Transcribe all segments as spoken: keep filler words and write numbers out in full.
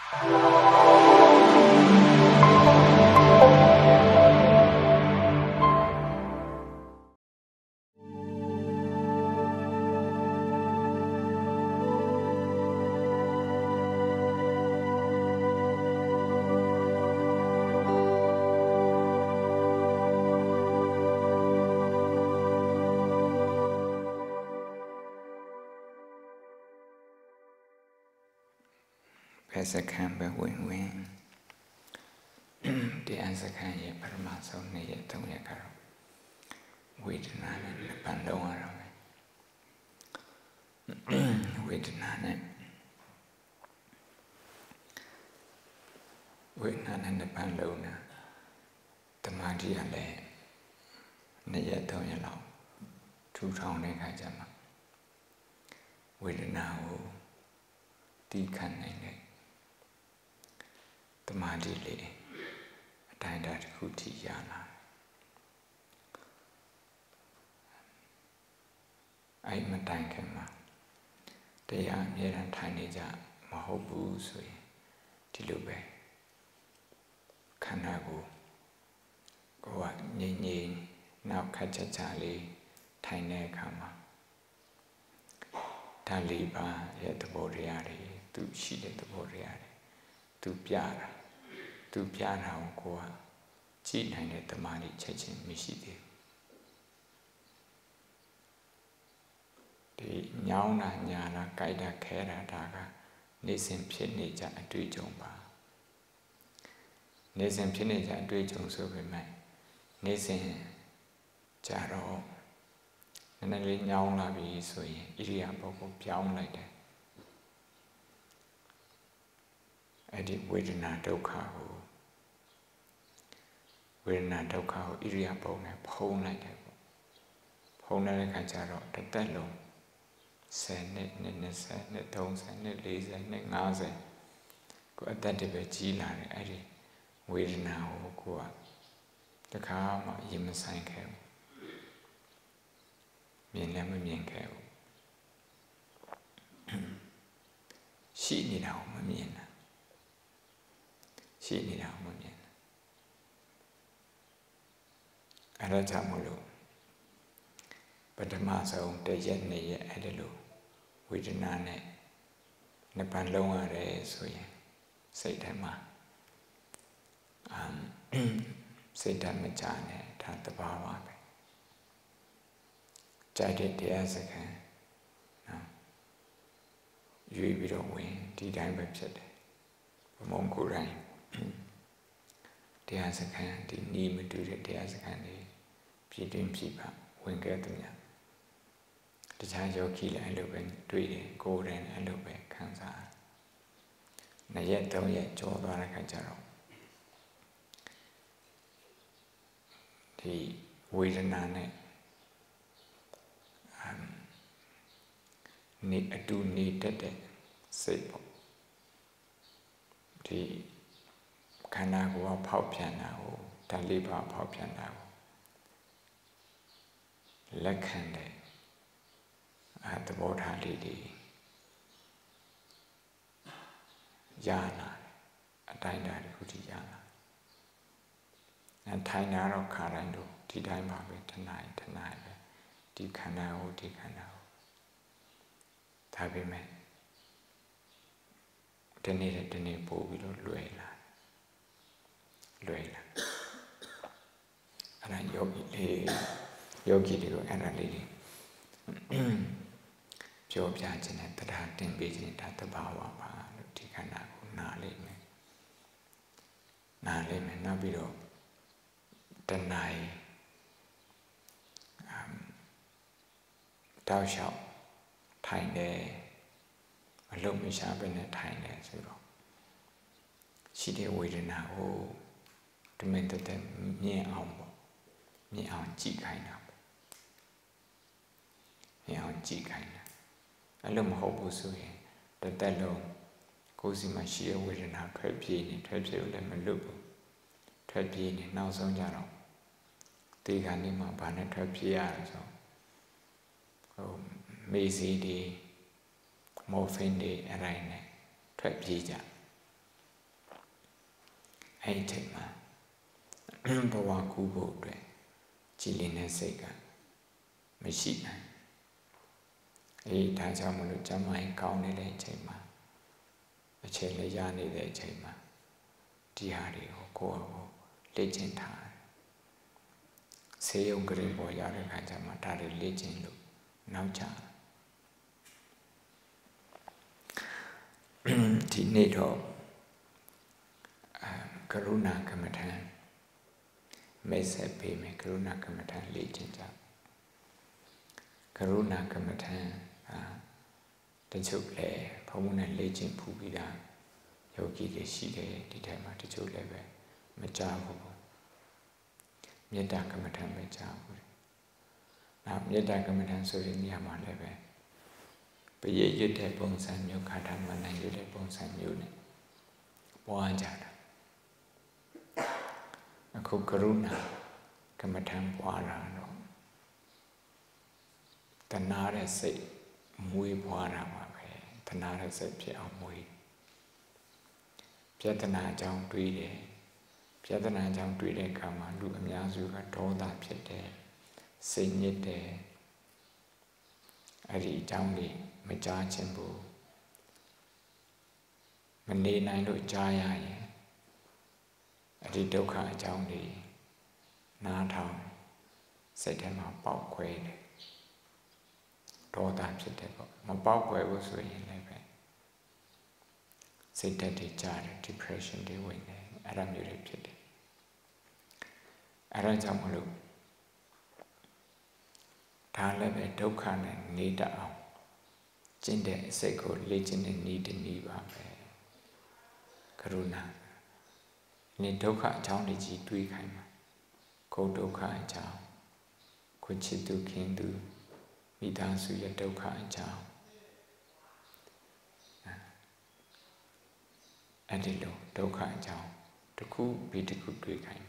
สขันแบบเว้นเว้นที่อันสขันเยปรมาสงในเยตรงเยกเราเวทนาเนี่ยปันลงเราเวทนาเนี่ยเวทนาเนี่ยปันลงนะธรรมะที่อะไรในเยตรงเยเราทุกท้องในการจะมาเวทนาหูตีขันในเนี่ยธรรมะที่เลยได้ได้คุติยานาไอ้มันได้แค่มาแต่ยังมีอะไรทางนี้จะมาหอบบูสวยที่รู้ไปขันธ์กูก็ว่าเย็นเย็นนับขัดจารีไทยแน่คำมาทาลีบาเยตโบเรียรีตุชีเยตโบเรียรีตุปยาระตุปยาระของกูจีนในธรรมะนี่ใช่จริงไม่ใช่ดีที่ยาวนาญาณไกด์ดาแค่ระดากะในสิ่งเพี้ยนนี่จะด้วยจงบ่าในสิ่งเพี้ยนนี่จะด้วยจงสู้ไปไหมในสิ่งจะรอนั่นเลยยาวนาบีสวยอิริยาบถก็ยาวเลยได้ไอ้ที่เวทนาทุกข์หูเวทนาทุกข์หูอิริยาบถเนี่ยพุ่งเลยได้พุ่งเลยการจะรอแต่แต่ลงเส้นเน็ตเน็ตเน็ตเส้นเน็ตทงเส้นเน็ตลีเส้นเน็ตงาเส้นก็แต่ที่ไปจีลาเนี่ยไอ้ที่เวทนาหูกูอ่ะแต่ข้ามายิ้มใส่แค่เมียนแล้วไม่เมียนแค่ชี้นี่เราไม่เมียนนะชี้นี่เราไม่เมียนอะไรจะมาลูปฐมสองแต่ยันในยันไอ้เดลูเวทนาเนี่ยในปันลงอะไรสวยใส่ได้มาใส่ได้มาจานเนี่ยทางตะบาวาไปใจเด็ดเดียสักแค่ยูบีโรเวนที่ได้แบบเสร็จมองกูไรเดียสักแค่ที่นี่มาดูเดียสักแค่นี้พี่ดึงพี่ปะเวนก็ตัวอย่างแต่ชายโยคีเลยเราเป็นด้วยโกเรนเราเป็นขันธ์ในยันตัวยันโจทย์อะไรกันจะรอที่เวทนาเนี่ยนี่อดูนี่เด็ดเสพที่ขณะกูว่าเผาเพียงนะโอ้ทาลีบาเผาเพียงนะโอ้และขันได้อาตโบธาลีดียานาอันใดได้คุติยานาอันไทยนาเราขารันดูที่ได้มาเป็นทนายทนายไปที่ขณะโอ้ที่ขณะถ้าเป็นไหมเดนี่เดนี่ปูวิโรรวยละรวยละอะไรโยกิเลยโยกิดีกว่าอะไรเลยโจบยาเจเนตระเต็มปีจินตาตบาวาภาที่ขณะคุณนาเลยไหมนาเลยไหมนาบิโรตนายดาวเฉาไทยเนี่ยมันลงไม่ช้าเป็นไทยเนี่ยสิบอกชีเดียเวทนาโอ้ทำไมตัวเต็มมีเอาบ่มีเอาจีไข่นะมีเอาจีไข่นะอารมณ์หอบบุษย์แต่แต่ลงกูสิมาชีเวทนาထွက်ပြေးနေထွက်ပြေးလို့မလွတ်ဘူးထွက်ပြေးနေနောက်ဆုံးကြတော့ဒီခါနေမှာဘာနဲ့ထွက်ပြေးရလဲဆိုဟိုမေစီဒီမော်ဖင်ဒီอะไรเนี่ยထွက်ပြေးကြအဲ့ဒီချိန်မှာဘဝကူးဖို့အတွက်ကြည်လင်တဲ့စိတ်ကမရှိနိုင်အေးဒါကြောင့်မလို့ကျမ်းမာရေးကောင်းနေတဲ့အချိန်မှာအချိန်လေးရနေတဲ့အချိန်မှာဒီဟာတွေကိုကိုယ့်အကိုလေ့ကျင့်ထားတယ်ဆေးရုံကလေးပေါ်ရတဲ့ခါကျမှဒါတွေလေ့ကျင့်လို့နောက်ကျဒီနေ့တော့ကရုဏာကမ္မထံမိတ်ဆက်ပေးမယ်ကရုဏာကမ္မထံလေ့ကျင့်ကြကရုဏာကမ္မထံတချို့လည်းဘုံနဲ့လေ့ကျင့်ဖူးပြီးတာယောဂီတွေရှိတယ်ဒီထဲမှာတချို့လည်းပဲမကြားဘူးမေတ္တာကမ္မထံပဲကြားဘူးနောက်မေတ္တာကမ္မထံဆိုတဲ့နေရာမှာလည်းပဲပရိရွတ်တဲ့ပုံစံမျိုးခါထာမနိုင်ရွတ်တဲ့ပုံစံမျိုးနဲ့ပွားကြတာအခုကရုဏာကမ္မထံပွားတာတော့တဏှာတဲ့စိတ်မွေးပွားတာပါပဲတဏှာတဲ့စိတ်ဖြစ်အောင်မွေးပြဿနာအကြောင်းတွေးတယ်ပြဿနာအကြောင်းတွေးတဲ့အခါမှာလူအများစုကဒေါသဖြစ်တယ်စိတ်ညစ်တယ်အဲ့ဒီအကြောင်းတွေမကြားချင်ဘူးမနေနိုင်လို့ကြားရရင်အဲ့ဒီဒုက္ခအကြောင်းတွေနားထောင်စိတ်ထဲမှာပေါက်ခွဲတယ်ဒေါသဖြစ်တယ်ပေါ့မပေါက်ခွဲဘူးဆိုရင်လည်းပဲစိတ်ဓာတ်တွေကြားတယ် depression တွေဝင်တယ်အဲ့ဒါမျိုးတွေဖြစ်တယ်အဲ့ဒါကြောင့်မလို့ဒါလည်းပဲဒုက္ခနဲ့နေတတ်အောင်ကျင့်တဲ့အစိတ်ကိုလေ့ကျင့်တဲ့နည်းတစ်နည်းပါပဲကရုဏာနေဒုက္ခအကြောင်းတွေကြီးတွေးခိုင်းမှာကိုယ်ဒုက္ခအကြောင်းကိုချစ်သူခင်သူမိသားစုရဲ့ဒုက္ခအကြောင်းအဲ့ဒီလိုဒုက္ခအကြောင်းတစ်ခုပြီးတစ်ခုတွေးခိုင်း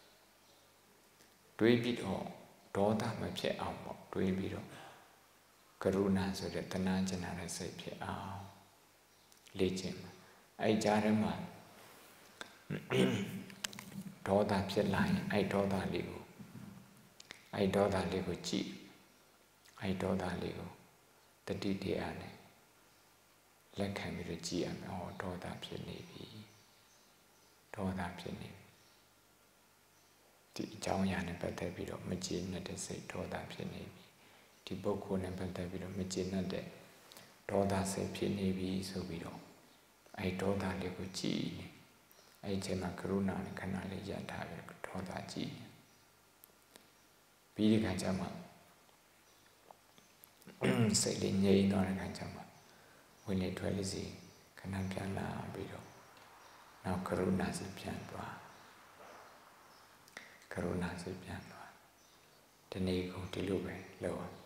တွေးပြီးတော့ဒေါသမဖြစ်အောင်ပေါ့တွေးပြီးတော့ကရုဏာဆိုတဲ့တဏှာကျင်နာတဲ့စိတ်ဖြစ်အောင်လေ့ကျင့်အဲ့ကြားထဲမှာဒေါသဖြစ်လာရင်အဲ့ဒေါသလေးကိုအဲ့ဒေါသလေးကိုကြည့်အဲ့ဒေါသလေးကိုတတိတရားနဲ့လက်ခံပြီးတော့ကြည့်ရမယ်ဟောဒေါသဖြစ်နေပြီဒေါသဖြစ်နေပြီဒီအကြောင်းအရာနဲ့ပတ်သက်ပြီးတော့မကျေနပ်တဲ့စိတ်ဒေါသဖြစ်နေပြီဒီပုဂ္ဂိုလ်နဲ့ပတ်သက်ပြီးတော့မကျေနပ်တဲ့ဒေါသစိတ်ဖြစ်နေပြီဆိုပြီးတော့အဲ့ဒေါသလေးကိုကြည့်နေအဲ့ဒီချိန်မှာကရုဏာနဲ့ခဏလေးရပ်ထားပြီးဒေါသကြည့်ပြီးဒီခါကျမှစိတ်လေးငြိမ်သွားတဲ့ခါကျမှဝင်လေထွက်လေစီခဏပြန်လာပြီးတော့နောက်ကရုဏာစီပြန်သွားကရုဏာစီပြန်သွားဒီနေ့ကုန်ဒီလိုပဲလုပ်အောင်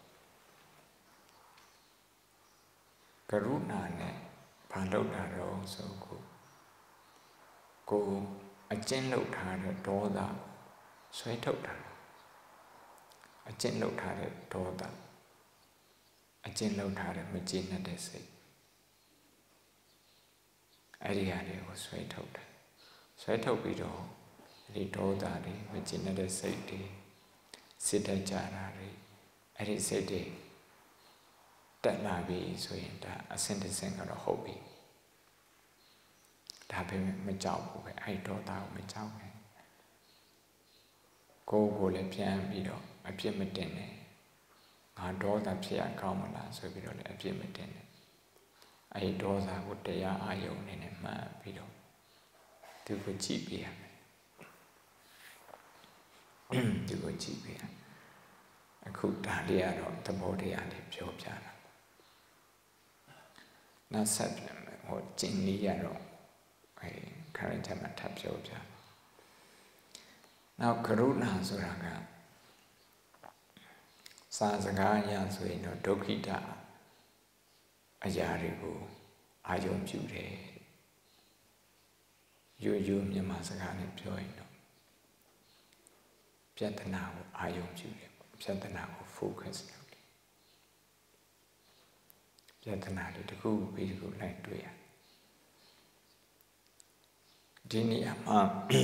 ကရုဏာနဲ့ဘာလုပ်တာတော့ဆိုကိုကိုအကျဉ်းလုပ်ထားတဲ့ဒေါသဆွဲထုတ်တာအကျဉ်းလုပ်ထားတဲ့ဒေါသအကျဉ်းလုပ်ထားတဲ့မကျေနပ်တဲ့စိတ်အဲ့ဒီဟာတွေကိုဆွဲထုတ်တယ်ဆွဲထုတ်ပြီးတော့အဲ့ဒီဒေါသတွေမကျေနပ်တဲ့စိတ်တွေစစ်တက်ကြတာတွေအဲ့ဒီစိတ်တွေတက်လာပြီဆိုရင်ဒါအစင်တစ်စင်ကတော့ဟုတ်ပြီဒါပဲမကြောက်ဘူးပဲအဲ့ဒေါသကိုမကြောက်နဲ့ကိုယ်ကိုလည်းပြန်ပြီးတော့အပြစ်မတင်နဲ့ငါဒေါသဖြစ်ရကောင်းမလားဆိုပြီးတော့လည်းအပြစ်မတင်နဲ့အဲ့ဒေါသကိုတရားအာယုံနေနဲ့မှတ်ပြီးတော့သူကိုကြည့်ပြရမယ်သူကိုကြည့်ပြရအခုဒါလေးကတော့သဘောတရားလေးပြောပြတာနောက်ဆက်ပြန်မယ်ဟိုကျင့်လေးရတော့အဲခရစ်ယာန်မှာထပ်ပြောပြနောက်ကရုဏာဆိုတာကစာစကားအရဆိုရင်တော့ဒုက္ခိတအရာတွေကိုအာယုံပြုတယ်ရိုးရိုးမြန်မာစကားနဲ့ပြောရင်တော့ပြဿနာကိုအာယုံပြုတယ်ပြဿနာကို focus လုပ်တယ်ပြဿနာတွေတစ်ခုပြီးတစ်ခုလိုက်တွေ့ရဒီနေရာမှာ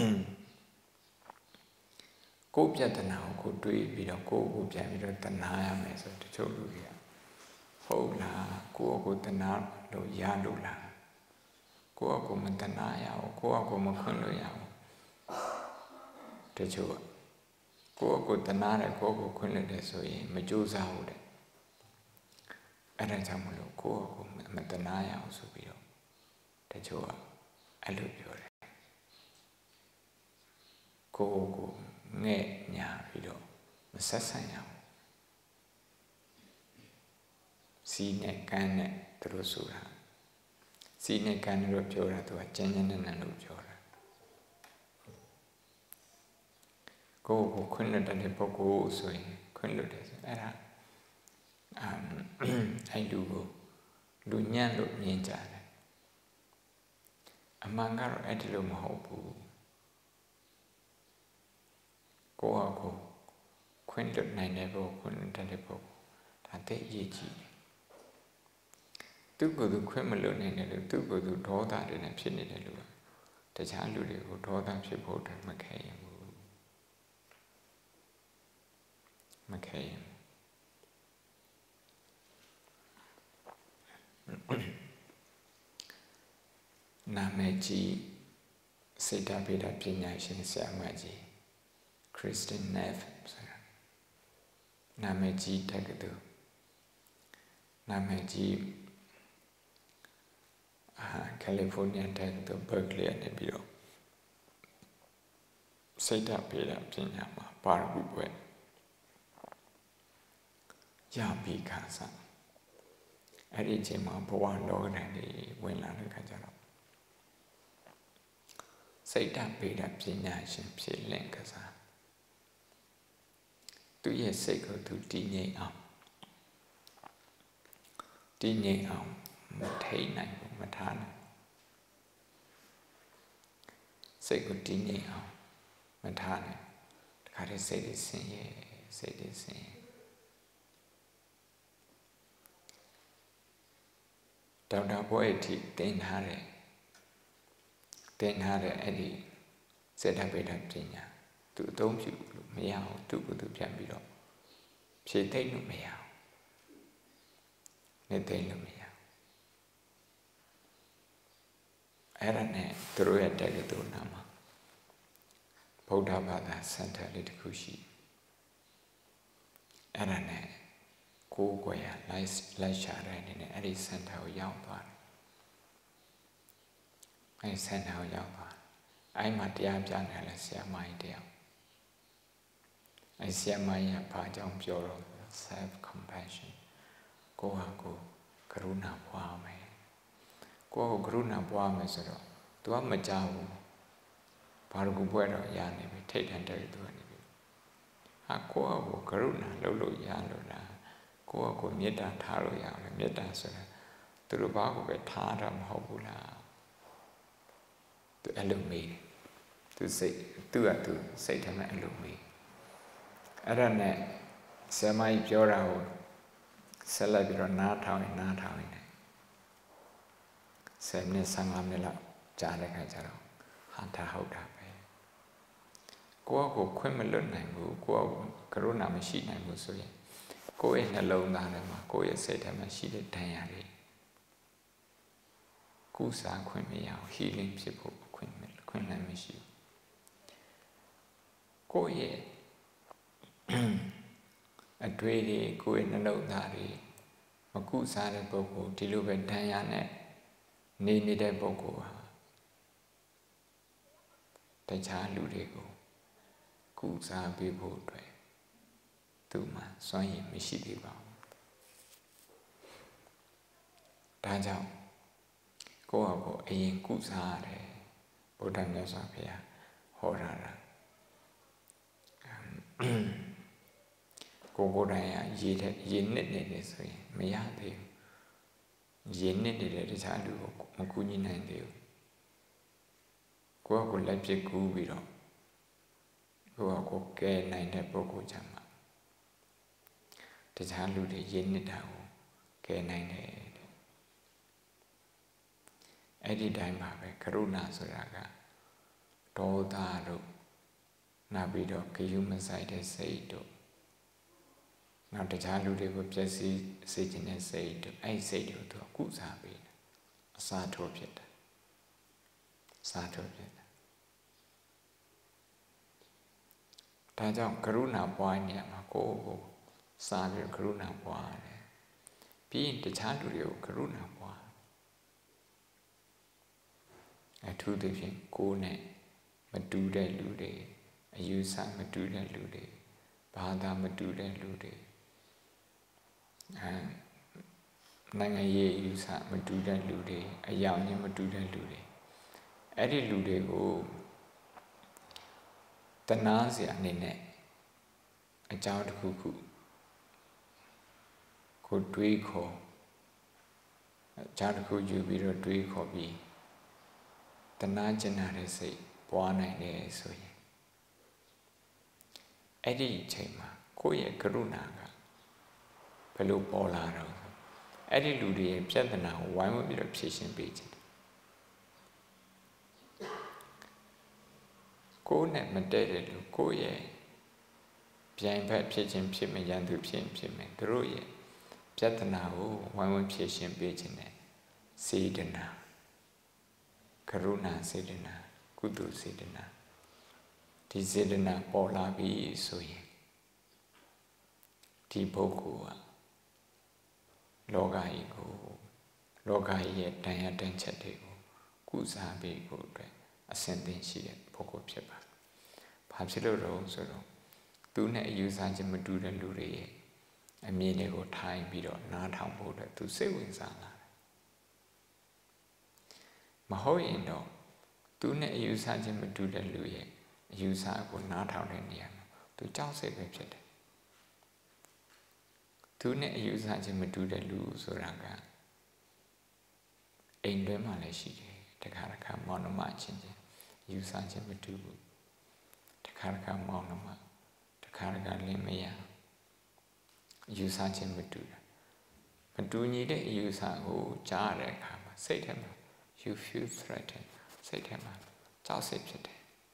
ကိုယ်ပြဿနာကိုတွေးပြီးတော့ကိုယ်ကိုပြန်ပြီးတော့တနာရမယ်ဆိုတချို့လူတွေကဟုတ်လားကိုယ့်ကိုယ်တနာလို့ရလို့လားကိုယ့်ကိုယ်မတနာရဘူးကိုယ့်ကိုယ်မခွင့်လို့ရဘူးတချို့ကိုယ့်ကိုယ်တနာတယ်ကိုယ့်ကိုယ်ခွင့်လို့တယ်ဆိုရင်မကြိုးစားဘူးတဲ့အဲ့ဒါကြောင့်မလို့ကိုယ့်ကိုယ်မတနာရအောင်ဆိုပြီးတော့တချို့ကအဲ့လိုပြောတယ်ကိုယ့်ကိုယ်ငဲ့ညာပြီးတော့မဆက်ဆံရဘူးစီးနဲ့ကန်းနဲ့သူတို့ဆိုတာစီးနဲ့ကန်းတို့ပြောတာသူကကျန်းကျန်းနဲ့နဲ့လို့ပြောတာကိုယ့်ကိုခွင့်လွှတ်တဲ့ပုဂ္ဂိုလ်ဆိုရင်ခွင့်လွှတ်တယ်ဆိုအဲ့ဒါအဲ့လူကိုလူညံ့လို့မြင်ကြတယ်အမှန်ကတော့အဲ့ဒီလိုမဟုတ်ဘူးကိုယ့်ကိုခွင့်လွှတ်နိုင်တဲ့ပုဂ္ဂိုလ်ခွင့်လွှတ်တဲ့ပုဂ္ဂိုလ်ဒါသိအရေးကြီးတယ်သူ့ကိုယ်သူခွင့်မလွတ်နိုင်တယ်လို့သူ့ကိုယ်သူဒေါသတွေနဲ့ဖြစ်နေတယ်လို့တခြားလူတွေကိုဒေါသဖြစ်ဖို့အတွက်မခဲရင်ဘူးမခဲရင်နာမည်ကြီးစေတဗေဒပညာရှင်ဆရာမကြီးခရစ်စတင်နက်ဆိုတာနာမည်ကြီးတက္ကသိုလ်နာမည်ကြီးကယ်လီဖိုးနီးယားတက္ကသိုလ်ဘර්ကလီနဲ့ပြီးတော့စိတ်ဓာတ်ပေးတာပညာမှာပါရဂူပွဲရပြီးခါစားအဲ့ဒီအချိန်မှာဘဝလောကဓာတ်တွေဝင်လာတဲ့ခါကျတော့စိတ်ဓာတ်ပေးတာပညာရှင်ဖြစ်လင့်ကစားသူရဲ့စိတ်ကိုသူတည်ငြိမ်အောင်တည်ငြိမ်အောင်မထိန်နိုင်ဘူးမထားနိုင်စိတ်ကိုတည်ငြိမ်အောင်မထားနိုင်တခါတည်းစိတ်တွေဆင်းရဲစိတ်တွေဆင်းရဲဒေါက်တာဘွဲ့အထိတင်ထားတယ်တင်ထားတဲ့အဲ့ဒီစေတဗေဒပညာသူအသုံးပြုလို့မရအောင်သူ့ကိုယ်သူပြန်ပြီးတော့ဖြည့်သိမ့်လို့မရအောင်နေသိမ့်လို့မရအောင်အဲ့ဒါနဲ့သူတို့ရဲ့တက္ကသိုလ်နာမှာဗုဒ္ဓဘာသာစင်တာလေးတစ်ခုရှိအဲ့ဒါနဲ့ကိုယ်ကိုယ်ရလိုက်လိုက်ရှာတဲ့အနေနဲ့အဲ့ဒီစင်တာကိုရောက်သွားတယ်အဲ့ဒီစင်တာကိုရောက်သွားတယ်အဲ့မှာတရားပြနေလဲဆရာမကြီးတယောက်အဲ့ဆရာမကြီးကဘာကြောင့်ပြောတော့ self compassion ကိုယ့်ဟာကိုယ်ကရုဏာပွားမယ်ကိုယ့်ကိုကရုဏာပွားမယ်ဆိုတော့ तू ကမကြောက်ဘူးဘာလို့ကိုပွဲတော့ရနေပြီထိတ်တန့်တယ်သူကနေပြီဟာကိုယ့်ကိုကရုဏာလုပ်လို့ရလို့လားကိုယ့်ကိုမေတ္တာထားလို့ရမယ်မေတ္တာဆိုတာသူတို့ဘာကိုပဲထားတာမဟုတ်ဘူးလားသူအဲ့လိုမေးသူစိတ်သူကသူစိတ်ထဲမှာအဲ့လိုမေးအဲ့ဒါနဲ့ဆရာမကြီးပြောတာကိုဆက်လိုက်ပြီးတော့နားထောင်ရင်နားထောင်ရင်ဆယ်မိနစ်ဆယ်ငါးမိနစ်လောက်ကြာတဲ့ခါကျတော့ဟာတာဟုတ်တာပဲကိုယ့်ကိုခွင့်မလွတ်နိုင်ဘူးကိုယ့်ကိုကရုဏာမရှိနိုင်ဘူးဆိုရင်ကိုယ့်ရဲ့နှလုံးသားထဲမှာကိုယ့်ရဲ့စိတ်ထဲမှာရှိတဲ့ဒဏ်ရာတွေကုစားခွင့်မရအောင် healing ဖြစ်ဖို့ခွင့်ခွင့်လည်းမရှိဘူးကိုယ့်ရဲ့အတွေ့တွေကိုယ့်ရဲ့နှလုံးသားတွေမကုစားတဲ့ပုဂ္ဂိုလ်ဒီလိုပဲဒဏ်ရာနဲ့နေနေတဲ့ပုဂ္ဂိုလ်ဟာတခြားလူတွေကိုကုစားပေးဖို့အတွက်သူ့မှာစွမ်းရည်မရှိသေးပါဘူးဒါကြောင့်ကိုယ့်ဟာကိုယ်အရင်ကုစားရတယ်ဗုဒ္ဓမြတ်စွာဘုရားဟောတာလားကိုယ်ကိုယ်တိုင်ကရေတဲ့ရေနစ်နေတယ်ဆိုရင်မရသေးဘူးရေနစ်နေတဲ့တခြားလူကိုမကူညီနိုင်သေးဘူးကိုယ့်ကိုယ်လက်ပြကူးပြီးတော့ကိုယ့်ကိုယ်ကဲနိုင်တဲ့ပုဂ္ဂိုလ်ချမ်းမှာတခြားလူတွေရေနစ်တာကိုကဲနိုင်တယ်အဲ့ဒီတိုင်းပါပဲကရုဏာဆိုတာက Doda, Nabido, Kayuma side say to. Now the child they would just sitting and say to, I say to a good habit. A sato object. Sato object. Tajam Karuna Boynia, Mako, Savi Karuna Boy. Being the child Karuna Boy. I told the thing, go ne, Maduda Lude, a use Maduda Lude, Bada Maduda Lude. Nanga ye use Maduda Lude, a young Maduda Lude. Eddie Lude go the Nazi and in it. A child cuckoo could tweak ho. A child could you be a tweak hobby. The Najanare say, Buana ne so ye. Eddie Chema, Koya Karunaga, Pelu Polaro. Eddie Ludi and Pjatana, why would be a patient beach? Go net Madede, go ye. Pian Pat Pigeon Pimmy and the Pim Pimmy, through ye. Pjatana, why would patient beach in it? See the now. Karuna Sedina, Kudu Sedina. Ti Sedina Pola Bi Soye. Ti Boku Loga Ego, Loga yet Daya Denchatego, Kuza Bego, ascending she at Poco Pepa. Papsilo Rose, do not use Anjamaduda Lure, a meaning of time beat or not humble to say with Zana. Mahoy no, do not use Anjamaduda Lue, use I would not out in Yam to Chelsea website. Do not use Anjamaduda Luz or Raga. Ain't the Malashi, the Karaka monoma change, use Anjamadu, the Karaka monoma, the Karaka limea, use Anjamaduda. But do need it use a oh jar, say to him, you feel threatened, say to him, Chelsea it.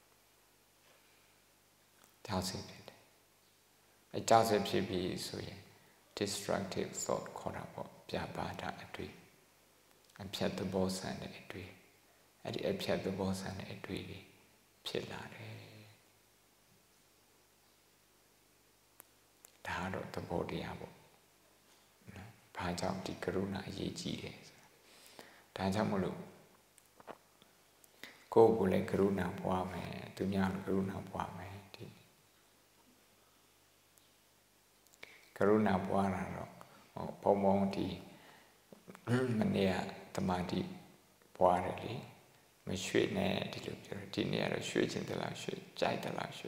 Chelsea it. A Chelsea should be so ye. Destructive thought caught up Jabata a tree. And Piat the boss and a tree. At the Piat the boss and a tree. Pilare. The heart of the body abo. Pajam di Karuna ye gide. Tajamulu. Go bule Karuna Puame, Dunyan Karuna Puame. Karuna Puana, Pomonti, Mania, Tamati, Puarelli, Machine, Dinner, Shwitch in the last, Jai the last.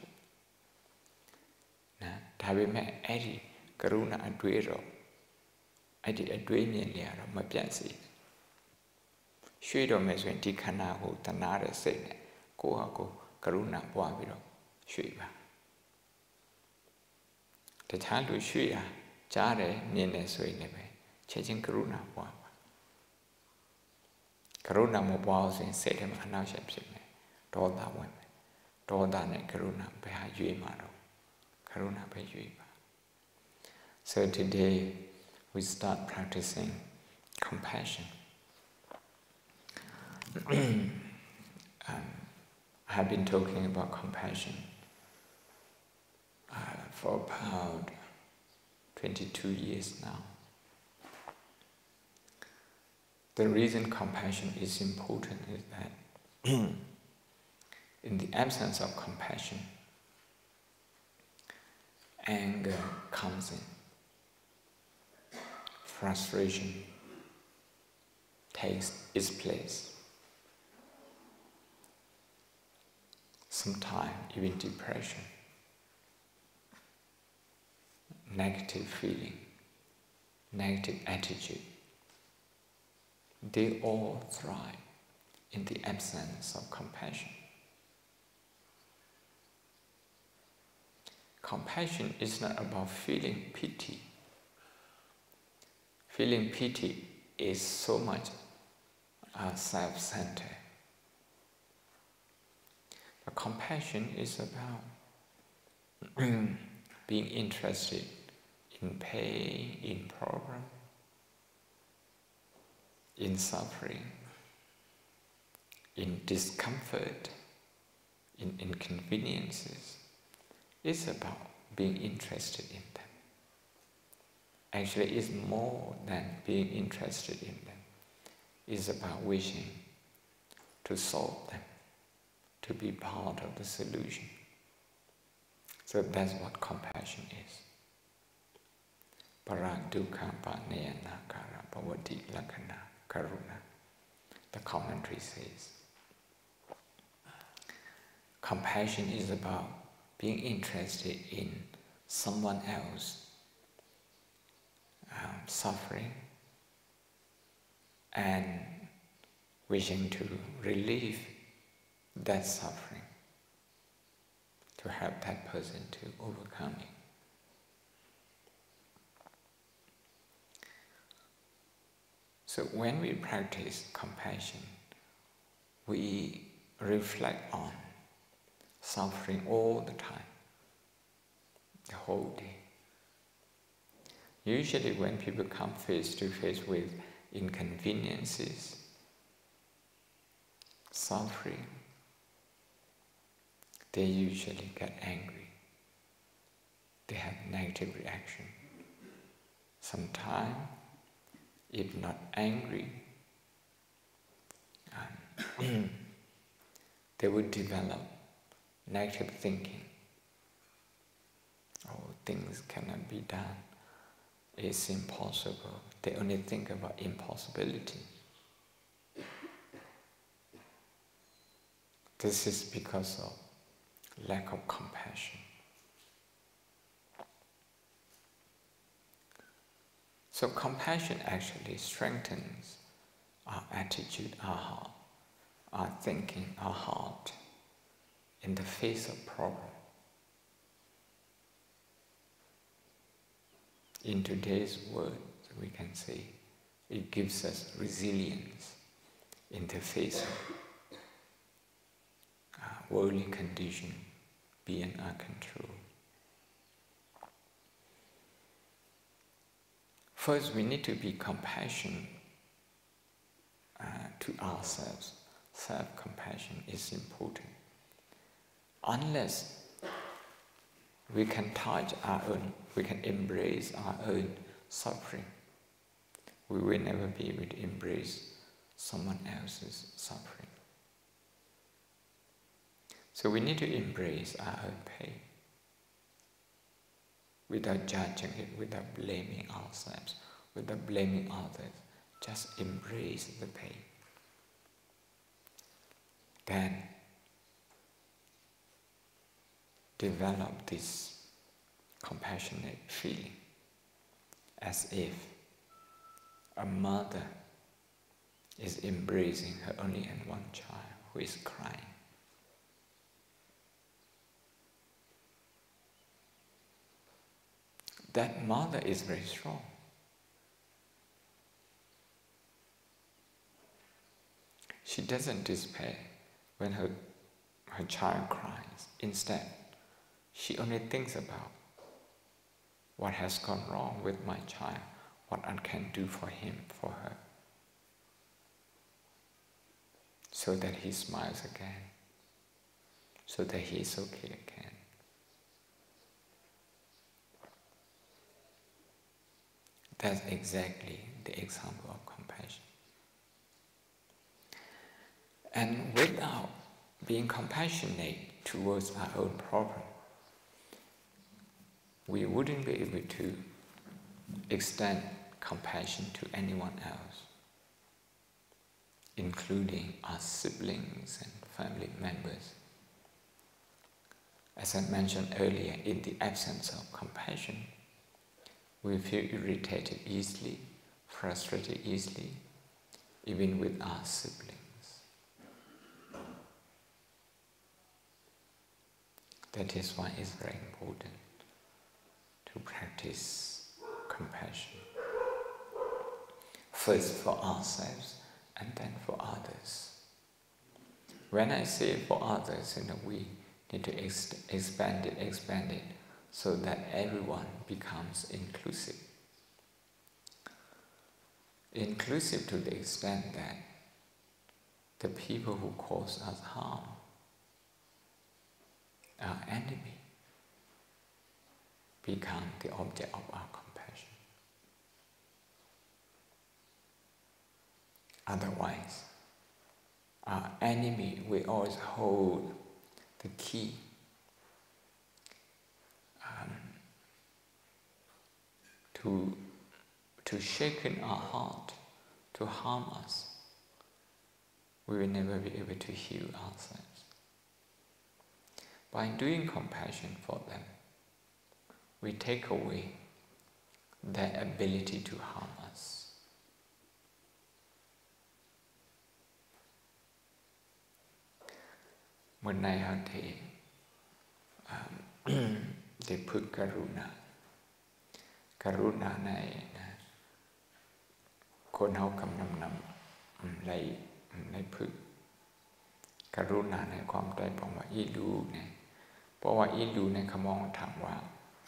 Tabime, Eddie, Karuna and Duero. I did a dreamy near my piancy. Shwedo mes when Tikana who Tanara said, Koako, Karuna Puaviro, Shwiba. The child was Shwia, Jare, Nene Swinebe, changing Karuna Puava. Karuna Mobiles and set him a naship, Doda women, Doda and Karuna behind Yuimaro, Karuna Bejuiba. So today we start practicing compassion. um, I have been talking about compassion uh, for about twenty-two years now. The reason compassion is important is that in the absence of compassion, anger comes in, frustration takes its place. Sometimes even depression, negative feeling, negative attitude, they all thrive in the absence of compassion. Compassion is not about feeling pity. Feeling pity is so much uh, self-centered. But compassion is about being interested in pain, in problem, in suffering, in discomfort, in inconveniences. It's about being interested in them. Actually, it's more than being interested in them. It's about wishing to solve them, to be part of the solution. So that's what compassion is. Para dukkha panayana kara bhavati lakkhana karuna. The commentary says, compassion is about being interested in someone else um, suffering and wishing to relieve that suffering, to help that person to overcome it. So when we practice compassion, we reflect on suffering all the time, the whole day. Usually when people come face to face with inconveniences, suffering, they usually get angry. They have negative reaction. Sometimes, if not angry, um, they would develop negative thinking. Oh, things cannot be done. It's impossible. They only think about impossibility. This is because of lack of compassion. So compassion actually strengthens our attitude, our heart, our thinking, our heart in the face of problem. In today's world, we can say it gives us resilience in the face of uh, worldly condition beyond our control. First, we need to be compassionate uh, to ourselves. Self-compassion is important. Unless we can touch our own, we can embrace our own suffering, we will never be able to embrace someone else's suffering. So we need to embrace our own pain without judging it, without blaming ourselves, without blaming others. Just embrace the pain. Then develop this compassionate feeling as if a mother is embracing her only and one child who is crying. That mother is very strong. She doesn't despair when her, her child cries. Instead, she only thinks about what has gone wrong with my child, what I can do for him, for her, so that he smiles again, so that he is okay again. That's exactly the example of compassion. And without being compassionate towards our own problem, we wouldn't be able to extend compassion to anyone else, including our siblings and family members. As I mentioned earlier, in the absence of compassion, we feel irritated easily, frustrated easily, even with our siblings. That is why it's very important to practice compassion. First for ourselves and then for others. when I say for others, you know, we need to ex expand it, expand it, so that everyone becomes inclusive. Inclusive to the extent that the people who cause us harm, our enemy, become the object of our compassion. Otherwise, our enemy will always hold the key um, to, to shaken our heart, to harm us. We will never be able to heal ourselves. By doing compassion for them, we take away their ability to harm us. มื่อในหาเทได้ฝึกกรุณากรุณาในนะคนเฮากำนำนำในในฝึกกรุณาในความใจของว่าอีดูเนี่ยเพราะว่าอีดูในขมองถามว่า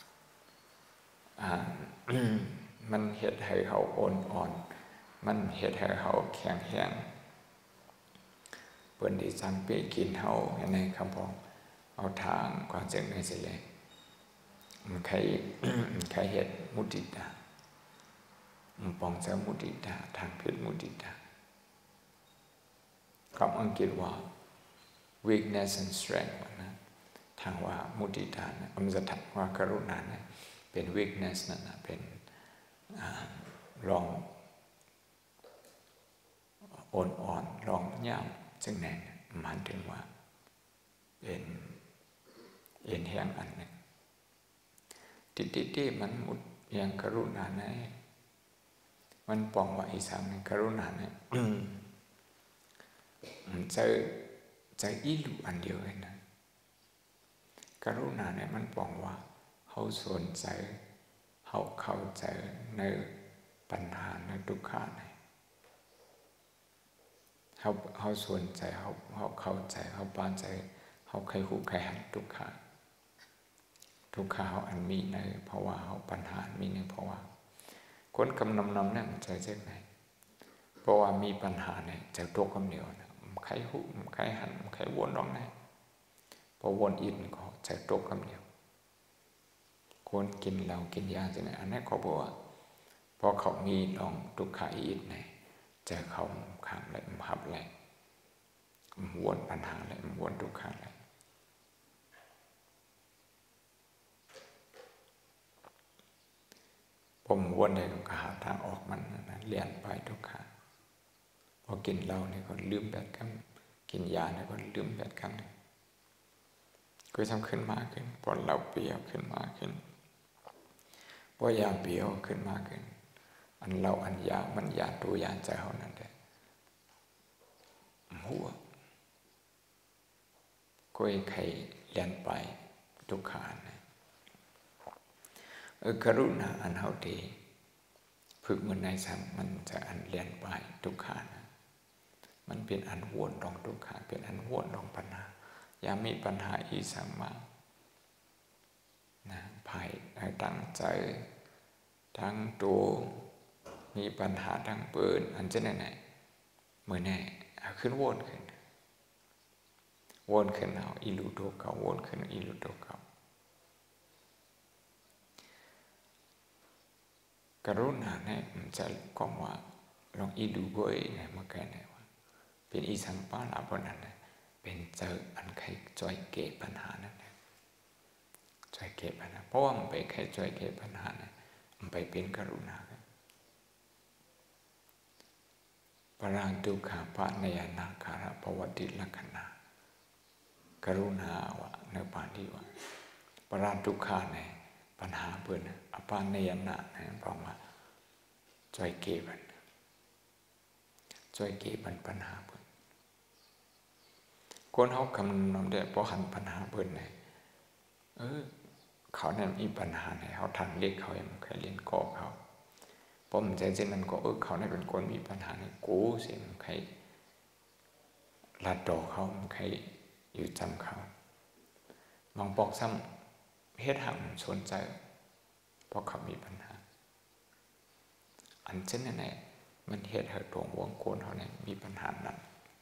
มันเหตุให้เขาอ่อนอ่อนมันเหตุให้เขาแข็งแรงเปิ้นที่สังเปกินเฮาในคำพองเอาทางความเจริญในสิเลยมันใครใครเหตุมุติตามันปองเจ้ามุติตาทางเพศมุติตาคำอังกฤษว่า weakness and strength นะทางว่ามุติตานะมันจะถัดว่ากรุณานะเป็น weakness นั่นนะเป็นรองอ่อนๆรองย่ามซึ่งแน่นหมายถึงว่าเป็นเอ็นแห้งอันหนึ่งติดติดมันมุดอย่างกรุณาในมันปองว่าอีสานในกรุณาเนี่ยเจอเจออีลูอันเดียวกันนะกรุณาเนี่ยมันปองว่าเขาสนใจเขาเข้าใจในปัญหาในทุกข์ในเขาเขาสนใจเขาเขาเข้าใจเขาปานใจเขาใครคู่ใครหันทุกข์ทุกข์เขาอันมีในเพราะว่าเขาปัญหามีในเพราะว่าคนกำนำนำนั่นใจเจ็บไหนเพราะว่ามีปัญหาเนี่ยจะตกคำเดียวนะใครหูใครหันใครวนร้องไหนพอวนอินก็จะตกคำเดียวคนกินเหล้ากินยาจะไหนอันนั้นเขาบอกว่าพอเขามีลองทุกข์อินไหนจะเขาขามอะไรมันหับอะไรมันวนปัญหาอะไรมันวนทุกข์อะไรผมวนในทุกข์หาทางออกมันนะเลียนไปทุกข์พอกินเหล้าเนี่ยก็ลืมแบบกันกินยาเนี่ยก็ลืมแบบกันก็ทำขึ้นมากขึ้นพอเหล้าเปรี้ยวขึ้นมากขึ้นพอยาเปรี้ยวขึ้นมากขึ้นอันเหล้าอันยามันยาตัวยาใจเขานั่นแหละหัวก็ไอ้ใครเลียนไปทุกข์นะเออกรุณาอันเฮาดีฝึกมันในสัมมันจะอันเลียนไปทุกข์นะมันเป็นอันวนรองทุกข์เป็นอันวนรองปัญหาอย่ามีปัญหาอีสังมานะภายตั้งใจทั้งตัวมีปัญหาทั้งเปิดอันจะไหนเมื่อแน่ขึ้นวนขึ้นวนขึ้นเอาอิลูโตเก่าวนขึ้นอิลูโตเก่ากรุณาเนี่ยมันจะกองว่าลองอีดูบ่อยเนี่ยมาแก่เนี่ยว่าเป็นอีสังปาลาบนั้นเนี่ยเป็นเจออันใครจอยเก็บปัญหานั่นแหละจอยเก็บปัญหาเพราะว่ามันไปใครจอยเก็บปัญหาเนี่ยมันไปเป็นกรุณาปรังทุกขาปะเนยนาคาระปวัติลักขณากรุณาวะในปานที่ว่าปรังทุกขาในปัญหาเปิดอปาเนยนาในบอกว่าจอยเก็บจอยเก็บปัญหาเปิดคนเขาคำนำได้เพราะหันปัญหาเปิดไหนเออเขาเนี่ยมีปัญหาไหนเขาทางเรียกเขาอย่างใครเรียนกอเขาพอมันใจเช่นนั้นก็เออเขาเนี่ยเป็นคนมีปัญหาในกูเสียงใครลัดดอกเขาใครอยู่จำเขาบางปอกซ้ำเฮ็ดหังชนใจเพราะเขามีปัญหาอันเช่นนั้นแหละมันเฮ็ดให้ตรงวงโกนเขาเนี่ยมีปัญหานั้น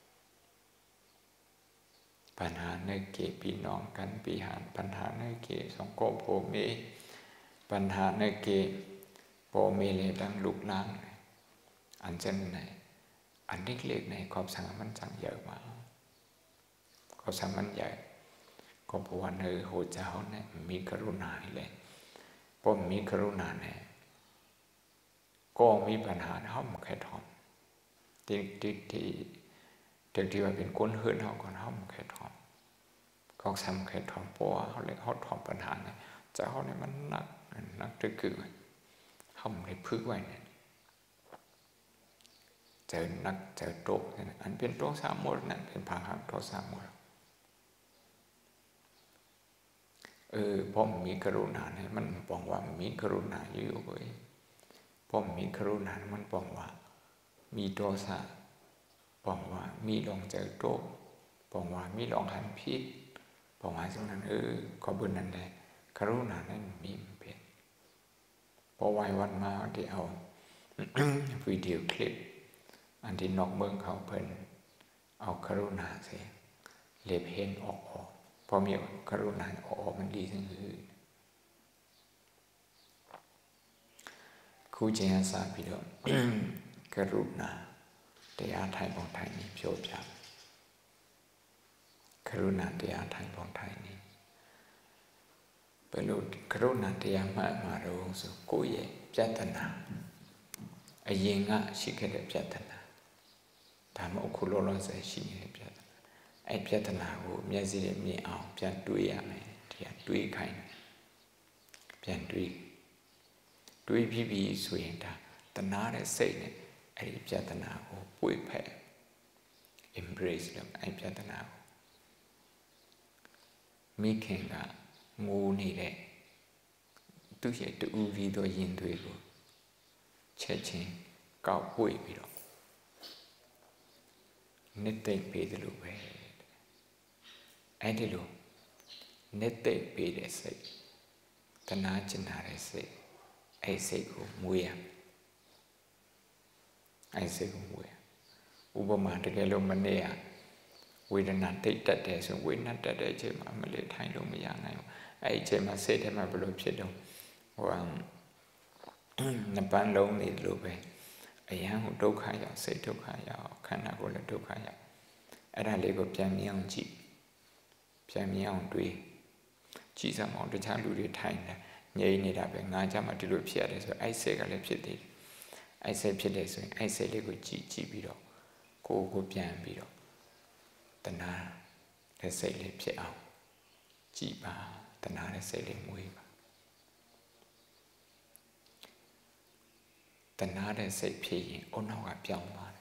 ปัญหาในเกปีน้องกันปีหานปัญหาในเกสองโกโพเมปัญหาในเกโปเมเลดังลุกล้างอันเช่นไหนอันเล็กๆในความสังมันจังใหญ่มาความสังมันใหญ่ก็เพราะว่าในโหเจ้าเนี่ยมีกรุณาเลยเพราะมีกรุณาเนี่ยก็มีปัญหาเขาไม่แค่ทอมที่ที่ที่ที่ที่ว่าเป็นคนเฮือนเขาก่อนเขาไม่แค่ทอมก็ซ้ำแค่ทอมเพราะว่าเขาเลยเขาทอมปัญหาเนี่ยเจ้าเนี่ยมันหนักหนักตึกคือเขาไม่ได้พึ่งไว้เนี่ยเจอนักเจอโต๊ะอันเป็นโต๊ะสามโมดนั่นเป็นพาหักโต๊ะสามโมดเออพ่อมีกรุณาเนี่ยมันบอกว่ามีกรุณาอยู่เว้ยพ่อมีกรุณามันบอกว่ามีโทสะบอกว่ามีลองเจอโต๊ะบอกว่ามีลองหันพิษบอกว่าสิ่งนั้นเออขอบุญนั่นแหละกรุณานั้นมีเป็นพอวัยวันมาที่เอา วิดีโอคลิปอันที่นอกเมืองเขาเพิ่นเอากรุณาเสียเล็บเห็นออกออกพอมีกรุณาออกมันดีทั้งอื่นครูเจียสาพิโดกรุณาแต่อาไทยของไทยนี่โชว์จับกรุณาแต่อาไทยของไทยนี่เป็นรูกรุณาแต่อามามาโรงสุกุยเจตนาไอ้ยังอ่ะชิคเกตเจตนาถามว่าคุณโลลอนใส่ชิคเกตเจตนาไอ้เจตนาကိုမျက်စိနဲ့မြင်အောင်ပြန်တွေးရမယ်တရားတွေးခိုင်းတယ်ပြန်တွေးတွေးပြီးပြီဆိုရင်ဒါတနာတဲ့စိတ်နဲ့အဲ့ဒီเจตนาကိုပွေဖက် embrace လုပ်အဲ့เจตนาကိုမိခင်ကငိုနေတဲ့သူ့ရဲ့တူပြီးတော့ရင်တွေကိုချက်ချင်းကောက်ပွေပြီးတော့နှစ်သိမ့်ပေးတယ်လို့ပဲအဲ့ဒီလိုနှစ်သိမ့်ပေးတဲ့စိတ်တနာကျင်နာတဲ့စိတ်အဲ့စိတ်ကိုမွေးရအဲ့စိတ်ကိုမွေးရဥပမာတကယ်လို့မနေ့ကဝေဒနာတိတ်တက်တယ်ဆိုဝေဒနာတက်တဲ့အချိန်မှာမလေးထိုင်လို့မရနိုင်ဘူးအဲ့ဒီအချိန်မှာစိတ်ထဲမှာဘယ်လိုဖြစ်တော့ဟိုနှစ်ပန်းလုံးနေလို့ပဲအယံကိုဒုက္ခရောက်စိတ်ဒုက္ခရောက်ခန္ဓာကိုယ်လည်းဒုက္ခရောက်အဲ့ဒါလေးကိုပြန်မြင်အောင်ကြည့်ပြန်မြင်အောင်တွေးကြည့်စမ်းအောင်တခြားလူတွေထိုင်တယ်ငြိမ်နေတာပဲငါကြမှာဒီလိုဖြစ်ရတယ်ဆိုအဲ့စိတ်ကလည်းဖြစ်သေးတယ်အဲ့စိတ်ဖြစ်တယ်ဆိုရင်အဲ့စိတ်လေးကိုကြည့်ကြည့်ပြီးတော့ကိုယ်ကိုပြန်ပြီးတော့တဏှာတဲ့စိတ်လေးဖြစ်အောင်ကြည့်ပါတဏှာတဲ့စိတ်လေးမွေးပါတဏှာတဲ့စိတ်ဖြစ်ရင်အုံနောက်ကပြောင်းသွားတယ်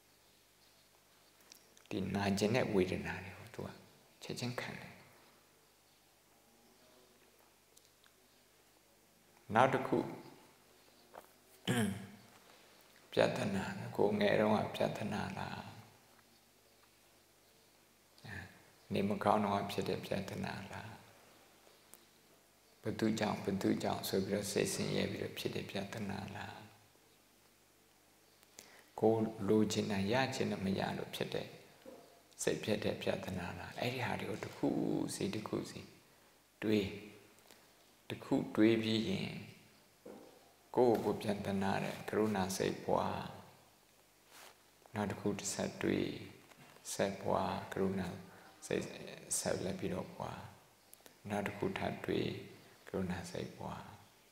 ဒီနာကျင်တဲ့ဝေဒနာတွေကိုသူကချက်ချင်းခံတယ်နောက်တစ်ခုပြဿနာကိုငယ်တော့ပြဿနာလားနေမကောင်းတော့ဖြစ်တဲ့ပြဿနာလားဘယ်သူကြောင့်ဘယ်သူကြောင့်ဆိုပြီးတော့စိတ်ဆင်းရဲပြီးတော့ဖြစ်တဲ့ပြဿနာလားကိုလိုချင်တာရချင်တာမရလို့ဖြစ်တဲ့စိတ်ဖြစ်တဲ့ပြဿနာလားအဲ့ဒီဟာတွေကိုတစ်ခုစီတစ်ခုစီတွေးတစ်ခုတွေးပြီးရင်ကိုယ့်ကိုပြဿနာတဲ့ကရုဏာစိတ်ပွားနောက်တစ်ခုတစ်ဆက်တွေးဆက်ပွားကရုဏာစိတ်ဆက်လက်ပြီးတော့ပွားနောက်တစ်ခုထပ်တွေးကရုဏာစိတ်ပွား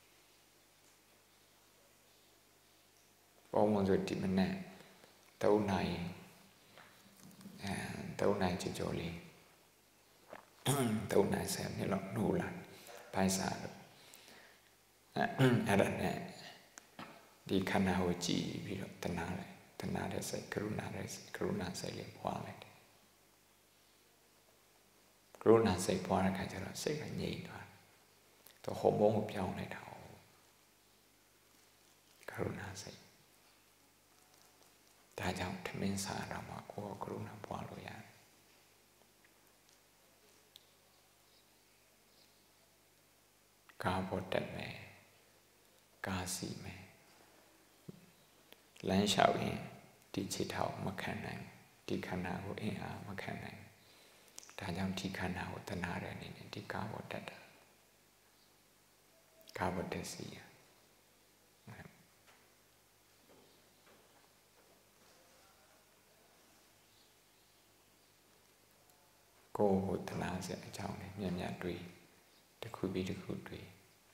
ပေါ်ဝင်ဆိုဒီမနေ့သုံးနိုင်အဲသုံးနိုင်ကြကြလေးသုံးနိုင်ဆက်နေတော့နှိုးလာပိုင်းစားတော့အဲ့ဒါနဲ့ဒီခန္ဓာကိုကြည့်ပြီးတော့တဏှာလိုက်တဏှာတဲ့စိတ်ကရုဏာတဲ့ကရုဏာစိတ်လေးပွားလိုက်တယ်ကရုဏာစိတ်ပွားတဲ့ခါကျတော့စိတ်ကငြိမ်သွားတယ်သူဟောမုန်းကိုပြောင်းလိုက်တာကရုဏာစိတ်ဒါကြောင့်ထမင်းစားတော့မှကိုယ်ကရုဏာပွားလို့ရတယ်ကားပေါ်တက်မယ်ကားစီမယ်လမ်းလျှောက်ရင်ဒီခြေထောက်မခံနိုင်ဒီခန္ဓာကိုအင်အားမခံနိုင်ဒါကြောင့်ဒီခန္ဓာကိုတဏှာတဲ့အနေနဲ့ဒီကားပေါ်တက်တာကားပေါ်တက်စီရကိုယ်ကိုတဏှာစေအကြောင်းနဲ့မြတ်မြတ်တွေ့တစ်ခုပြီးတစ်ခုတွေ့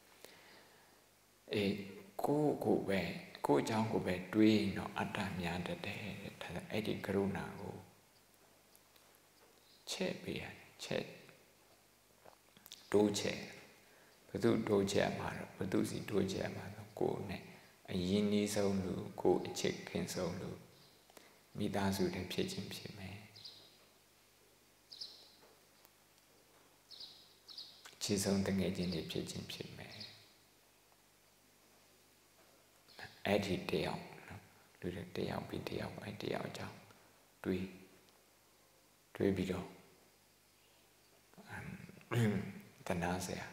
အေးကိုယ်ကိုပဲကိုယ်အကြောင်းကိုပဲတွေးရင်တော့အတ္တများတတ်တယ်ဒါအဲ့ဒီကရုဏာကိုချက်ပေးရတယ်ချက်တိုးချက်ဘသူတိုးချက်မှာတော့ဘသူစီတိုးချက်မှာတော့ကိုယ်နဲ့အရင်နီးဆုံးလူကိုယ်အချစ်ခင်ဆုံးလူမိသားစုတွေဖြစ်ချင်းဖြစ်မယ်ခြေဆုံးတငယ်ချင်းတွေဖြစ်ချင်းဖြစ်မယ်အဲ့ဒီတယောက်လူတွေတယောက်ပြီးတယောက်အဲ့တယောက်အကြောင်းတွေးတွေးပြီးတော့တဏှာစရာ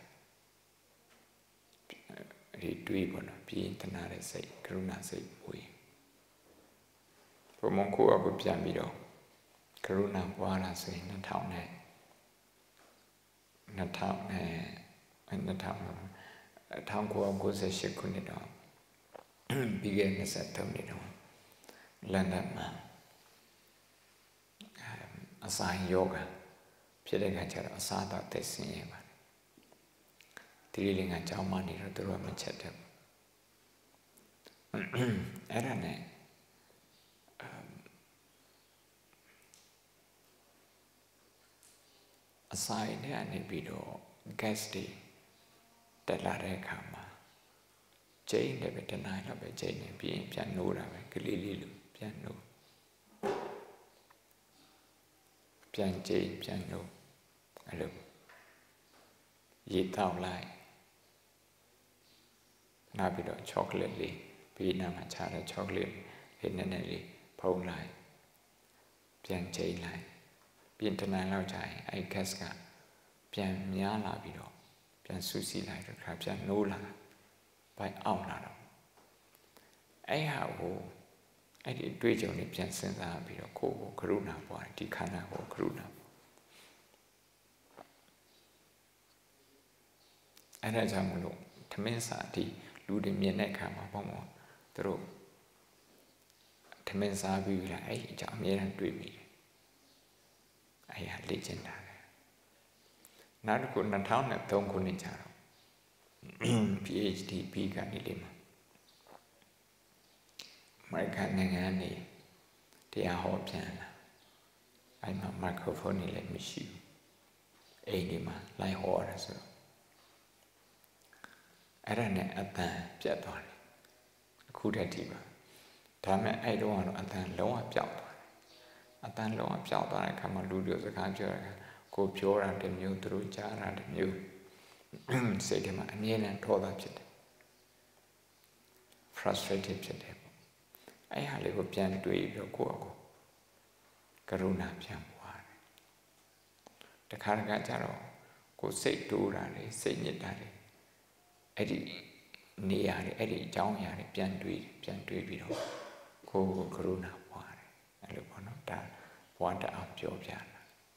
ဒီတွေးပေါ်တော့ပြီးတဏှာတဲ့စိတ်ကရုဏာစိတ်ဝေးဘုံမကိုယ့်အကူပြန်ပြီးတော့ကရုဏာပွားလာဆိုရင်နှစ်ထောင်နဲ့နှစ်ထောင်နဲ့နှစ်ထောင်တစ်ထောင်ကိုယ်ကိုယ်ဆက်ရှိခုနှစ်တော့ပြီးခဲ့တဲ့ဆက်သုံးနှစ်တော့လန်ဒန်မှာအဆိုင်ယောဂဖြစ်တဲ့ခါကျတော့အစားအသောက်သက်ဆင်းရဲပါတယ်တိရိလင်္ကာကျောင်းမနေတော့သူတို့ကမချက်တယ်အဲ့ဒါနဲ့အဆိုင်နဲ့အနေပြီးတော့ gas တွေတက်လာတဲ့အခါမှာကျိန်းတယ်ပဲတနင်္လာလောက်ပဲကျိန်းနေပြီးရင်ပြန်နိုးတာပဲကလေးလေးလိုပြန်နိုးပြန်ကျိန်းပြန်နိုးအဲ့လိုရေတောက်လိုက်နောက်ပြီးတော့ချောကလက်လေးပြီးနားမှာခြားတဲ့ချောကလက်လေးနည်းနည်းလေးဖုံးလိုက်ပြန်ကျိန်းလိုက်ပြင်တနင်္လာလောက်ကြာရင်အဲ့ gas ကပြန်များလာပြီးတော့ပြန်ဆူဆီလိုက်တော့ခါပြန်နိုးလာဘိုက်အောင်လာတော့အဲ့ဟာကိုအဲ့ဒီအတွေ့အကြုံတွေပြန်စဉ်းစားပြီးတော့ကိုယ်ကိုကရုဏာပွားဒီခန္ဓာကိုကရုဏာအဲ့ဒါကြောင့်မလို့ထမင်းစာဒီလူတွေမြင်တဲ့အခါမှာပေါ့မောသူတို့ထမင်းစားပြီးလာအဲ့အကြောင်းအများနဲ့တွေ့ပြီးအဲ့ဟာလေ့ကျင့်တာလေနောက်တစ်ခု၂၀၀၃ခုနှစ်ကျတော့ PhD ပြီးကနေလေမှာအမေရိကန်နိုင်ငံနေတရားဟောပြန်လာအဲ့မှာမိုက်ခရိုဖုန်းနေလည်းမရှိဘူးအိမ်ဒီမှာလိုက်ဟောရဆိုတော့အဲ့ဒါနဲ့အတန်ပြတ်သွားတယ်အခုတည်းဒီပါဒါမဲ့အဲ့တော့ကတော့အတန်လုံးဝပြောက်သွားတယ်အတန်လုံးဝပြောက်သွားတဲ့အခါမှာလူတွေစကားပြောတာကိုပြောတာတစ်မျိုးသူတို့ကြားတာတစ်မျိုးစိတ်ထဲမှာအမြဲတမ်းထောတာဖြစ်တယ် frustrated ဖြစ်တယ်ပေါ့အဲ့ဟာလေးကိုပြန်တွေးပြီးတော့ကိုယ့်အကိုကရုဏာပြန်ပွားတယ်တခါတခါကျတော့ကိုစိတ်တိုးတာလေစိတ်ညစ်တာလေအဲ့ဒီနေရာလေအဲ့ဒီအကြောင်းအရာတွေပြန်တွေးပြန်တွေးပြီးတော့ကိုယ့်ကိုကရုဏာပွားတယ်အဲ့လိုပေါ့နော်ဒါဘဝတအောင်ပြောပြတာ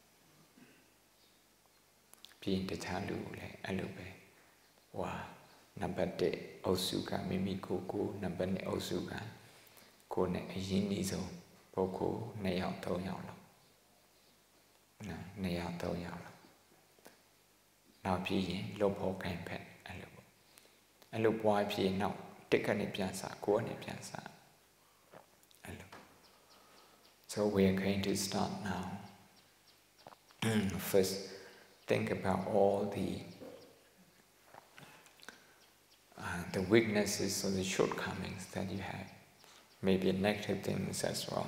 ပြီးရင်တခြားလူကိုလည်းအဲ့လိုပဲဟွာနံပါတ်တစ်အုပ်စုကမိမိကိုယ်ကိုနံပါတ်နှစ်အုပ်စုကကိုယ်နဲ့အရင်းနှီးဆုံးပုဂ္ဂိုလ်နှစ်ယောက်သုံးယောက်လောက်နော်နှစ်ယောက်သုံးယောက်လောက်နောက်ပြီးရင်လှုပ်ဖို့ခိုင်းဖက်အဲ့လိုပေါ့အဲ့လိုပွားပြီးနောက်တစ်ကနေပြန်စားကိုယ်ကနေပြန်စားအဲ့လို so we are going to start now first think about all the uh, the weaknesses or the shortcomings that you have, maybe negative things as well.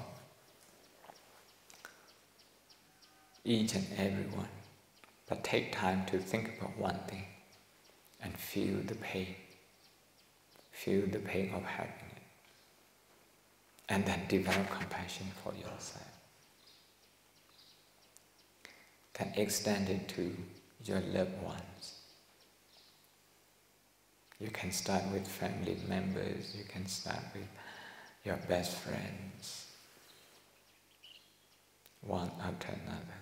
Each and every one, but take time to think about one thing and feel the pain, feel the pain of having it, and then develop compassion for yourself. Then extend it to your loved ones. You can start with family members, you can start with your best friends, one after another.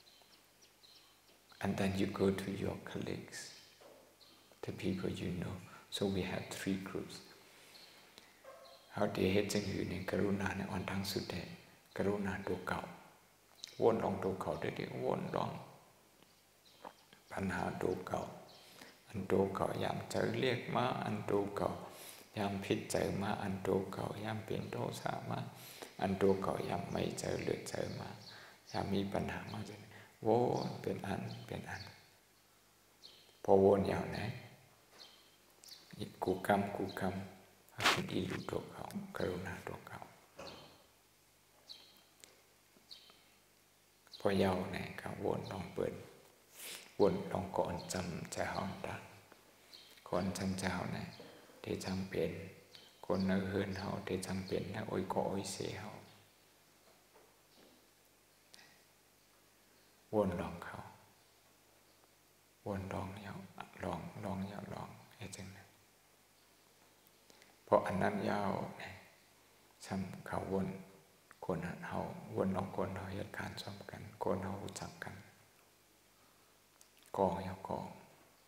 And then you go to your colleagues, the people you know. So we have three groups. How they hate you in Karuna and on Tang Sute, Karuna do cow. One long do cow, they one long. Panha do cow. And do cow yam charliek ma and do cow. Yam pit ma and do cow yam pinto sama and do cow yam may charliek ma. Yami panha ma. Woเป็นอันเป็นอันพอวนยาวนะกูกำกูกำเป็นอิรุตัวเขากรุณาตัวเขาพอยาวนะก็วนลองเปิดวนลองก่อนจำจะห้องดังก่อนจำเจ้านะที่จำเป็นคนเฮือนเขาที่จำเป็นนะโอ้ยก็โอ้ยเสียเขาวนลองเขาวนลองยาวลองลองยาวลองไอ้จังนั้นเพราะอันนั้นยาวเนี่ยซ้ำเขาวนคนเขาวนลองคนเขาเหตุการณ์ซ้ำกันคนเขารู้จักกันกองยาวกอง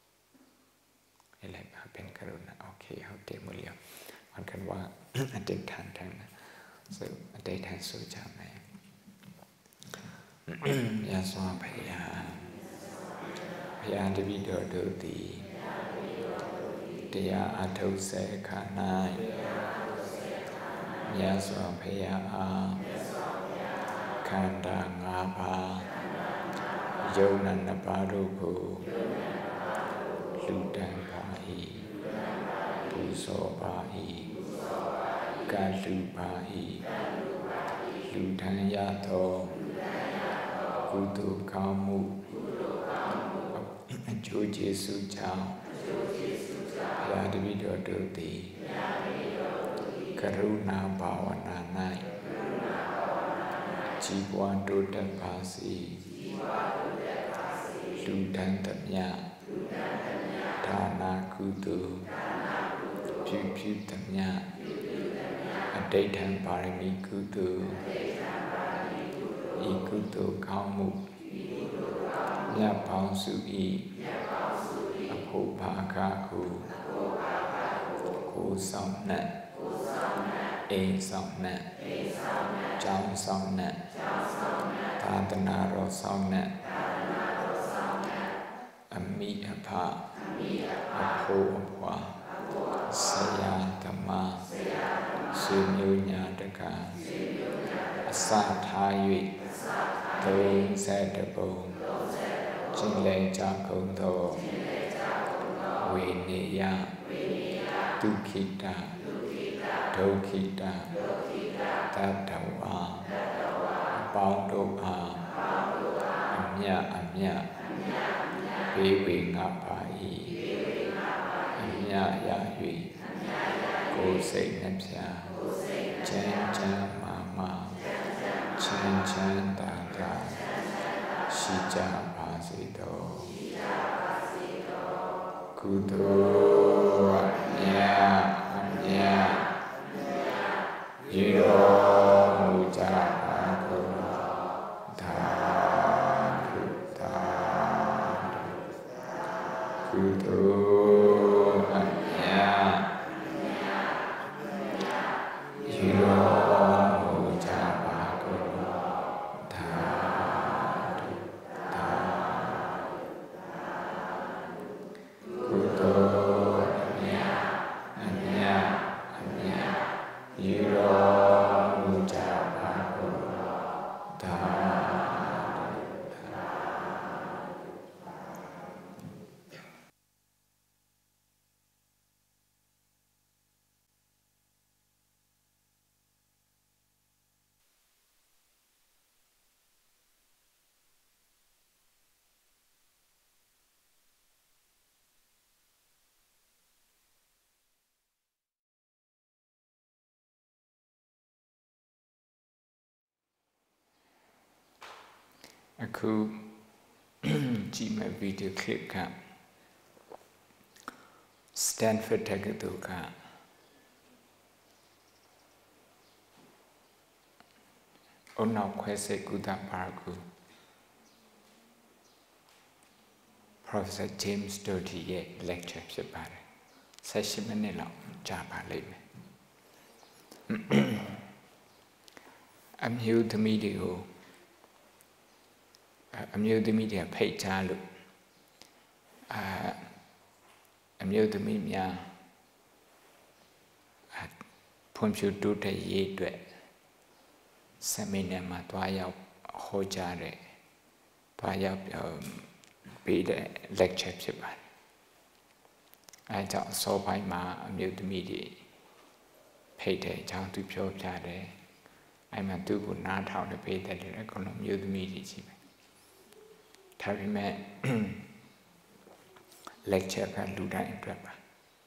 อะไรเป็นกรุณาโอเคเขาเตะมือเลี้ยวมันกันว่าอันเดินทางทางนั้นซึ่งอันเดินทางสู่จามไหนยาสวาพยาพยาทวิโดโดติเตียอาทุเสขานายยาสวาพยาอาคันดางาภาโยนันนปารุภูลุดังภาอีปุโสภาอีกาลุภาอีลุทังยาโตกุตุกามุอจูเจสุเจ้าพระดวิโดโดติกรุณาภาวนาในจีวรดุจภาสีดุดันตัญญาทานากุตุพิพิตัญญาอดีตทางบารมีกุตุอีกุตุข้ามุยาปองสุอีอภุภาคาคูคูสองนะเองสองนะจอมสองนะตาตนารสองนะอมิอภาอภุอภวาสยาธรรมาสุญญญาตกาอสัทธายุตูเสดบุจิเลจักขุโตเวเนยะทุขิตาทุขิตาตัตถวาปาวโตอาอัญญาอัญญาเปเวงาภาอีอัญญายายุโกเสนัพยาเจนจามามาเชนชันตาตาชิจาภาสิโตกุโตอัญญาอัญญายิโรมุจาภาคุธาตุธากุโตอัญญายิโรအခုကြည့်မဲ့ဗီဒီယိုคลิปครับ Stanford တက္ကသိုလ်ကဦးနှောက်ခွဲစိတ်ကုသပါရဂူ Professor James Doty ရဲ့ lecture ဖြစ်ပါတယ်။၁၈မိနစ်လောက်ကြာပါလိမ့်မယ်။အမျိုးသမီးတွေကိုအမျိုးသမီးတွေဖိတ်ကြားလို့အာအမျိုးသမီးများဖွံ့ဖြိုးတိုးတက်ရေးအတွက် seminar မှာတွားရောက်ဟောကြားတဲ့တွားရောက်ပေးတဲ့ lecture ဖြစ်ပါတယ်။အဲကြောင့်အစောပိုင်းမှာအမျိုးသမီးတွေဖိတ်တဲ့အကြောင်းသူပြောပြတယ်။အဲမှာသူ့ကိုနားထောင်နေပေးတယ်အကုန်လုံးအမျိုးသမီးတွေကြီးပဲ။ဒါပေမဲ့ lecture ကလူတိုင်းအတွက်ပါ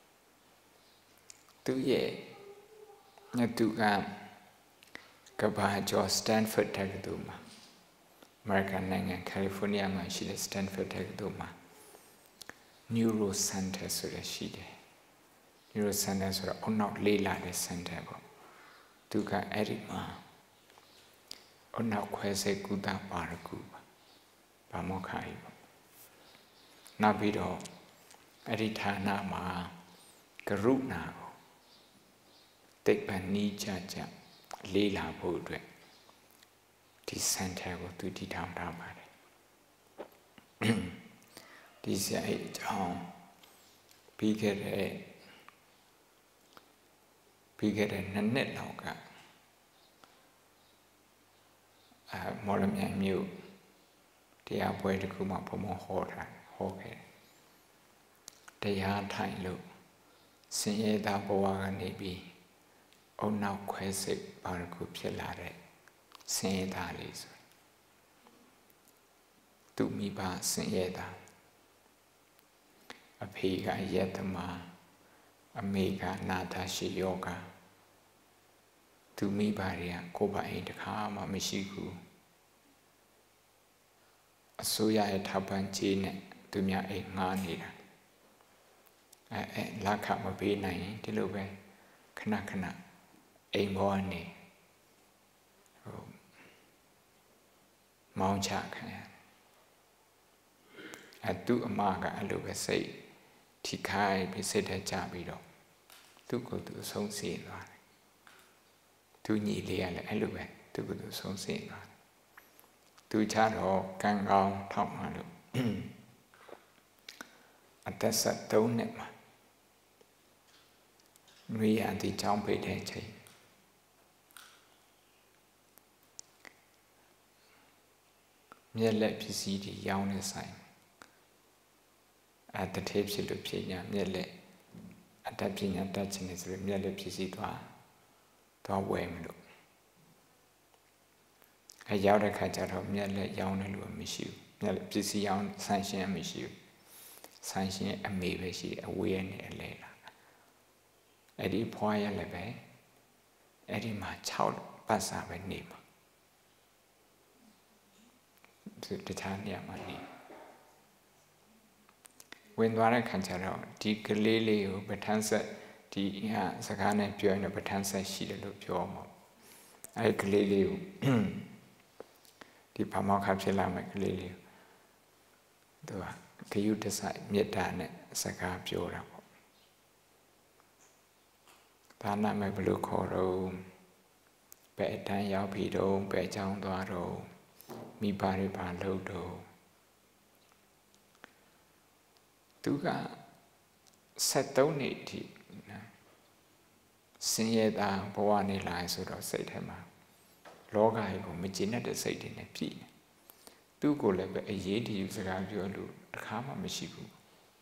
။သူရဲ့သူကကဘာကျော် Stanford တက္ကသိုလ်မှာအမေရိကန်နိုင်ငံကယ်လီဖိုးနီးယားမှာရှိတဲ့ Stanford တက္ကသိုလ်မှာ Neuro Center ဆိုရရှိတယ် Neuro Center ဆိုတော့အနောက်လေးလာတဲ့ center ပေါ့သူကအဲ့ဒီမှာအနောက်ခွဲစိတ်ကုသပါရဂူပါဘာမောခိုင်ပေါ့နောက်ပြီးတော့အဲ့ဒီဌာနမှာကရုဏာကိုတိတ်ပန်နီးကြကြလေးလာဖို့အတွက်ဒီ center ကိုသူတည်ထောင်ထားပါတယ်ဒီဆရာအကြောင်းပြီးခဲ့တဲ့ပြီးခဲ့တဲ့နှစ်နှစ်လောက်ကအဲမော်လမြိုင်မြို့တရားပွဲတစ်ခုမှဘုံဘဟောတာဟောခဲ့တရားထိုင်လို့ဆင်းရဲသားဘဝကနေပြီးအုံနောက်ခွဲစိတ်ပါရဂူဖြစ်လာတဲ့ဆင်းရဲသားလေးဆိုသူမိဘဆင်းရဲသားအဖေကယတမအမေကနာတာရှိယောဂသူမိဘတွေကကိုယ်ပိုင်အိမ်တစ်ခါမှမရှိဘူးအစိုးရရဲ့ထောက်ပံ့ကြေးနဲ့သူများအိမ်ငှားနေတာအဲအဲလက်ခမပေးနိုင်ရင်ဒီလိုပဲခဏခဏအိမ်ဘောကနေဟိုမောင်းချခံရအဲသူ့အမကအဲ့လိုပဲစိတ်ထိခိုက်ပြီးစိတ်ထဲကြပြီးတော့သူ့ကိုယ်သူဆုံးစေသွားတယ်သူညီလေးကလည်းအဲ့လိုပဲသူ့ကိုယ်သူဆုံးစေသွားတယ်သူချတော့ကံကောင်းထောက်မှလို့အသက်ဆက်သုံးနှစ်မှာမိရတီချောင်းပိတ်တဲ့ချိန်မျက်လက်ပစ္စည်းတွေရောင်းနေဆိုင်အဲတထေးဖြစ်လို့ဖြစ်ညာမျက်လက်အတတ်ပညာတတ်ချင်နေဆိုရမျက်လက်ပစ္စည်းသွားသွားဝယ်မလို့အဲရောက်တဲ့ခါကျတော့မျက်လက်ရောင်းတယ်လို့မရှိဘူးမျက်လက်ပစ္စည်းရောင်းဆိုင်ရှင်မရှိဘူးဆိုင်ရှင်အမေပဲရှိအဝေးနဲ့အလဲလာအဲ့ဒီဖွားရလည်းပဲအဲ့ဒီမှာ၆ပတ်စာပဲနေမှာဒီတခြားနေရာမှာနေဝင်သွားတဲ့ခါကျတော့ဒီကလေးလေးကိုပဋ္ဌာန်းဆက်ဒီဟာစကားနဲ့ပြောရင်ပဋ္ဌာန်းဆက်ရှိတယ်လို့ပြောမှာအဲ့ဒီကလေးလေးကိုဒီဘာမောခဖြစ်လာမဲ့ကလေးလေးသူကဂယုတစိုက်မေတ္တာနဲ့စကားပြောတာပေါ့ဒါနမဲ့ဘယ်လိုခေါ်တော့ဘယ်အတန်းရောက်ပြီတော့ဘယ်အကြောင်းသွားတော့မိဘတွေပါလို့တော့သူကဆက်သုံးနှစ်ထိဆင်းရဲတာဘဝနေလာဆိုတော့စိတ်ထဲမှာလောကကြီးကိုမကျေနပ်တဲ့စိတ်တွေနဲ့ပြည့်နေသူ့ကိုလည်းပဲအရေးတယူစကားပြောလို့တခါမှမရှိဘူး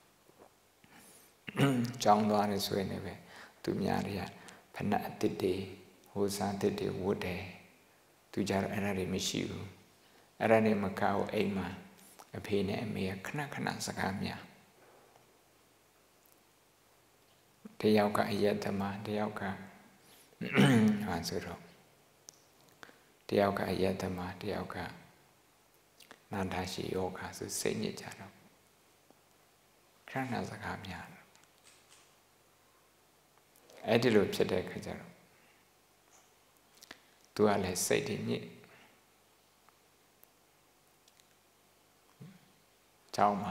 ကြောင်းသွားတယ်ဆိုရင်လည်းပဲသူများတွေကဖဏအတစ်တွေဟိုစားတစ်တွေဝတ်တယ်သူကြတော့အဲ့ဒါတွေမရှိဘူးအဲ့ဒါတွေမကောက်အိမ်မှာအဖေနဲ့အမေကခဏခဏစကားများတယောက်ကအယက်သမားတယောက်ကဟာဆိုတော့တယောက်ကအယက်သမားတယောက်ကနာတာရှိယောဂဆိုစိတ်ညစ်ကြတော့ခဏခဏစကားများအဲ့ဒီလိုဖြစ်တဲ့ခါကျတော့သူကလည်းစိတ်တွေညစ်ကြောင်းမှာ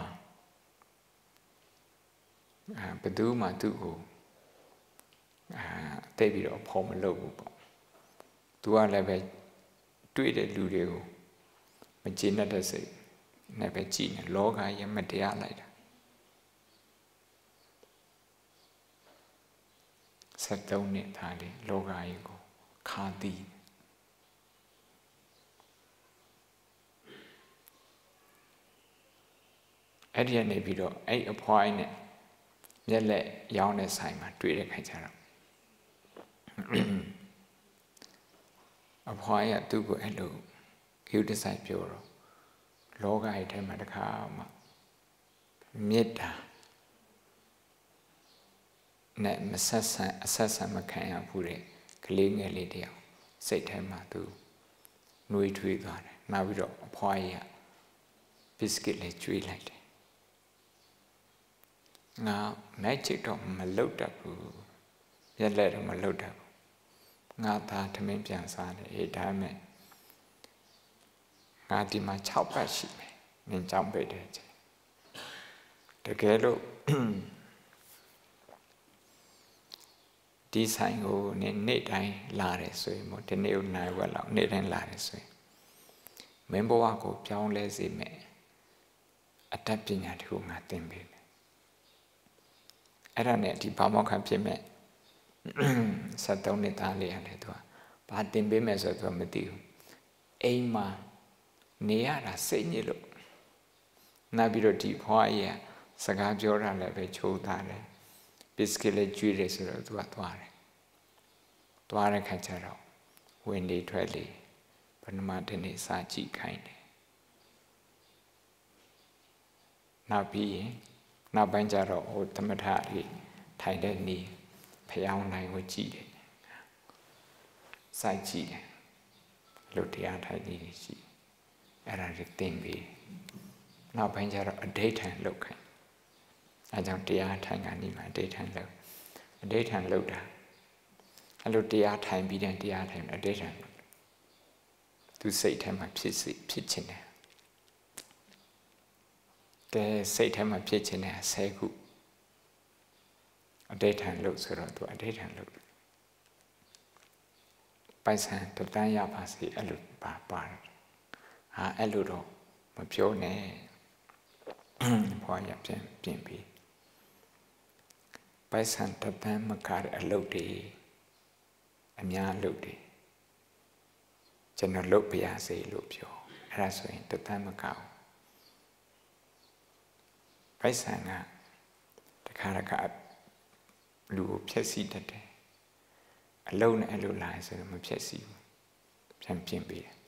အာဘယ်သူမှသူ့ကိုအာတိတ်ပြီးတော့ဖော်မလုပ်ဘူးပေါ့သူကလည်းပဲတွေ့တဲ့လူတွေကိုမကျေနပ်တဲ့စိတ်နဲ့ပဲကြည်နေလောကရဲ့မတရားလိုက်တာဆက်သုံးနှစ်သားလေးလောကကြီးကိုခါသီးအဲ့ဒီကနေပြီးတော့အဲ့အဖွားနဲ့မျက်လက်ရောင်းတဲ့ဆိုင်မှာတွေ့တဲ့ခါကျတော့အဖွားရသူ့ကိုအဲ့လိုဂုတဆိုင်ပြောတော့လောကရဲ့ထဲမှာတခါမှမေတ္တာနဲ့မဆက်ဆံအဆက်ဆံမခံရဘူးတဲ့ကလေးငယ်လေးတယောက်စိတ်ထဲမှာသူနှွေးထွေးသွားတယ်နောက်ပြီးတော့အဖွားရဘစ်ကစ်လေးကျွေးလိုက်တယ်ငါ magic တော့မလုပ်တတ်ဘူးရက်လက်တော့မလုပ်တတ်ဘူးငါသားထမင်းပြန်စားတယ်အေးဒါမဲ့ငါဒီမှာ၆ပတ်ရှိမယ်နင်ကြောင်းပိတ်တယ်ချင်းတကယ်လို့ဒီဆိုင်ကိုနင်နေ့တိုင်းလာတယ်ဆိုရင်မို့ဒီနေ့ကိုနိုင်ဝက်လောက်နေ့တိုင်းလာတယ်ဆိုရင်မင်းဘဝကိုပြောင်းလဲစေမယ်အတတ်ပညာတွေကိုငါသင်ပေးမယ်အဲ့ဒါနဲ့ဒီဘာမောက္ခဖြစ်မဲ့ဆက်သုံးနှစ်သားလေးရတယ်သူကဘာသင်ပေးမယ်ဆိုတော့မသိဘူးအိမ်မှာနေရတာစိတ်ညစ်လို့နောက်ပြီးတော့ဒီဖွားရစကားပြောတာလည်းပဲချိုးသားတယ်ဘစ်ကစ်လည်းကျွေးတယ်ဆိုတော့သူကသွားတယ်သွားတဲ့ခါကျတော့ဝင်လေထွက်လေဘယ်နှမတနေ့စာကြည့်ခိုင်းတယ်နောက်ပြီးရင်နောက်ပိုင်းကျတော့ဟိုသမထကြီးထိုင်တဲ့နေဖျောင်းနိုင်ကိုကြည့်တယ်စိုက်ကြည့်တယ်လို့တရားထိုင်နေရှိအဲ့ဒါတွေသင်ပြီးနောက်ပိုင်းကျတော့အဋိဋ္ဌံလောက်ခိုင်းအဲကြောင့်တရားထိုင်ကနေမှအဋိဋ္ဌံလောက်အဋိဋ္ဌံလောက်တာအဲ့လိုတရားထိုင်ပြီးတဲ့တရားထိုင်အဋိဋ္ဌံသူစိတ်ထဲမှာဖြစ်စီဖြစ်ချင်တယ်ကဲစိတ်ထဲမှာဖြစ်ချင်တဲ့ဆယ်ခုအဋိဋ္ဌံလို့ဆိုတော့သူအဋိဋ္ဌံလို့ပိုက်ဆံတတန်းရပါစေအဲ့လိုပါပါတယ်ဟာအဲ့လိုတော့မပြောနဲ့ဖွာရပြန်ပြင်ပြီးပိုက်ဆံတတန်းမကားတဲ့အလုပ်တွေအများအလုပ်တွေကျွန်တော်လုပ်ပြရစေလို့ပြောအဲ့ဒါဆိုရင်တတန်းမကောက်ပိုက်ဆံကတခါတခါလူကိုဖျက်ဆီးတတ်တယ်အလုံးနဲ့အဲ့လိုလာဆိုတော့မဖျက်ဆီးဘူးပြန်ပြင်ပေးတယ်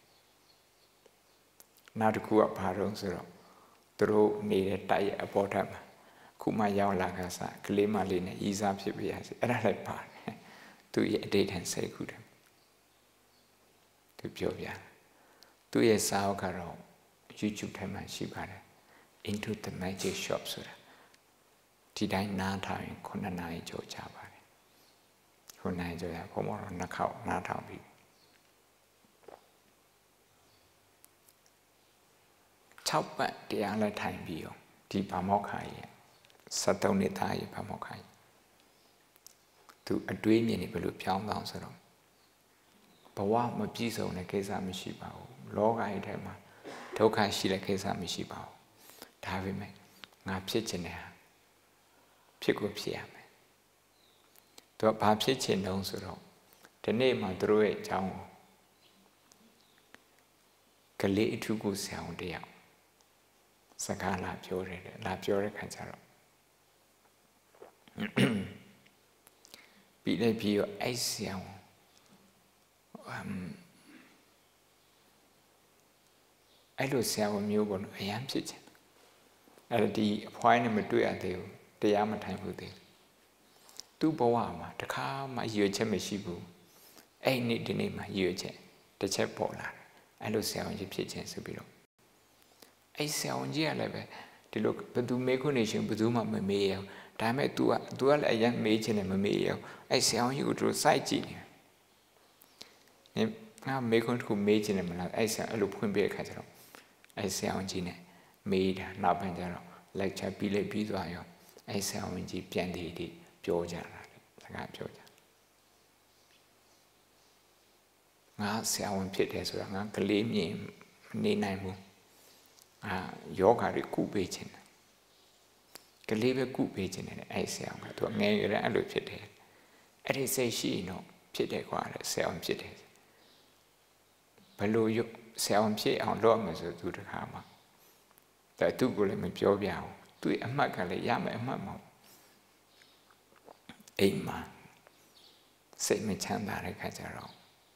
နောက်တစ်ခုကဘာတော့ဆိုတော့သူတို့နေတဲ့တိုက်ရဲ့အပေါ်ထပ်မှာခုမှရောက်လာကစားကလေးမလေးနဲ့ဤစားဖြစ်ပြရစီအဲ့ဒါလည်းပါတယ်သူရဲ့အဋိဋ္ဌံဆယ်ခုတည်းသူပြောပြသူရဲ့စာအုပ်ကတော့ YouTube ထဲမှာရှိပါတယ် Into the Magic Shop ဆိုတာဒီတိုင်းနားထောင်ရင်ခုနှစ်နာရီကျော်ကြာပါတယ်ခုနှစ်နာရီကျော်ရဘုံမောတော့နှစ်ခေါက်နားထောင်ပြီး၆ပတ်တရားလည်းထိုင်ပြီးအောင်ဒီဗာမောက္ခရဲ့ဆက်သုံးနှစ်သားရဲ့ဗာမောက္ခရဲ့သူအတွေးမြင်နေဘယ်လိုပြောင်းသွားဆိုတော့ဘဝမပြည့်စုံတဲ့ကိစ္စမရှိပါဘူးလောကရဲ့ထဲမှာဒုက္ခရှိတဲ့ကိစ္စမရှိပါဘူးဒါပေမဲ့ငါဖြစ်ချင်တဲ့ဟာဖြစ်ကိုဖြစ်ရမယ်သူကဘာဖြစ်ချင်တုံးဆိုတော့ဒီနေ့မှသူတို့ရဲ့အကြောင်းကိုကလေးအထူးကိုဆရာဝန်တယောက်စကားလာပြောတယ်လာပြောတဲ့ခါကျတော့ပြီးလိုက်ပြီးတော့အဲ့ဆရာဝန်အဲ့လိုဆရာဝန်မျိုးပေါ့နော်အရန်ဖြစ်ချင်အဲ့ဒီအဖွားနဲ့မတွေ့ရသေးဘူးတရားမထိုင်ဘူးသေးသူ့ဘဝမှာတခါမှရွေချက်မရှိဘူးအဲ့နေ့ဒီနေ့မှာရွေချက်တစ်ချက်ပေါ်လာတယ်အဲ့လိုဆရာဝန်ကြီးဖြစ်ချင်ဆိုပြီးတော့အဲ့ဆရာဝန်ကြီးကလည်းပဲဒီလိုဘယ်သူမေးခွန်းနေရှင်ဘယ်သူမှမမေးရဒါမဲ့ तू อ่ะ तू อ่ะလည်းအရင်မေးချင်တယ်မမေးရအောင်အဲ့ဆရာဝန်ကြီးကိုတို့စိုက်ကြည့်နေငါမေးခွန်းတစ်ခုမေးချင်တယ်မလားအဲ့ဆရာအဲ့လိုဖွင့်ပြတဲ့ခါကျတော့အဲ့ဆရာဝန်ကြီးနဲ့မေးတာနောက်ပိုင်းကျတော့ lecture ပြီးလေပြီးသွားရောအဲ့ဆရာဝန်ကြီးပြန်တည်တည်ပြောကြတာစကားပြောကြငါဆရာဝန်ဖြစ်တယ်ဆိုတာငါကလေးမြင်နေနိုင်ဘူးအာယောဂါတွေကုပေးခြင်းကလေးပဲကုပေးခြင်းနဲ့အဲ့ဆရာကသူငယ်ရတဲ့အဲ့လိုဖြစ်တယ်အဲ့ဒီစိတ်ရှိရင်တော့ဖြစ်တယ်ကွာတဲ့ဆရာဝန်ဖြစ်တယ်ဘယ်လိုရဆရာဝန်ဖြစ်အောင်လုပ်ရမလဲဆိုသူတခါမှแต่သူ့ကိုလည်းမပြောပြဘူးသူ့အမှတ်ကလည်းရမယ်အမှတ်မဟုတ်အိမ်မှာစိတ်မချမ်းသာတဲ့ခါကျတော့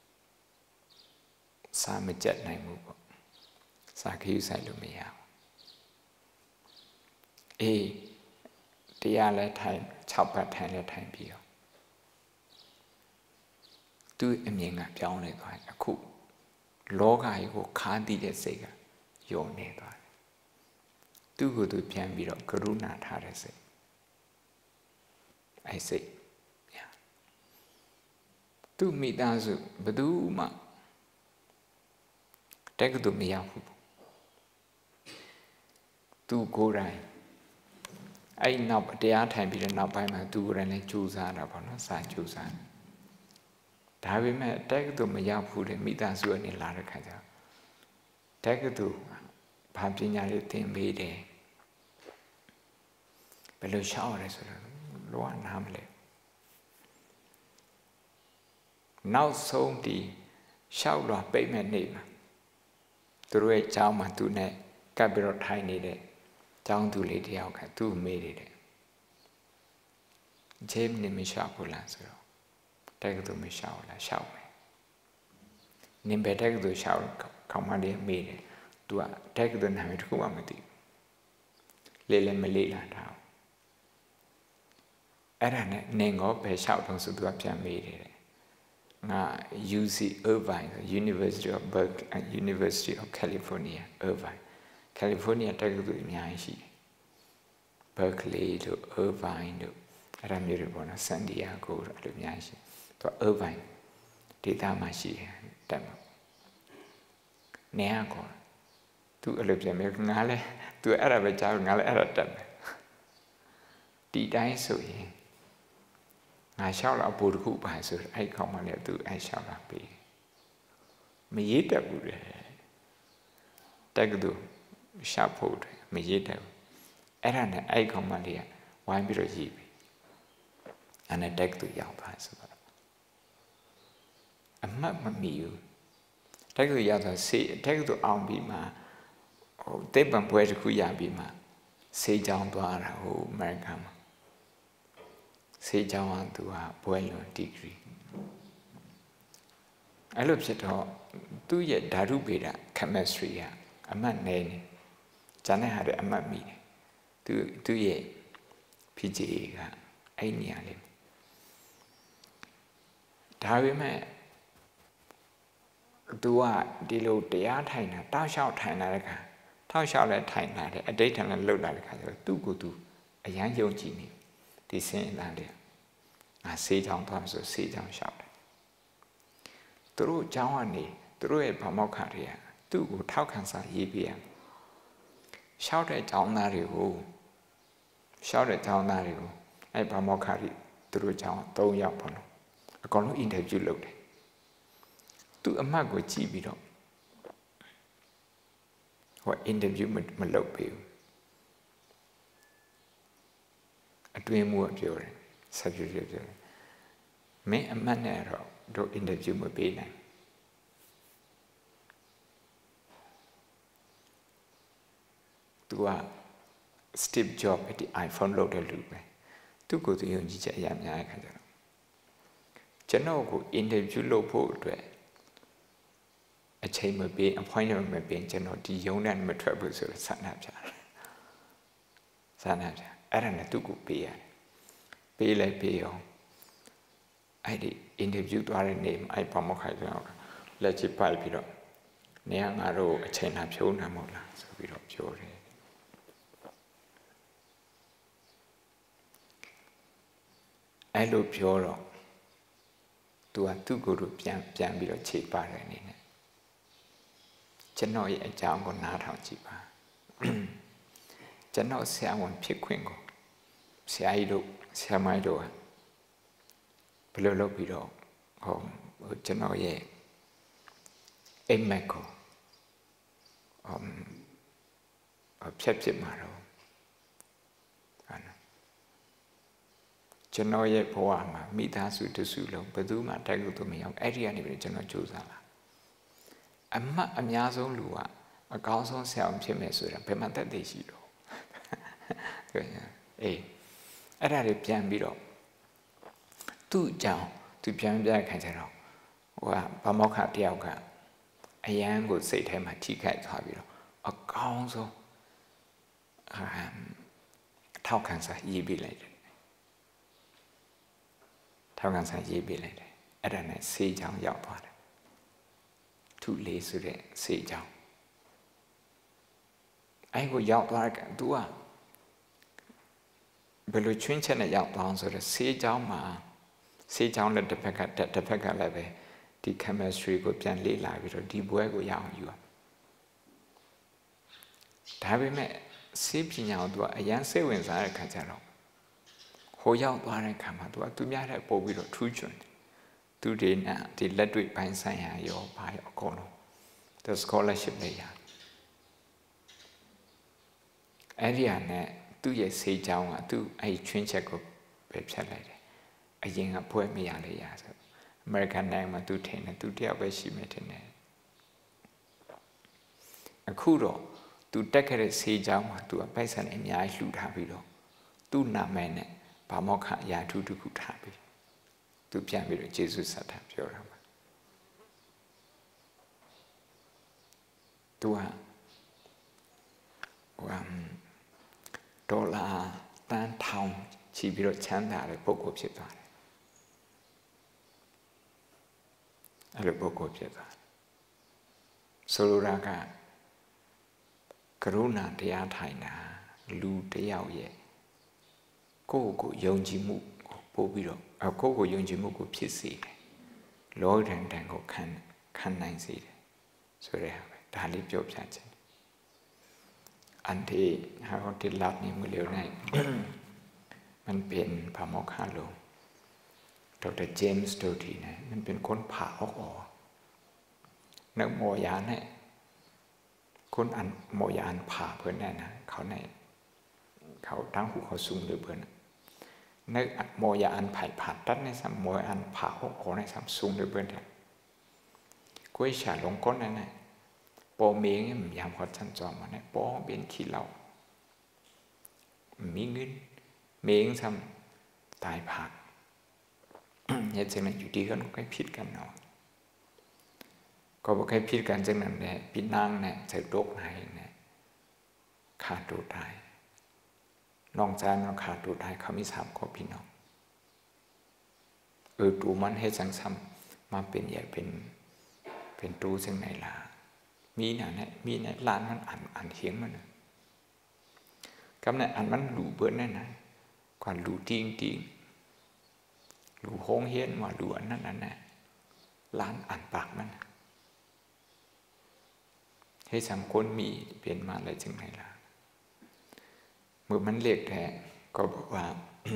စာမကြက်နိုင်ဘူးပေါ့စာခရီးဆိုင်လို့မရဘူးအေးတရားလည်းထိုင်၆ပတ်ထိုင်လည်းထိုင်ပြီးတော့သူ့အမြင်ကပြောင်းလဲသွားတယ်အခုလောကကြီးကိုခါးတည်တဲ့စိတ်ကယုံနေသွားတယ်သူ့ကိုယ်သူပြန်ပြီးတော့ကရုဏာထားတဲ့စိတ်အဲစိတ်သူ့မိသားစုဘယ်သူမှတက်ကတူမရဘူးသူကိုယ်တိုင်အဲ့နောက်တရားထိုင်ပြီးတဲ့နောက်ပိုင်းမှာသူကိုယ်တိုင်လည်းကြိုးစားတာပေါ့နော်စာကြိုးစားဒါပေမဲ့တက်ကတူမရဘူးတဲ့မိသားစုအနေလာတဲ့ခါကျတက်ကတူဘာပညာလေးသင်ပေးတယ်ဘယ်လိုရှောက်ရလဲဆိုတော့လောကနားမလဲနောက်ဆုံးဒီရှောက်တော့ပိတ်မဲ့နေမှာသူတို့ရဲ့ကျောင်းမှာသူနဲ့ကပ်ပြီးတော့ထိုင်နေတဲ့ကျောင်းသူလေးတယောက်ကသူ့မေးတယ်ဂျေးမနေမရှောက်ဘူးလားဆိုတော့တက်ကတူမရှောက်လားရှောက်မယ်နင်ဘယ်တက်ကတူရှောက်ခေါင်းမလေးမေးတယ်သူကတက်ကတူနာမည်တစ်ခုမှမသိဘူးလေလည်းမလေးလာတာအဲ့ဒါနဲ့နင်ကောဘယ်ရှောက်တော့ဆိုသူကပြန်မေးတယ်ငါ U C Irvine University of Berkeley and University of California Irvine California တက္ကသိုလ်အများကြီးရှိတယ် Berkeley တို့ Irvine တို့အဲ့ဒါမျိုးတွေပေါ့နော် San Diego တို့အဲ့လိုအများကြီးရှိသူက Irvine ဒေသမှာရှိတယ်တက်မှာနေရကောသူအဲ့လိုပြန်မယ်ငါလည်းသူအဲ့ဒါပဲကြားငါလည်းအဲ့ဒါတက်မယ်ဒီတိုင်းဆိုရင်ငါရှောက်လာပို့တခုပါဆိုအဲ့ခေါင်းမလည်းသူအဲ့ရှောက်လာပြီမရေးတတ်ဘူးလေတက်ကတူရှောက်ဖို့တယ်မရေးတတ်ဘူးအဲ့ဒါနဲ့အဲ့ခေါင်းမလေးကဝိုင်းပြီးတော့ရေးပြီအဲ့နဲ့တက်တူရောက်သွားဆိုတော့အမှတ်မမီဘူးတက်ကတူရောက်သွားစေတက်ကတူအောင်ပြီးမှဟိုတေပံပွဲတစ်ခုရပြီးမှစေချောင်းသွားတာဟိုအမေရိကန်မှာစေချောင်းကသူကဘွဲလွန်ဒီဂရီအဲ့လိုဖြစ်တော့သူ့ရဲ့ဓာတုဗေဒ chemistry ကအမှတ်နည်းနေဂျာနဲ့ဟာတဲ့အမှတ်မိတယ်သူသူ့ရဲ့ P G A ကအဲ့နေရာလေးဒါပေမဲ့သူကဒီလိုတရားထိုင်တာတောက်လျှောက်ထိုင်လာတဲ့ခါတောက်လျှောက်လည်းထိုင်လာတယ်အတိတ်ထန်လည်းလှုပ်လာတဲ့ခါကျတော့သူ့ကိုယ်သူအရန်ယုံကြည်နေဒီစင်လာတယ်ငါစေးချောင်းသွားဆိုစေးချောင်းလျှောက်တယ်သူတို့เจ้าကနေသူတို့ရဲ့ဗမောက္ခတွေကသူ့ကိုထောက်ခံစာရေးပေးရလျှောက်တဲ့เจ้าသားတွေကိုလျှောက်တဲ့เจ้าသားတွေကိုအဲ့ဗမောက္ခတွေသူတို့เจ้าသုံးယောက်ပေါ့နော်အကောင်လုံးအင်တာဗျူးလုပ်တယ်သူအမှတ်ကိုကြည့်ပြီးတော့ဟိုအင်တာဗျူးမလုပ်ပေးဘူးအတွင်းမှုကပြောတယ်ဆက်ပြောပြောတယ်မင်းအမှတ်နဲ့တော့တို့အင်တာဗျူးမပေးနိုင်သူက Steve Jobs ဒီ iPhone လုပ်တဲ့လူပဲသူကိုယ်သူယုံကြည်ချက်အများကြီးခါကြတော့ကျွန်တော်ကိုအင်တာဗျူးလုပ်ဖို့အတွက်အချိန်မပေး appointment မပေးကျွန်တော်ဒီရုံးနဲ့မထွက်ဘူးဆိုတော့ဆန္ဒပြတယ်ဆန္ဒပြအဲ့ဒါနဲ့သူ့ကိုပေးရတယ်ပေးလိုက်ပေးအောင်အဲ့ဒီ interview သွားတဲ့နေ့အဲ့ဘာမှခိုင်တော့လက်ချပိုက်ပြီးတော့နေရငါတို့အချိန်လာဖြုံးနေမဟုတ်လားဆိုပြီးတော့ပြောတယ်အဲ့လိုပြောတော့သူကသူ့ကိုယ်လိုပြန်ပြန်ပြီးတော့ခြေပါတယ်အနေနဲ့ကျွန်တော်ရဲ့အကြောင်းကိုနားထောင်ကြည့်ပါကျွန်တော်ဆရာဝန်ဖြစ်ခွင့်ကိုဆရာကြီးတို့ဆရာမကြီးတို့ကဘယ်လိုလုပ်ပြီးတော့ဟောကျွန်တော်ရဲ့အိမ်မက်ကိုအမ်ဖြတ်ဖြစ်မှာတော့ဟာနော်ကျွန်တော်ရဲ့ဘဝမှာမိသားစုတစုလုံးဘယ်သူမှတိုက်လို့မရအောင်အဲ့ဒီကနေပြီးကျွန်တော်ကြိုးစားလာအမှတ်အများဆုံးလူကအကောင်းဆုံးဆရာဝန်ဖြစ်မယ်ဆိုတာဘယ်မှသက်သေရှိတော့အေးအဲ့ဒါတွေပြန်ပြီးတော့သူ့အကြောင်းသူပြန်ပြခိုင်းကြတော့ဟိုကဗမောက္ခတယောက်ကအယံကိုစိတ်ထဲမှာထိခိုက်သွားပြီးတော့အကောင်းဆုံးအထောက်ခံစာရေးပေးလိုက်တယ်ထောက်ခံစာရေးပေးလိုက်တယ်အဲ့ဒါနဲ့ဆေးချောင်းရောက်သွားတယ်ထုလေးဆိုတဲ့ဆေးချောင်းအဲ့ကိုရောက်သွားတဲ့သူကဘယ်လိုချွင်းချက်နဲ့ရောက်သွားအောင်ဆိုတော့ဆေးချောင်းမှာဆေးချောင်းနဲ့တစ်ဖက်ကတစ်ဖက်ကလည်းပဲဒီ chemistry ကိုပြန်လေ့လာပြီးတော့ဒီဘွဲကိုရအောင်ယူရဒါပေမဲ့ဆေးပညာကိုသူကအရန်စိတ်ဝင်စားတဲ့ခါကျတော့ဟိုရောက်သွားတဲ့ခါမှာသူကသူများတဲ့ပို့ပြီးတော့ထူးချွန်တယ်သူတွေနဲ့ဒီလက်တွေ့ပိုင်းဆိုင်ရာရောဘာရောအကုန်လုံးသူ scholarship လေးရအဲ့ဒီအနေနဲ့သူ့ရဲ့ဆေးကြောင်းကသူ့အဲ့ချွင်းချက်ကိုပဲဖြတ်လိုက်တယ်အရင်ကဘွဲမရလေရဆိုအမေရိကန်နိုင်ငံမှာသူထင်တယ်သူတယောက်ပဲရှိမယ်ထင်တယ်အခုတော့သူတက်ခဲ့တဲ့ဆေးကြောင်းမှာသူကပိုက်ဆံအများကြီးလှူထားပြီးတော့သူ့နာမည်နဲ့ဗမောက္ခရာထူးတစ်ခုထားပြီးသူပြန်ပြီးတော့ယေရှုဆက်တာပြောတာပါသူကဟိုဒေါ်လာတန်ထောင်ချီပြီးတော့ချမ်းသာတဲ့ပုဂ္ဂိုလ်ဖြစ်သွားတယ်အဲ့လိုပုဂ္ဂိုလ်ဖြစ်သွားတယ်ဆိုလိုတာကကရုဏာတရားထိုင်တာလူတယောက်ရဲ့ကိုယ့်ကိုယုံကြည်မှုပို့ပြီးတော့ကိုယ့်ကိုယုံကြည်မှုကိုဖြစ်စေတယ်လောဒန်တန်ကိုခံခံနိုင်စေတယ်ဆိုရဲပဲဒါလေးပြောပြချင်อันที่เขาติดลับนี่มือเร็วนี่มันเป็นพระโมคคัลโลดร.เจมส์โดทีนะมันเป็นคนผ่าออกออกนักโมยานเนี่ยคนอันโมยานผ่าเพื่อนแน่นะเขาในเขาตั้งหูเขาซุ่มหรือเพื่อนนักโมยานผ่าผ่าตัดในซ้ำโมยานผ่าออกออกในซ้ำซุ่มหรือเพื่อนเนี่ยกุ้ยฉาลงก้นนั่นนะปอเมงเนี่ยมันยามเขาชันจอมมาเนี่ยปอเป็นขี้เหล้ามีเงินเมงซ้ำตายผักเนี่ยจังนั้นอยู่ดีก็ใกล้ผิดกันเนาะก็บอกใกล้ผิดกันจังนั้นเนี่ยพี่นางเนี่ยใส่โรคไหนเนี่ยขาดตัวตายน้องจานเราขาดตัวตายเขามีสามข้อพี่น้องเออตูมันให้สังซ้ำมาเป็นใหญ่เป็นเป็นตูจังไหนล่ะมีน่ะเนี่ยมีเนี่ยล้านมันอ่านอ่านเขียงมันนะกำเนี่ยอ่านมันหลู่เบิ้ลนั่นนะกว่าหลู่จริงจริงหลู่โฮงเฮียนว่าหลู่อันนั้นนั่นนะล้านอ่านปากมันให้สังคนมีเปลี่ยนมาอะไรจังไหนล่ะเมื่อมันเรียกแท้ก็บอกว่า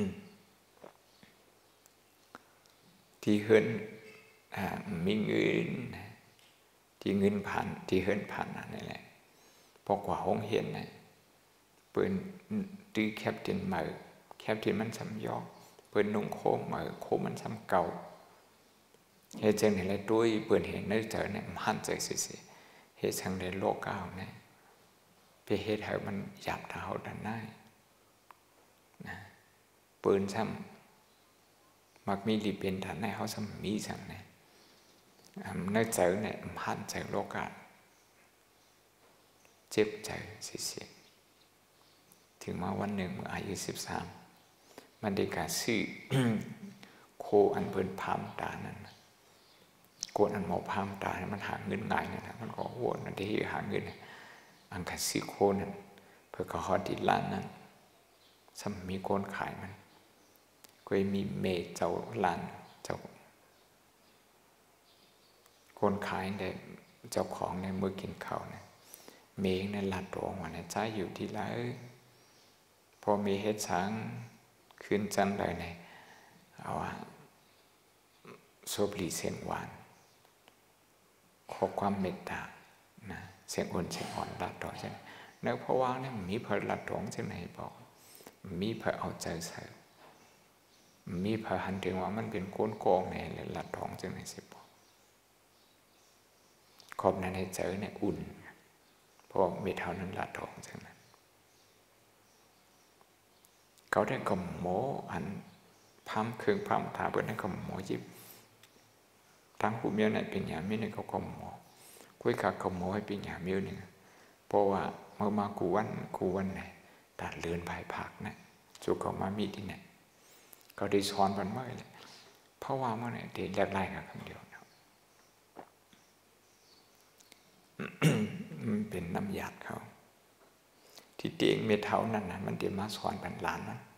ที่เฮิรนมีเงินที่เงินผ่านที่เฮิรนผ่านนั่นแหละพอกว่าห้องเห็นนะเปิดตีแคปตินมาแคปตินมันซ้ำยอกเปิดนุ่งโคมมาโคมมันซ้ำเก่าเหตุจังไหนเลยด้วยเปิดเห็นในเจอเนี่ยมันใจสิเหตุจังในโลกเก่าเนี่ยไปเหตุให้มันหยาบเท้าดันได้นะเปิดซ้ำมักมีรีเป็นฐานในเขาซ้ำมีสั่งเนี่ยในเจอเนี่ยมันใจโลกาเจ็บใจเสียถึงมาวันหนึ่งเมื่ออายุสิบสามมันได้การซื้อ โคอันเปินพามตานั่นโกนอันหมอพามตาเนี่ยมันหาเงินง่ายนะมันก็โหดนั่นที่หาเงินอันการซื้อโคนั่นเพื่อเขาหอดิล้านนั้นซ้ำมีโกนขายมันโก็มีเมย์เจ้าล้านเจ้าคนขายเนี่ยเจ้าของในมือกินข้าวเนี่ยเมย์เนี่ยหลัดตัวหัวเนี่ยใจอยู่ที่ไรพอมีเฮ็ดช้างขึ้นจันเลยเนี่ยเอาโซบลีเสียงหวานขอความเมตตานะเสียงอ่อนเสียงอ่อนหลัดตัวใช่ไหมเนื้อเพราะว่าเนี่ยมีเพลหลัดตัวใช่ไหมบอกมีเพลเอาใจใส่มีเพลหันถึงว่ามันเป็นโกนโกงเนี่ยเลยหลัดท้องใช่ไหมสิบอกขอบนั้นให้เจอเนี่ยอุ่นเพราะมีเท่านั้นหลัดท้องใช่ไหมเขาได้กำโมอันพัมเครื่องพัมถาเปิดได้กำโมยิบทั้งผู้เมียในเป็นอย่างนี้เนี่ยเขากำโมคุยกับกำโมให้เป็นอย่างนี้เนี่ยเพราะว่าเมื่อมากูวันกูวันไหนตัดเลือนภายผักนะสุขมามีที่ไหนเขาได้สอนมันเมื่อไรเพราะว่าเมื่อไหร่เด็กไล่กันคำเดียวมันเป็นน้ำหยาดเขาที่เตียงเมทัลนั่นนะมันเดี๋ยวมาสอนบันหลานมัน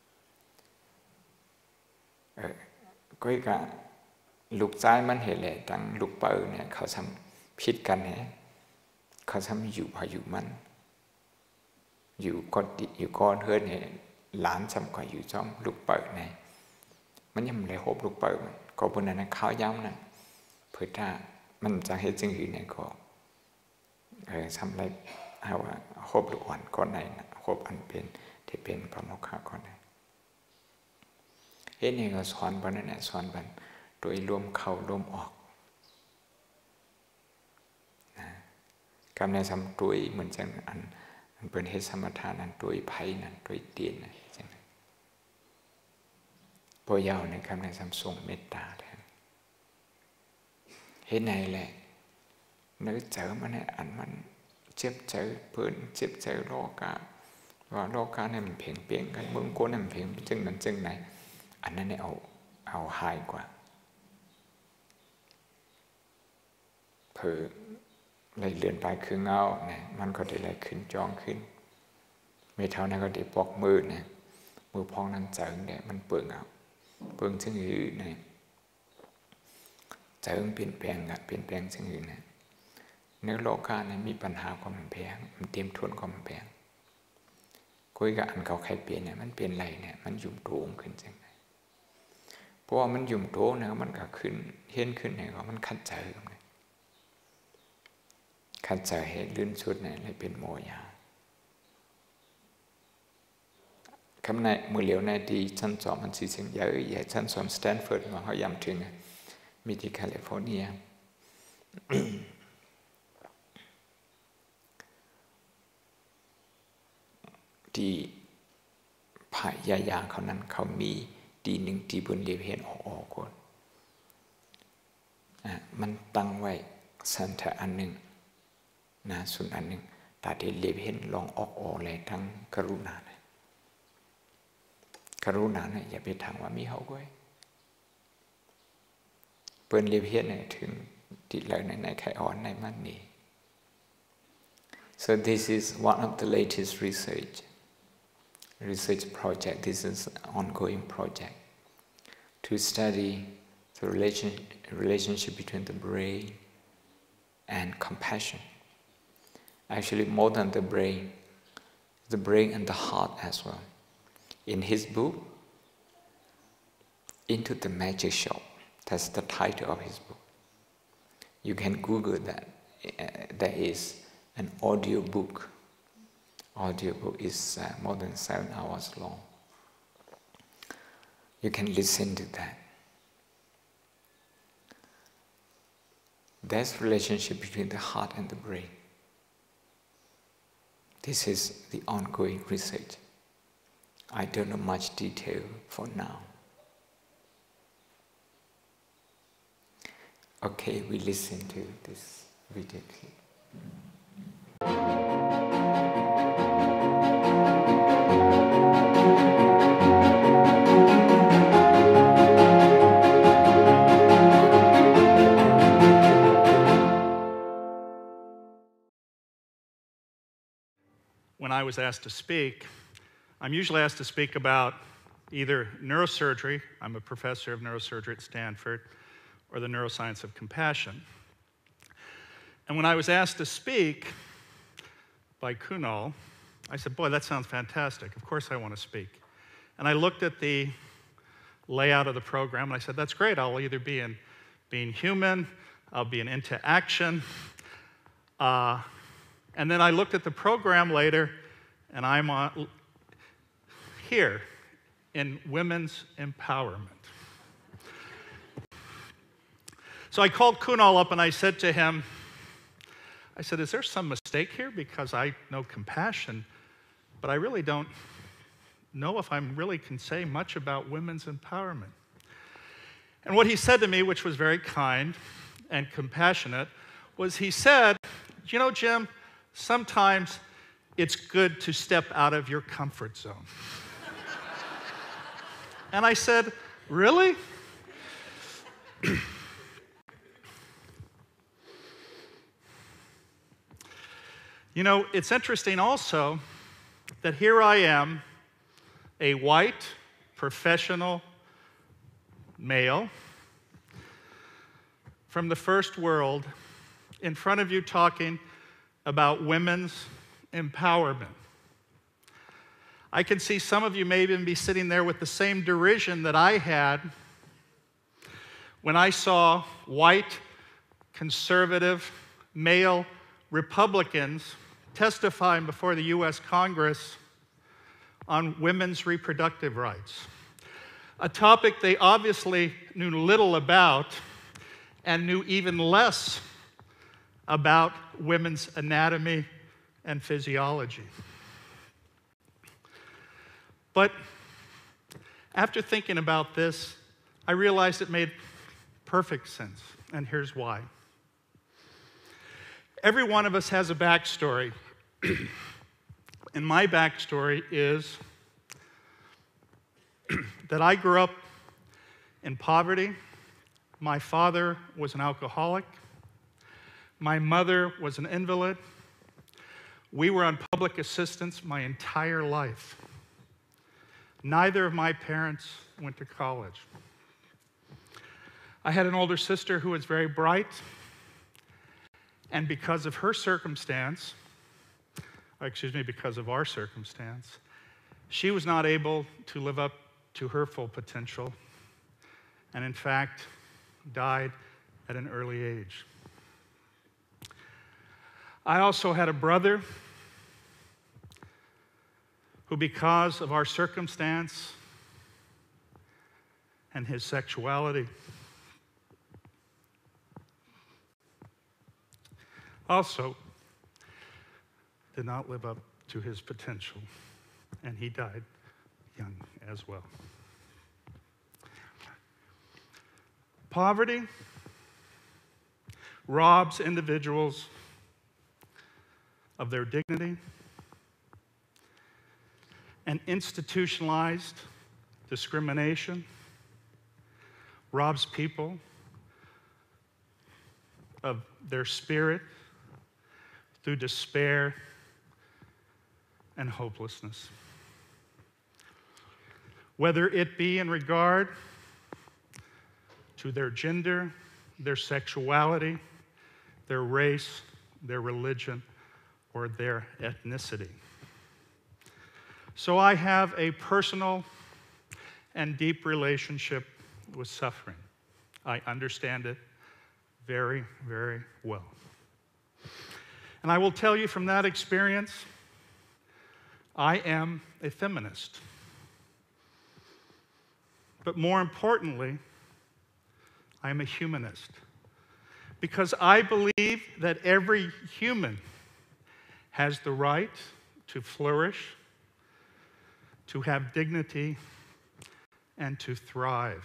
เออก็อีกอะลูกซ้ายมันเห็นแหละตั้งลูกเปิลเนี่ยเขาทำพิษกันเนี่ยเขาทำอยู่พาอยู่มันอยู่ก้อนอยู่ก้อนเฮือนเนี่ยหลานทำก็อยู่ช่องลูกเปิลเนี่ยมันยังไม่ได้หบลูกเปิลมันก็บนนั้นข้าวย้ำนั่นเพื่อถ้ามันจะให้จึงอื่นเนี่ยก็เออทำอะไรเอาว่าหบลูกอ่อนก้อนไหนนะหบอันเป็นที่เป็นพระโมฆะก้อนไหนเฮ้ยเนี่ยก็สอนบันนั่นแหละสอนบันโดยรวมเข้ารวมออกนะกำลังทำตัวเหมือนจังอันมันเป็นเหตุสมถานั้นตัวไผ่นั้นตัวเตียนนะจังนั้นพอยาวในกำลังทำทรงเมตตาแทนเห็นไหนแหละเนื้อเจอมันเนี่ยอันมันเจ็บเจอเพื่อนเจ็บเจอโลกาว่าโลกาเนี่ยมันเพ่งเปลี่ยนกันเมืองโกนมันเพ่งจึงนั้นจึงไหนอันนั้นเนี่ยเอาเอาหายกว่าเผื่อเลยเลื่อนไปคือเงาเนี่ยมันก็ได้เลยขึ้นจองขึ้นไม่เท่านั้นก็ได้ปอกมือเนี่ยมือพองนั้นเจิงเนี่ยมันเปลืองเอาเปลืองซึ่งอื่นเนี่ยเจิงเปลี่ยนแปลงอะเปลี่ยนแปลงซึ่งอื่นเนี่ยเนื้อโลกาเนี่ยมีปัญหาความแพงมันเตรียมทวนความแพงคุยกับอันเขาใครเปลี่ยนเนี่ยมันเปลี่ยนไรเนี่ยมันยุ่มโถงขึ้นจังไงเพราะว่ามันยุ่มโถงเนี่ยมันก็ขึ้นเห็นขึ้นเนี่ยก็มันขัดใจเลยขัดใจให้ลื่นสุดเนี่ยเลยเป็นโมยาคำในมือเหลียวในดีชั้นสองมันสีเสียงเยอะใหญ่ชั้นสองสแตนฟอร์ดมาเขาย้ำถึงมีที่แคลิฟอร์เนียที่พายายาเขานั้นเขามีดีหนึ่งที่บนเรียบเห็นออกออกคนมันตั้งไว้สันทะอันหนึ่งนะส่วนอันหนึ่งตาที่เรียบเห็นลองออกออกเลยทั้งกรุณาเลยกรุณาเนี่ยอย่าไปทางว่ามีเขาด้วยเปิ้นเรียบเห็นเนี่ยถึงติดเลยในในไข่อ่อนในมันนี่ so this is one of the latest research research project. This is an ongoing project to study the relation, relationship between the brain and compassion. Actually, more than the brain, the brain and the heart as well. In his book, Into the Magic Shop, that's the title of his book. You can Google that. Uh, there is an audio book. Audiobook is uh, more than seven hours long. You can listen to that. There's relationship between the heart and the brain. This is the ongoing research. I don't know much detail for now. Okay, we listen to this video clip. When I was asked to speak, I'm usually asked to speak about either neurosurgery, I'm a professor of neurosurgery at Stanford, or the neuroscience of compassion. And when I was asked to speak by Kunal, I said, boy, that sounds fantastic. Of course I want to speak. And I looked at the layout of the program, and I said, that's great. I'll either be in Being Human, I'll be in Into Action. Uh, and then I looked at the program later, and I'm on, here in Women's Empowerment. So I called Kunal up and I said to him, I said, is there some mistake here? Because I know compassion, but I really don't know if I really can say much about women's empowerment. And what he said to me, which was very kind and compassionate, was he said, you know, Jim, sometimes it's good to step out of your comfort zone. And I said, really? You know, it's interesting also that here I am, a white, professional male from the first world, in front of you talking about women's empowerment. I can see some of you may even be sitting there with the same derision that I had when I saw white, conservative, male Republicans testifying before the U S Congress on women's reproductive rights, a topic they obviously knew little about and knew even less about women's anatomy and physiology. But after thinking about this, I realized it made perfect sense, and here's why. Every one of us has a backstory, and my backstory is that I grew up in poverty. My father was an alcoholic. My mother was an invalid. We were on public assistance my entire life. Neither of my parents went to college. I had an older sister who was very bright, and because of her circumstance, or excuse me, because of our circumstance, she was not able to live up to her full potential, and in fact, died at an early age. I also had a brother who, because of our circumstance and his sexuality, also did not live up to his potential, and he died young as well. Poverty robs individuals of their dignity, and institutionalized discrimination robs people of their spirit through despair and hopelessness. Whether it be in regard to their gender, their sexuality, their race, their religion, or their ethnicity. So I have a personal and deep relationship with suffering. I understand it very, very well. And I will tell you from that experience, I am a feminist. But more importantly, I am a humanist. Because I believe that every human has the right to flourish, to have dignity, and to thrive.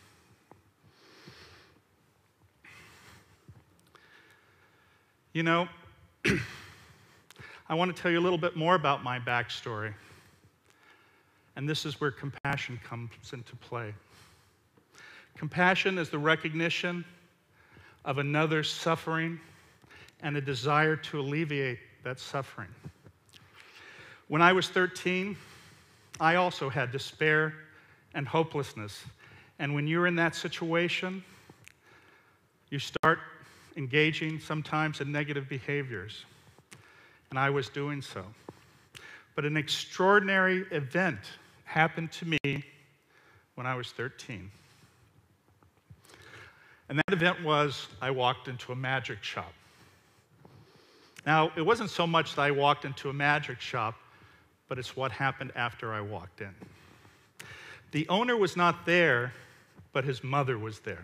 You know, I want to tell you a little bit more about my backstory. And this is where compassion comes into play. Compassion is the recognition of another's suffering and a desire to alleviate that suffering. When I was thirteen, I also had despair and hopelessness. And when you're in that situation, you start engaging sometimes in negative behaviors. And I was doing so. But an extraordinary event happened to me when I was thirteen. And that event was I walked into a magic shop. Now, it wasn't so much that I walked into a magic shop, but it's what happened after I walked in. The owner was not there, but his mother was there.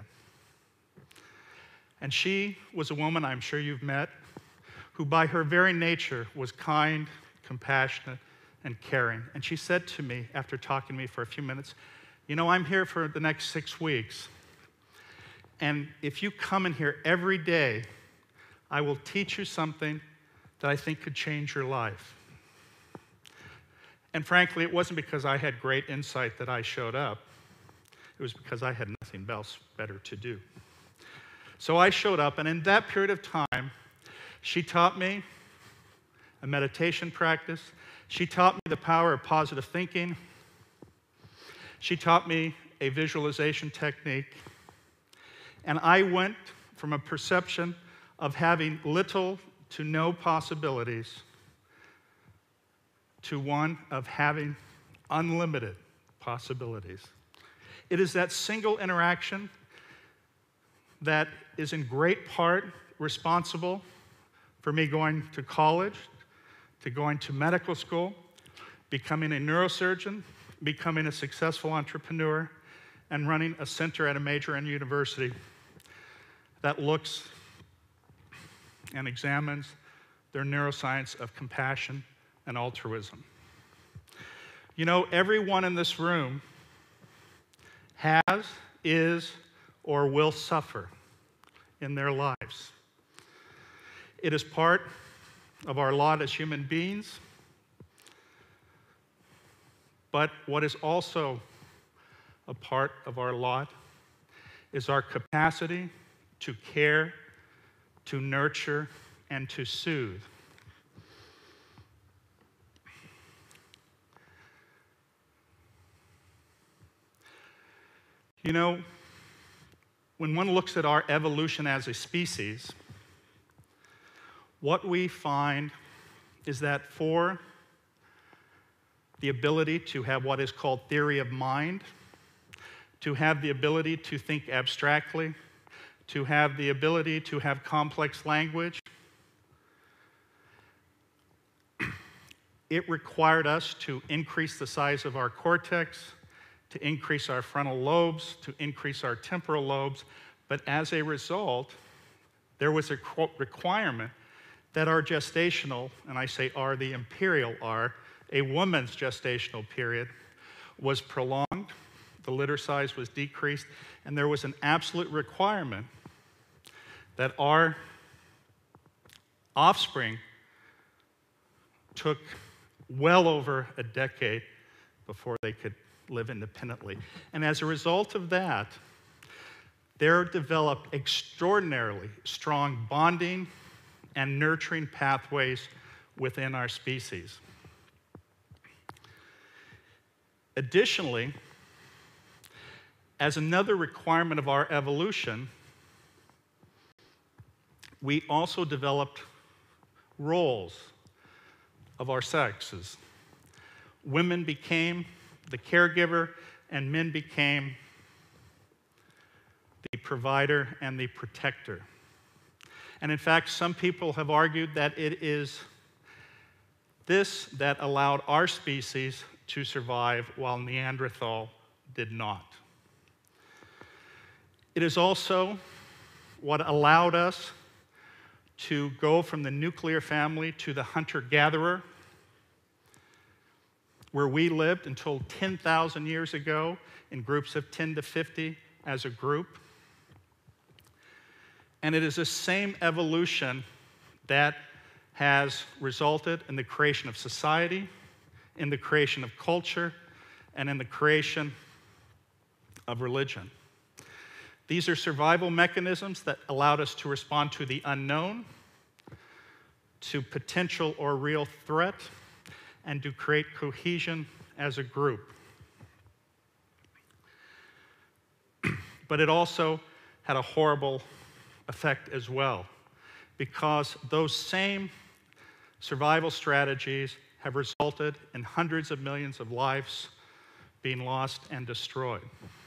And she was a woman I'm sure you've met, who by her very nature was kind, compassionate, and caring. And she said to me, after talking to me for a few minutes, you know, I'm here for the next six weeks. And if you come in here every day, I will teach you something that I think could change your life. And frankly, it wasn't because I had great insight that I showed up. It was because I had nothing else better to do. So I showed up, and in that period of time, she taught me a meditation practice. She taught me the power of positive thinking. She taught me a visualization technique. And I went from a perception of having little to no possibilities to one of having unlimited possibilities. It is that single interaction that is in great part responsible for me going to college, to going to medical school, becoming a neurosurgeon, becoming a successful entrepreneur, and running a center at a major university that looks and examines their neuroscience of compassion and altruism. You know, everyone in this room has, is, or will suffer in their lives. It is part of our lot as human beings, but what is also a part of our lot is our capacity to care, to nurture, and to soothe. You know, when one looks at our evolution as a species, what we find is that for the ability to have what is called theory of mind, to have the ability to think abstractly, to have the ability to have complex language, it required us to increase the size of our cortex, to increase our frontal lobes, to increase our temporal lobes, but as a result, there was a requirement that our gestational, and I say R, the imperial R, a woman's gestational period, was prolonged, the litter size was decreased, and there was an absolute requirement that our offspring took well over a decade before they could live independently. And as a result of that, there developed extraordinarily strong bonding and nurturing pathways within our species. Additionally, as another requirement of our evolution, we also developed roles of our sexes. Women became the caregiver, and men became the provider and the protector. And in fact, some people have argued that it is this that allowed our species to survive while Neanderthal did not. It is also what allowed us to go from the nuclear family to the hunter-gatherer, where we lived until ten thousand years ago in groups of ten to fifty as a group. And it is the same evolution that has resulted in the creation of society, in the creation of culture, and in the creation of religion. These are survival mechanisms that allowed us to respond to the unknown, to potential or real threat, and to create cohesion as a group. But it also had a horrible effect as well, because those same survival strategies have resulted in hundreds of millions of lives being lost and destroyed.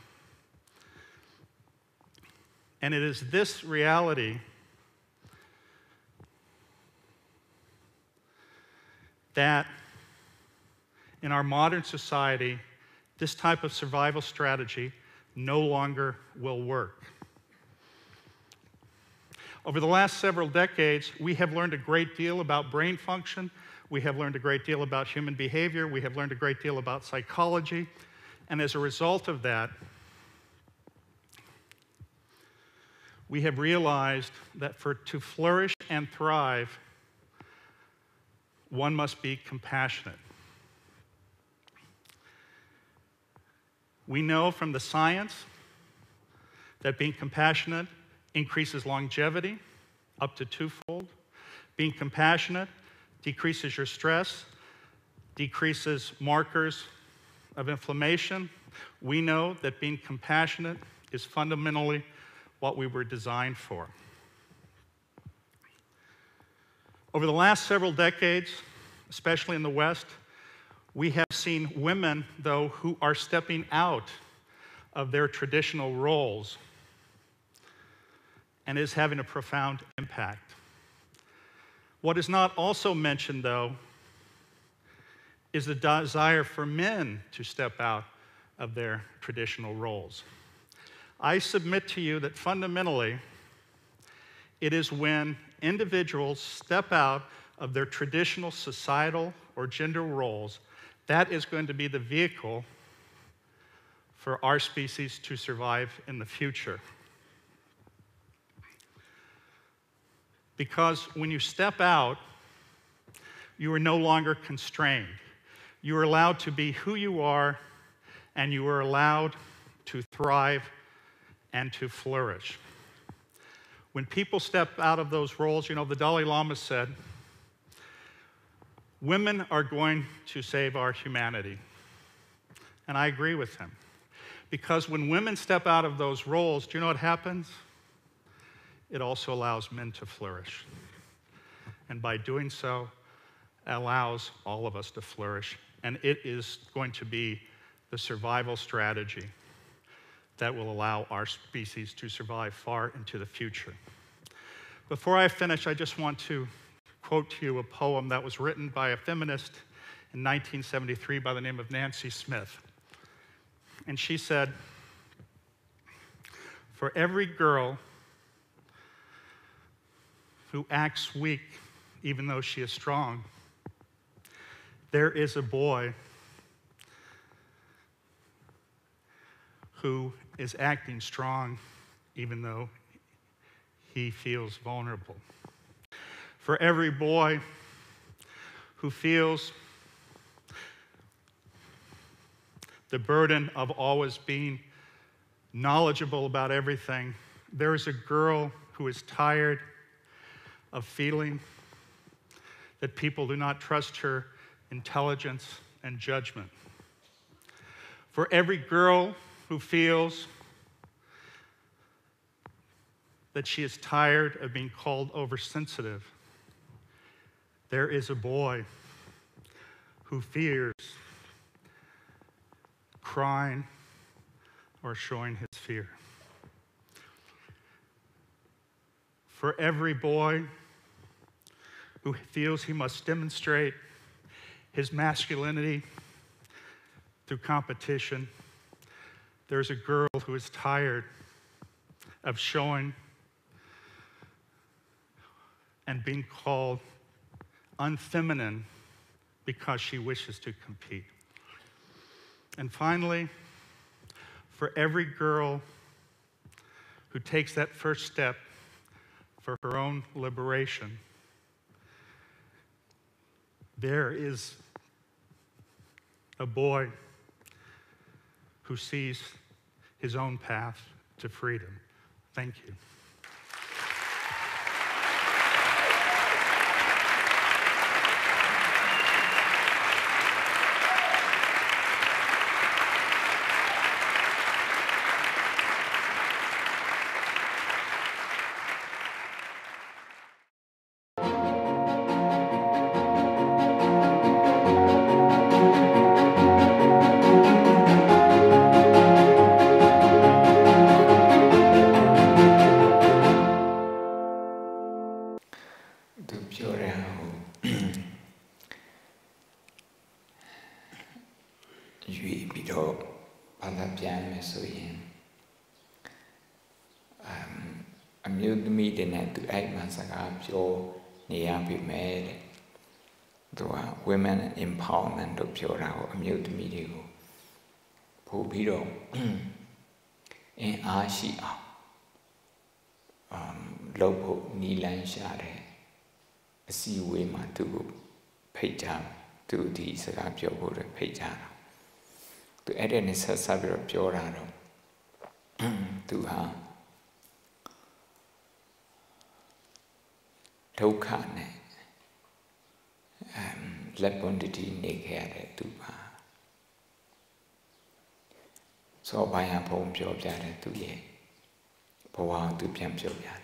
And it is this reality that in our modern society, this type of survival strategy no longer will work. Over the last several decades, we have learned a great deal about brain function. We have learned a great deal about human behavior. We have learned a great deal about psychology. And as a result of that, we have realized that for to flourish and thrive, one must be compassionate. We know from the science that being compassionate increases longevity up to twofold. Being compassionate decreases your stress, decreases markers of inflammation. We know that being compassionate is fundamentally what we were designed for. Over the last several decades, especially in the West, we have seen women, though, who are stepping out of their traditional roles, and is having a profound impact. What is not also mentioned, though, is the desire for men to step out of their traditional roles. I submit to you that fundamentally, it is when individuals step out of their traditional societal or gender roles that is going to be the vehicle for our species to survive in the future. Because when you step out, you are no longer constrained. You are allowed to be who you are, and you are allowed to thrive and to flourish. When people step out of those roles, you know, the Dalai Lama said, women are going to save our humanity. And I agree with him. Because when women step out of those roles, do you know what happens? It also allows men to flourish. And by doing so, allows all of us to flourish. And it is going to be the survival strategy that will allow our species to survive far into the future. Before I finish, I just want to quote to you a poem that was written by a feminist in nineteen seventy-three by the name of Nancy Smith. And she said, "For every girl who acts weak even though she is strong, there is a boy who is acting strong even though he feels vulnerable. For every boy who feels the burden of always being knowledgeable about everything, there is a girl who is tired of feeling that people do not trust her intelligence and judgment. For every girl who feels that she is tired of being called oversensitive, there is a boy who fears crying or showing his fear. For every boy who feels he must demonstrate his masculinity through competition, there's a girl who is tired of showing and being called unfeminine because she wishes to compete. And finally, for every girl who takes that first step for her own liberation, there is a boy who sees his own path to freedom. Thank you. ရွေပြီးတော့ဘာသာပြန်မယ်ဆိုရင်အမျိုးသမီးတွေနဲ့သူအဲ့မှာစကားပြောနေရပြီမဲ့တဲ့သူက women empowerment တို့ပြောတာကိုအမျိုးသမီးတွေကိုပို့ပြီးတော့အင်အားရှိအောင်အမ်လုပ်ဖို့နီလန်းရှာတယ်အစည်းအဝေးမှာသူကိုဖိတ်ကြသူဒီစကားပြောဖို့ဖိတ်ကြတာသူအဲ့ဒါနဲ့ဆက်ဆက်ပြီးတော့ပြောတာတော့သူဟာဒုက္ခနဲ့အမ်လက်ပွန်တီနေခဲ့ရတဲ့သူပါစောဘာယဘုံပြောပြတယ်သူရဲ့ဘဝကိုသူပြန်ပြောပြတယ်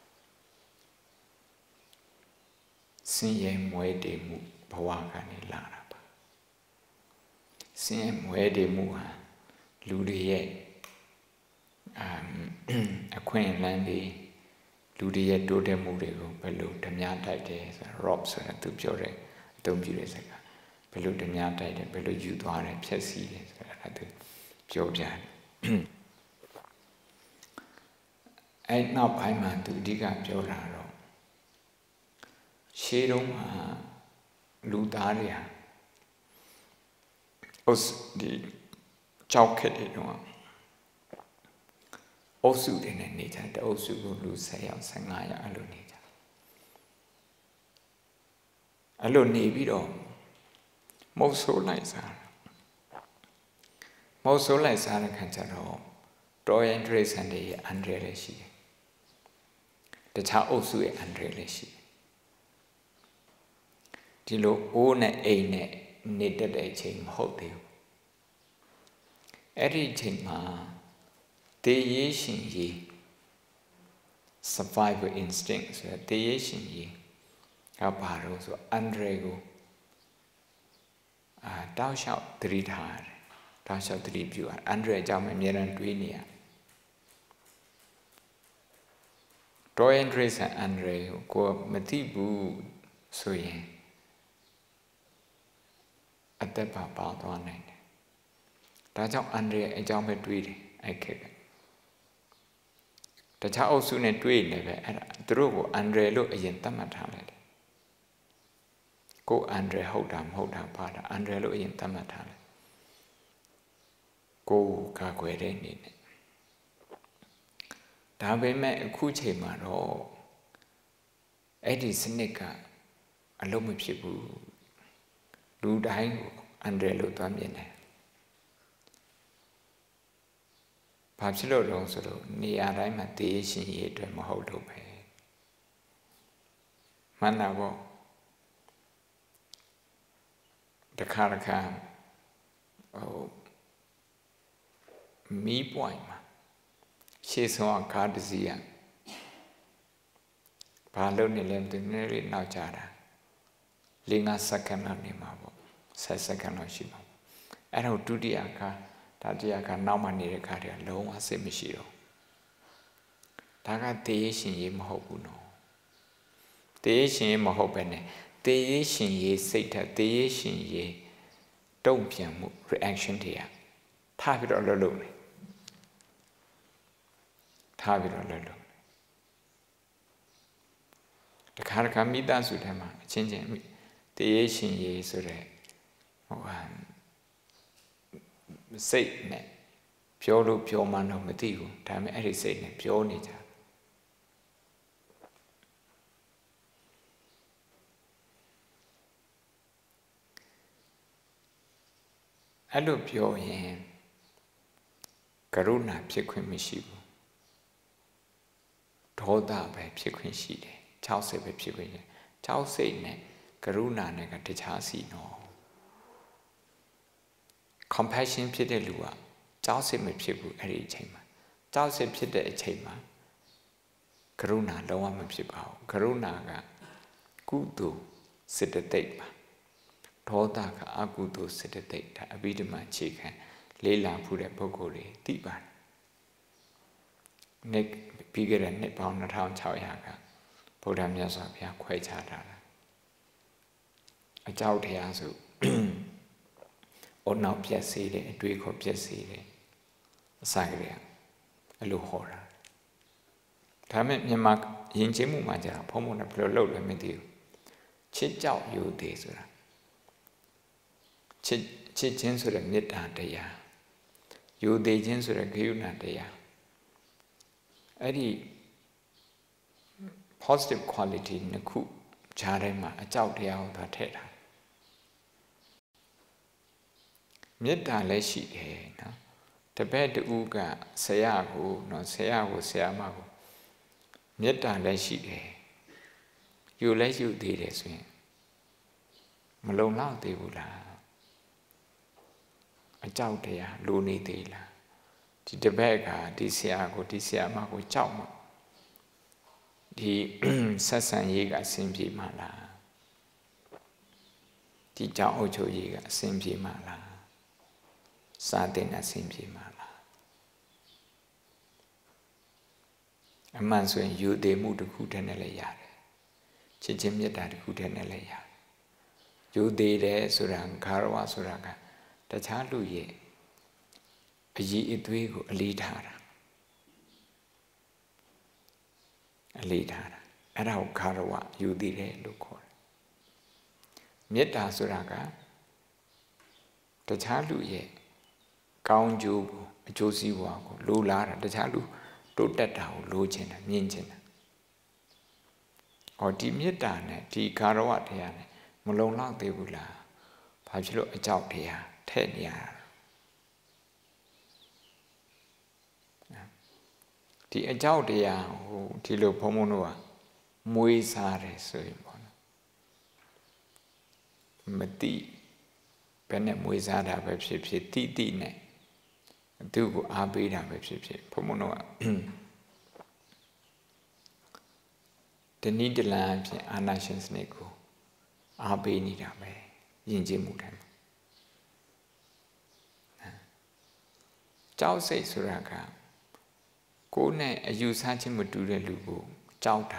ဆင်းရဲမွဲတေမှုဘဝကနေလာတာပါဆင်းရဲမွဲတေမှုဟာလူတွေရဲ့အမ်အခွင့်အလမ်းတွေလူတွေရဲ့တိုးတက်မှုတွေကိုဘယ်လိုဓမြတိုက်တယ်ဆိုတော့ rob ဆိုတာသူပြောတဲ့အသုံးပြုတဲ့စကားဘယ်လိုဓမြတိုက်တယ်ဘယ်လိုယူသွားတယ်ဖြည့်ဆည်းတယ်ဆိုတာသူပြောပြတယ်အဲ့နောက်ပိုင်းမှာသူအဓိကပြောတာတော့ရှေးတုန်းကလူသားတွေဟာအုပ်ဒီကြောက်ခက်တွေတော့အုပ်စုတွေနဲ့နေကြတဲ့အုပ်စုကိုလူဆယ်ယောက်ဆယ်ငါးယောက်အဲ့လိုနေကြအဲ့လိုနေပြီးတော့မုတ်ဆိုးလိုက်စားမုတ်ဆိုးလိုက်စားတဲ့ခါကျတော့တော်ရင်ဒရိစန်တွေရဲ့အန်ဒရယ်လည်းရှိတယ်တခြားအုပ်စုရဲ့အန်ဒရယ်လည်းရှိတယ်ဒီလိုအိုးနဲ့အိမ်နဲ့နေတတ်တဲ့အချိန်မဟုတ်သေးဘူးအဲ့ဒီအချိန်မှာတေးရေးရှင်ရေး survival instinct ဆိုတဲ့တေးရေးရှင်ရေးကဘာလို့ဆိုအန်ဒရယ်ကိုအာတောက်လျှောက်သတိထားရတယ်တောက်လျှောက်သတိပြုရတယ်အန်ဒရယ်အကြောင်းအများအားတွေးနေရတော်ရင်ဒရိစန်အန်ဒရယ်ကိုကိုမသိဘူးဆိုရင်အသက်ပါပါသွားနိုင်တယ်ဒါကြောင့်အန်ဒရယ်အကြောင်းပဲတွေးတယ်အဲ့ခက်ကတခြားအုပ်စုနဲ့တွေးနေပဲအဲ့ဒါသူတို့ကိုအန်ဒရယ်လို့အရင်သတ်မှတ်ထားလိုက်တယ်ကိုအန်ဒရယ်ဟုတ်တာမဟုတ်တာပါတာအန်ဒရယ်လို့အရင်သတ်မှတ်ထားလိုက်ကိုကာကွယ်တဲ့အနေနဲ့ဒါပေမဲ့အခုချိန်မှာတော့အဲ့ဒီစနစ်ကအလုံးမဖြစ်ဘူးလူတိုင်းကိုအန်ဒရယ်လို့သွားမြင်တယ်ဘာဖြစ်လို့လဲဆိုတော့နေရာတိုင်းမှာတေးရှင်ရေးအတွက်မဟုတ်လို့ပဲမှန်တာပေါ့တခါတခါဟိုမီးပွိုင်မှာရှေ့ဆုံးကားတစ်စီးရဘာလို့နေလဲဒီနေ့လေးနောက်ကြတာလေးငါးစက္ကန့်လောက်နေမှာပေါ့ဆယ်စက္ကန့်လောက်ရှိမှာအဲ့တော့ဒုတိယကားဒါတိယကားနောက်မှနေတဲ့ကားတွေကလုံးဝစိတ်မရှိတော့ဒါကတေးရှင်ရေးမဟုတ်ဘူးနော်တေးရှင်ရေးမဟုတ်ပဲနဲ့တေးရှင်ရေးစိတ်ဓာတ်တေးရှင်ရေးတုံ့ပြန်မှု reaction တွေကထားပြီးတော့လှုပ်လို့နေထားပြီးတော့လှုပ်လို့တခါတခါမိသားစုထဲမှာအချင်းချင်းတေးရှင်ရေးဆိုတဲ့ဟိုဟာစိတ်နဲ့ပြောလို့ပြောမှတော့မသိဘူးဒါပေမဲ့အဲ့ဒီစိတ်နဲ့ပြောနေကြအဲ့လိုပြောရင်ကရုဏာဖြစ်ခွင့်မရှိဘူးဒေါသပဲဖြစ်ခွင့်ရှိတယ်ခြောက်စိတ်ပဲဖြစ်ခွင့်ရှိခြောက်စိတ်နဲ့ကရုဏာနဲ့ကတခြားစီနော် compassion ဖြစ်တဲ့လူကကြောက်စိတ်မဖြစ်ဘူးအဲ့ဒီအချိန်မှာကြောက်စိတ်ဖြစ်တဲ့အချိန်မှာကရုဏာလုံးဝမဖြစ်ပါဘူးကရုဏာကကုသိုလ်စေတသိက်ပါဒေါသကအကုသိုလ်စေတသိက်ဒါအဘိဓမ္မာအခြေခံလေးလာဖူးတဲ့ပုဂ္ဂိုလ်တွေသိပါတယ်နေ့ပြီးခဲ့တဲ့နှစ်ပေါင်းနှစ်ထောင်ခြောက်ရာကဗုဒ္ဓမြတ်စွာဘုရားခွဲခြားထားတာအကြောက်တရားဆိုအနောက်ပြက်စီးတယ်အတွေးခေါ်ပြက်စီးတယ်အစကတည်းကအဲ့လိုဟောတာဒါမဲ့မြန်မာယဉ်ကျေးမှုမှာကြာဘုံဘုံနဲ့ဘယ်လိုလုပ်လဲမသိဘူးချစ်ကြောက်ယူသေးဆိုတာချစ်ချစ်ချင်းဆိုတဲ့မေတ္တာတရားယူသေးခြင်းဆိုတဲ့ဂရုဏာတရားအဲ့ဒီ positive quality နှစ်ခုခြားထဲမှာအကြောက်တရားကိုသာထည့်ထားမေတ္တာလည်းရှိတယ်နော်တပည့်တူကဆရာကိုနော်ဆရာကိုဆရာမကိုမေတ္တာလည်းရှိတယ်ယူလည်းယူသေးတယ်ဆိုရင်မလုံလောက်သေးဘူးလားအကြောက်တရားလိုနေသေးလားဒီတပည့်ကဒီဆရာကိုဒီဆရာမကိုကြောက်မှာဒီဆက်ဆံရေးကအဆင်ပြေမှာလားဒီကြောင့်အုပ်ချုပ်ရေးကအဆင်ပြေမှာလားစာတင်အဆင်ပြေမှာလားအမှန်ဆိုရင်ယူသေးမှုတစ်ခုတည်းနဲ့လည်းရတယ်ချစ်ချင်းမေတ္တာတစ်ခုတည်းနဲ့လည်းရတယ်ယူသေးတယ်ဆိုတာဂါရဝဆိုတာကတခြားလူရဲ့အည်အသွေးကိုအလေးထားတာအလေးထားတာအဲ့ဒါကိုဂါရဝယူသေးတယ်လို့ခေါ်တယ်မေတ္တာဆိုတာကတခြားလူရဲ့ကောင်းကျိုးကိုအကျိုးစီးပွားကိုလိုလားတာတခြားလူတိုးတက်တာကိုလိုချင်တာမြင်ချင်တာဟောဒီမေတ္တာနဲ့ဒီဂါရဝတရားနဲ့မလုံလောက်သေးဘူးလားဘာဖြစ်လို့အကြောက်တရားထည့်နေရတာဒီအကြောက်တရားဟိုဒီလိုဘုံဘုံတို့ကမွေးစားတယ်ဆိုရင်ပေါ့နော်မတိဘယ်နဲ့မွေးစားတာပဲဖြစ်ဖြစ်တိတိနဲ့သူ့ကိုအားပေးတာပဲဖြစ်ဖြစ်ဘုံဘုံတို့ကတနည်းတလမ်းအဖြစ်အာနာရှင်စနစ်ကိုအားပေးနေတာပဲယဉ်ကျေးမှုတိုင်းကြောက်စိတ်ဆိုတာကကိုယ်နဲ့အယူဆချင်းမတူတဲ့လူကိုကြောက်တာ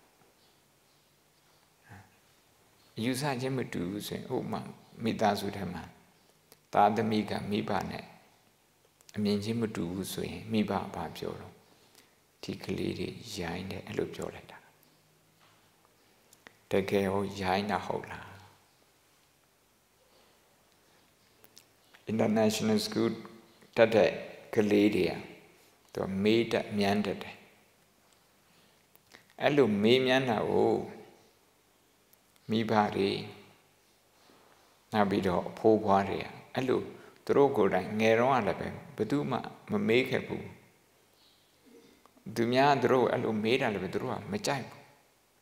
အယူဆချင်းမတူဘူးဆိုရင်ဥပမာမိသားစုထဲမှာသားသမီးကမိဘနဲ့အမြင်ချင်းမတူဘူးဆိုရင်မိဘဘာပြောတော့ဒီကလေးတွေရိုင်းတယ်အဲ့လိုပြောလိုက်တာတကယ်ဟိုရိုင်းတာဟုတ်လား International School တက်တဲ့ကလေးတွေကသူမေးတတ်မြန်းတတ်တယ်အဲ့လိုမေးမြန်းတာကိုမိဘတွေနောက်ပြီးတော့အဖိုးဖွားတွေအဲ့လိုသူတို့ကိုယ်တိုင်ငယ်တော့လည်းပဲဘယ်သူမှမမေးခဲ့ဘူးသူများသူတို့အဲ့လိုမေးတာလည်းပဲသူတို့ကမကြိုက်ဘူး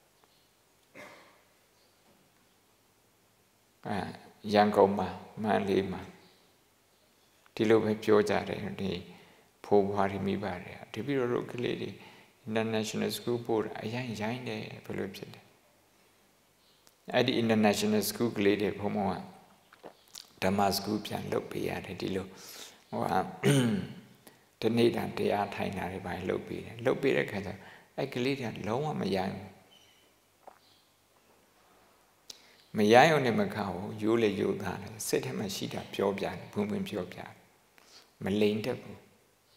အဲရန်ကုန်မှာမန္တလေးမှာဒီလိုပဲပြောကြတယ်ဒီဖိုးဖွားတွေမိပါတယ်တပည့်တော်တို့ကလေးတွေ International School ပို့တာအရင်ရိုင်းတယ်ဘယ်လိုဖြစ်လဲအဲ့ဒီ International School ကလေးတွေဘုံဘုံကဓမ္မ School ပြန်လုပ်ပေးရတယ်ဒီလိုဟိုဟာတနေ့တန်တရားထိုင်တာတွေပါလုပ်ပေးတယ်လုပ်ပေးတဲ့ခါကျအဲ့ကလေးတွေကလုံးဝမရိုင်းဘူးမရိုင်းအောင်နဲ့မခါဘူးရိုးလေရိုးသားတယ်စိတ်ထဲမှာရှိတာပြောပြတယ်ဘုံဘုံပြောပြတယ်မလိမ်တတ်ဘူး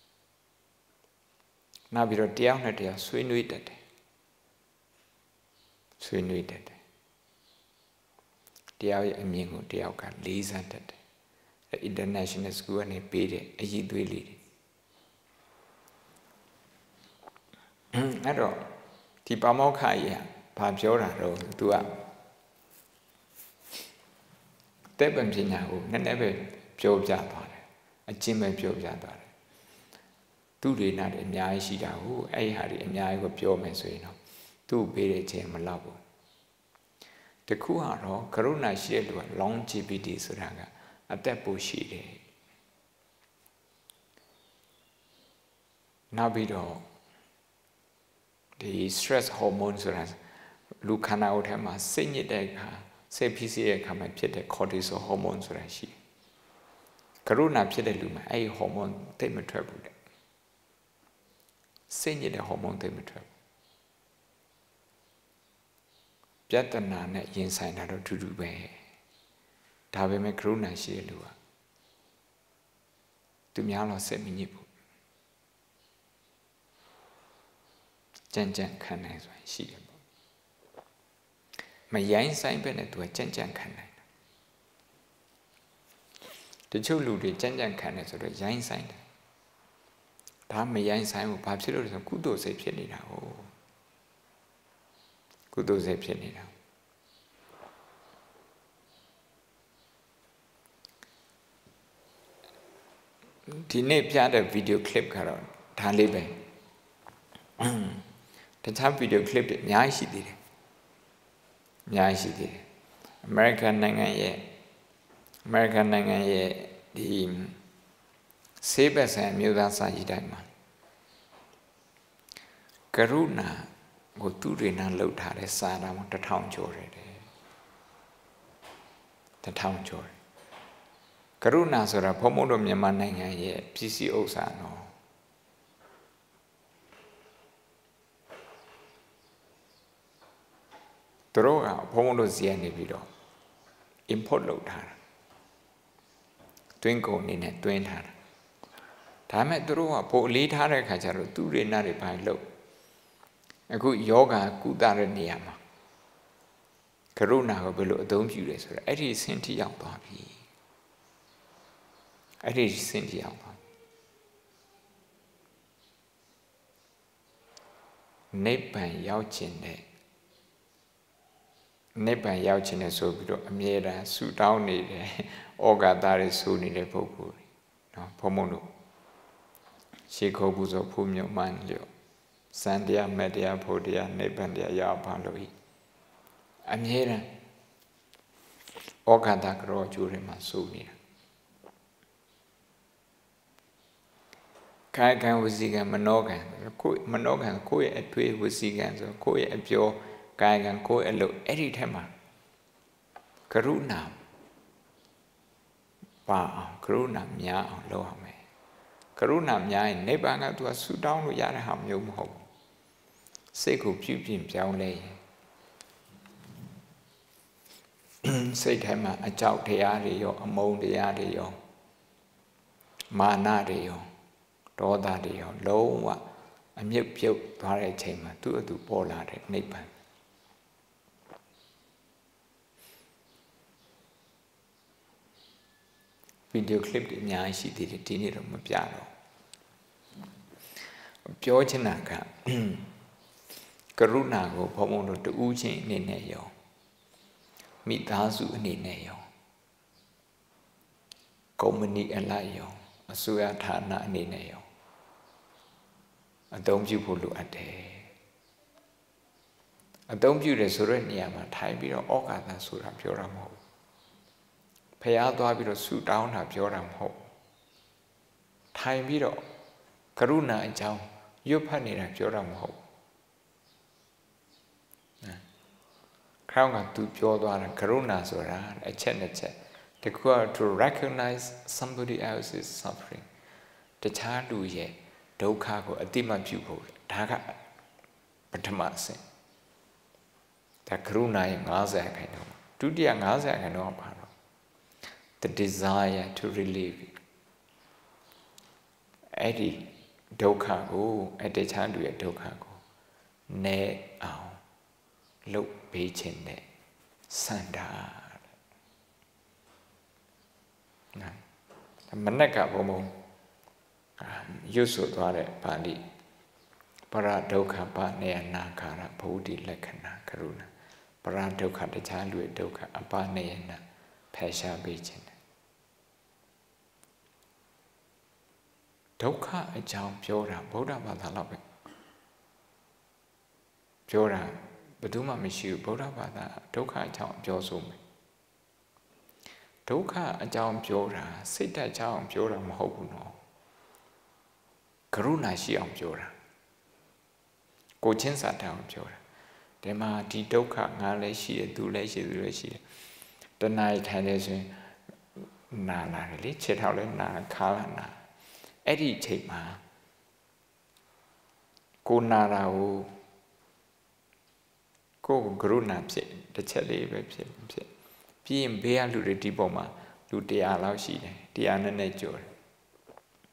နောက်ပြီးတော့တရားနဲ့တရားဆွေးနွေးတတ်တယ်ဆွေးနွေးတတ်တယ်တရားရဲ့အမြင်ကိုတယောက်ကလေးစားတတ်တယ် International School ကနေပေးတဲ့အရည်သွေးလေးတွေအဲ့တော့ဒီပါမောက္ခကြီးကဘာပြောတာတော့သူကတဲ့ပံပညာကိုနည်းနည်းပဲပြောပြသွားတယ်အချင်းပဲပြောပြသွားတယ်သူတွေနာတယ်အများကြီးရှိတာကိုအဲ့ဒီဟာတွေအများကြီးကိုပြောမယ်ဆိုရင်တော့သူ့ပေးတဲ့ခြင်းမလောက်ဘူးတခုကတော့ကရုဏာရှိတဲ့လူက longevity ဆိုတာကအသက်ပိုရှိတယ်နောက်ပြီးတော့ဒီ stress hormone ဆိုတာလူခန္ဓာကိုယ်ထဲမှာစိတ်ညစ်တဲ့အခါစိတ်ဖိစီးတဲ့အခါမှာဖြစ်တဲ့ cortisol hormone ဆိုတာရှိတယ်ကရုဏာဖြစ်တဲ့လူမှာအဲ့ဒီ hormone တိတ်မထွက်ဘူးတဲ့စိတ်ညစ်တဲ့ hormone တိတ်မထွက်ဘူးပြဿနာနဲ့ရင်ဆိုင်တာတော့တူတူပဲဒါပေမဲ့ကရုဏာရှိတဲ့လူကသူများတော့စိတ်မညစ်ဘူးကြံ့ကြံ့ခံနိုင်ဆိုရင်ရှိတယ်ပေါ့မရိုင်းဆိုင်ပဲနဲ့သူကကြံ့ကြံ့ခံနိုင်တယ်တချို့လူတွေကြံ့ကြံ့ခံတယ်ဆိုတော့ရိုင်းဆိုင်တယ်ဒါမရိုင်းဆိုင်ဘူးဘာဖြစ်လို့လဲဆိုကုသိုလ်စိတ်ဖြစ်နေတာဟုတ်ကုသိုလ်စိတ်ဖြစ်နေတာဒီနေ့ပြတဲ့ဗီဒီယိုကလစ်ကတော့ဒါလေးပဲတခြားဗီဒီယိုကလစ်တွေအများကြီးရှိသေးတယ်အများကြီးရှိသေးတယ်အမေရိကန်နိုင်ငံရဲ့အမေရိကန်နိုင်ငံရဲ့ဒီဆေးဘက်ဆိုင်မျိုးသားစာရေးတိုင်းမှာကရုဏာကိုသူတွေနာလှုပ်ထားတဲ့စာတမ်းမှာတစ်ထောင်ကျော်တယ်တစ်ထောင်ကျော်တယ်ကရုဏာဆိုတာဘုံဘုံတို့မြန်မာနိုင်ငံရဲ့ပစ္စည်းဥစ္စာနော်သူတို့ကဘုံဘုံတို့ဇီးနေပြီးတော့ import လုပ်ထားတာတွင်းကုန်အနေနဲ့တွင်းထားတာဒါမဲ့သူတို့ကပိုအလေးထားတဲ့ခါကျတော့သူတွေနာတွေပိုင်းလို့အခုယောဂကုသတဲ့နေရာမှာကရုဏာကိုဘယ်လိုအသုံးပြုလဲဆိုတော့အဲ့ဒီစင်ထိရောက်သွားပြီအဲ့ဒီစင်ထိရောက်သွားနိဗ္ဗာန်ရောက်ခြင်းနဲ့နိဗ္ဗာန်ရောက်ခြင်းနဲ့ဆိုပြီးတော့အမြဲတမ်းဆူတောင်းနေတယ်ဩဃာတတွေဆူနေတဲ့ပုဂ္ဂိုလ်နော်ဘုံဘုံတို့ရှေးခေါ်ပူဇော်ဖူးမြုံမှန်လျော့စံတရားမတရားဖို့တရားနိဗ္ဗာန်တရားရပါလို့ဤအမြဲတမ်းဩဃာတကြောကျိုးတွေမှာဆူနေတာကာယကံဝစီကံမနောကံကိုယ်မနောကံကိုယ့်ရဲ့အတွေ့ဝစီကံဆိုကိုယ့်ရဲ့အပြောကာယကံကိုယ်အလုပ်အဲ့ဒီထက်မှာကရုဏာပါအောင်ကရုဏာများအောင်လုပ်ရမယ်ကရုဏာများရင်နိဗ္ဗာန်ကသူကဆူတောင်းလို့ရတဲ့ဟာမျိုးမဟုတ်ဘူးစိတ်ကိုပြုပြင်ပြောင်းလဲရင်စိတ်ထဲမှာအကြောက်တရားတွေရောအမုန်းတရားတွေရောမာနတွေရောဒေါသတွေရောလုံးဝအမြုပ်ပြုတ်သွားတဲ့အချိန်မှာသူ့အတူပေါ်လာတဲ့နိဗ္ဗာန်ဗီဒီယိုကလစ်တွေအများကြီးရှိသေးတယ်ဒီနေ့တော့မပြတော့ပြောချင်တာကကရုဏာကိုဘုံဘုံတို့တူးချင်းအနေနဲ့ရောမိသားစုအနေနဲ့ရောကုမ္ပဏီအလိုက်ရောအစိုးရဌာနအနေနဲ့ရောအသုံးပြုဖို့လိုအပ်တယ်အသုံးပြုတယ်ဆိုတဲ့နေရာမှာထိုင်ပြီးတော့ဩဃာတဆိုတာပြောတာမဟုတ်ဖျားသွားပြီးတော့ဆူတောင်းတာပြောတာမဟုတ်ထိုင်ပြီးတော့ကရုဏာအကြောင်းရွတ်ဖတ်နေတာပြောတာမဟုတ်ခေါင်းကသူပြောသွားတာကရုဏာဆိုတာအချက်နဲ့ချက်တကူက to recognize somebody else's suffering တခြားလူရဲ့ဒုက္ခကိုအတိမတ်ပြုဖို့ဒါကပထမအဆင့်ဒါကရုဏာရဲ့၅၀ရာခိုင်နှုန်းဒုတိယ၅၀ရာခိုင်နှုန်းကဘာလို့ the desire to relieve it အဲ့ဒီဒုက္ခကိုအတခြားလူရဲ့ဒုက္ခကိုနည်းအောင်လုပ်ပေးခြင်းနဲ့စန္ဒာနော်မနက်ကဘုံဘုံရွတ်ဆိုသွားတဲ့ပါဠိပရဒုက္ခပနေယနာခါရဘုဒ္ဓိလက္ခဏာကရုဏာပရဒုက္ခတခြားလူရဲ့ဒုက္ခအပနေယနာဖယ်ရှားပေးခြင်းဒုက္ခအကြောင်းပြောတာဗုဒ္ဓဘာသာလောက်ပဲပြောတာဘယ်သူမှမရှိဘူးဗုဒ္ဓဘာသာဒုက္ခအကြောင်းပြောဆိုမယ်ဒုက္ခအကြောင်းပြောတာစိတ်ဓာတ်အကြောင်းပြောတာမဟုတ်ဘူးနော်ကရုဏာရှိအောင်ပြောတာကိုချင်းစာတအောင်ပြောတာဒီမှာဒီဒုက္ခငါလည်းရှိတယ်သူလည်းရှိသူလည်းရှိတယ်တဏှာထိုင်နေဆိုရင်နာလာတယ်လေခြေထောက်လည်းနာခါလာနာအဲ့ဒီချိန်မှာကိုနာတာကိုကိုယ်ကရုဏာဖြစ်တစ်ချက်လေးပဲဖြစ်ဖြစ်ပြီးရင်ဘေးကလူတွေဒီပုံမှာလူတရားလောက်ရှိတယ်တရားနဲ့နဲ့ကြော်တယ်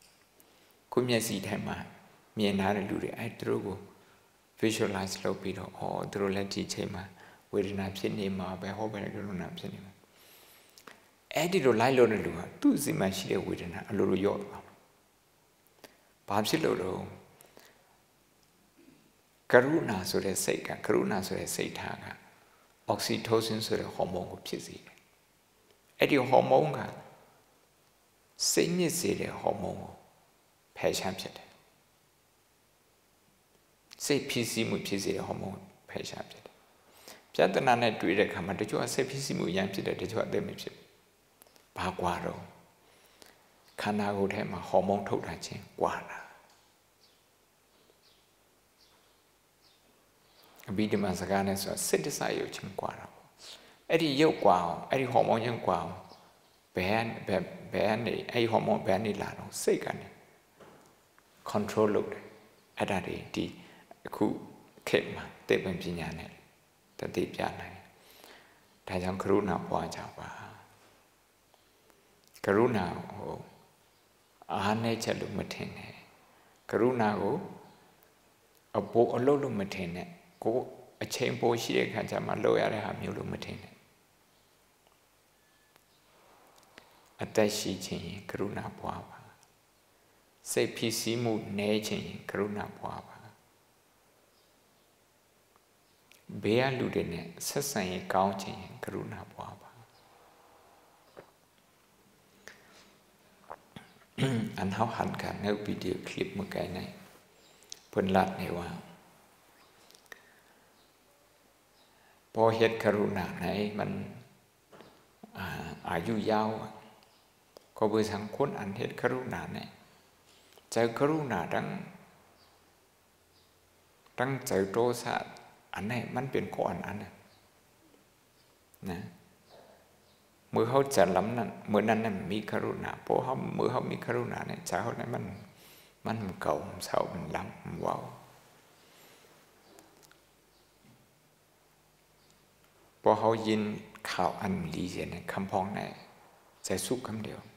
คุณมีสีแทนมามีนาเรลูเรไอตรูกู visualize လုပ်ပြီးတော့อ๋อသူတို့လက်ကြည့်ချိန်မှာဝေဒနာဖြစ်နေမှာပဲဟောပဲကရုဏာဖြစ်နေမှာအဲ့ဒီလိုလိုက်လို့တဲ့လူကသူ့စီမှာရှိတဲ့ဝေဒနာအလိုလိုရော့သွားဘာဖြစ်လို့တော့ကရုဏာဆိုတဲ့စိတ်ကကရုဏာဆိုတဲ့စိတ်ထားကအောက်ဆီတိုစင်ဆိုတဲ့ဟော်မုန်းကိုဖြစ်စေတယ်အဲ့ဒီဟော်မုန်းကစိတ်ညစ်စေတဲ့ဟော်မုန်းကိုဖယ်ရှားဖြစ်တယ်စိတ်ဖြစ်စီမှုဖြစ်စေတဲ့ဟော်မုန်းဖယ်ရှားဖြစ်တယ်ပြဿနာနဲ့တွေ့တဲ့အခါမှာတချို့ကစိတ်ဖြစ်စီမှုအရင်ဖြစ်တယ်တချို့အသက်မဖြစ်ဘာကွာတော့ခန္ဓာကိုယ်ထဲမှာဟော်မုန်းထုတ်တာချင်းကွာတာအဘိဓမ္မာစကားနဲ့ဆိုစိတ်တစရုပ်ချင်းကွာတာပေါ့အဲ့ဒီရုပ်ကွာအောင်အဲ့ဒီဟော်မုန်းချင်းကွာအောင်ဘယ်ဘယ်ဘယ်နေအဲ့ဒီဟော်မုန်းဘယ်နေလာတော့စိတ်ကနေ control လုပ်တယ်အဲ့ဒါတွေဒီအခုခေတ်မှာသိပ္ပံပညာနဲ့တတိပြနိုင်ဒါကြောင့်ကရုဏာပွားကြပါကရုဏာဟိုအားနဲ့ချက်လို့မထင်နဲ့ကရုဏာကိုအပိုးအလုပ်လို့မထင်နဲ့ကိုအချိန်ပိုရှိတဲ့ခါကျမှလုပ်ရတဲ့ဟာမျိုးလို့မထင်နဲ့အသက်ရှိခြင်းကရုဏာပွားပါစိတ်ဖြစ်စီမှုနည်းခြင်းကရုဏာပွားပါဘေးကလူတွေနဲ့ဆက်ဆံရေးကောင်းခြင်းကရုဏာပွားပါอันเฮาหันกันในวิดีโอคลิปเมื่อกี้นี้เพิ่นลัดในว่าพอเฮ็ดกรุณาไหนมันอายุยาวก็เบื่อสังคนอันเฮ็ดกรุณาเนี่ยใจกรุณาตั้งตั้งใจโตสะอันไหนมันเป็นข้ออันอันนะเมื่อเขาจะล้ำนั้นเมื่อนั้นนั้นมีกรุณาเพราะเขาเมื่อเขามีกรุณาเนี่ยใจเขาเนี่ยมันมันเก่ามันเศร้ามันล้ำมันว้าวพอเขายินข่าวอันลีเสียเนี่ยคำพ้องเนี่ยใจสุขคำเดียว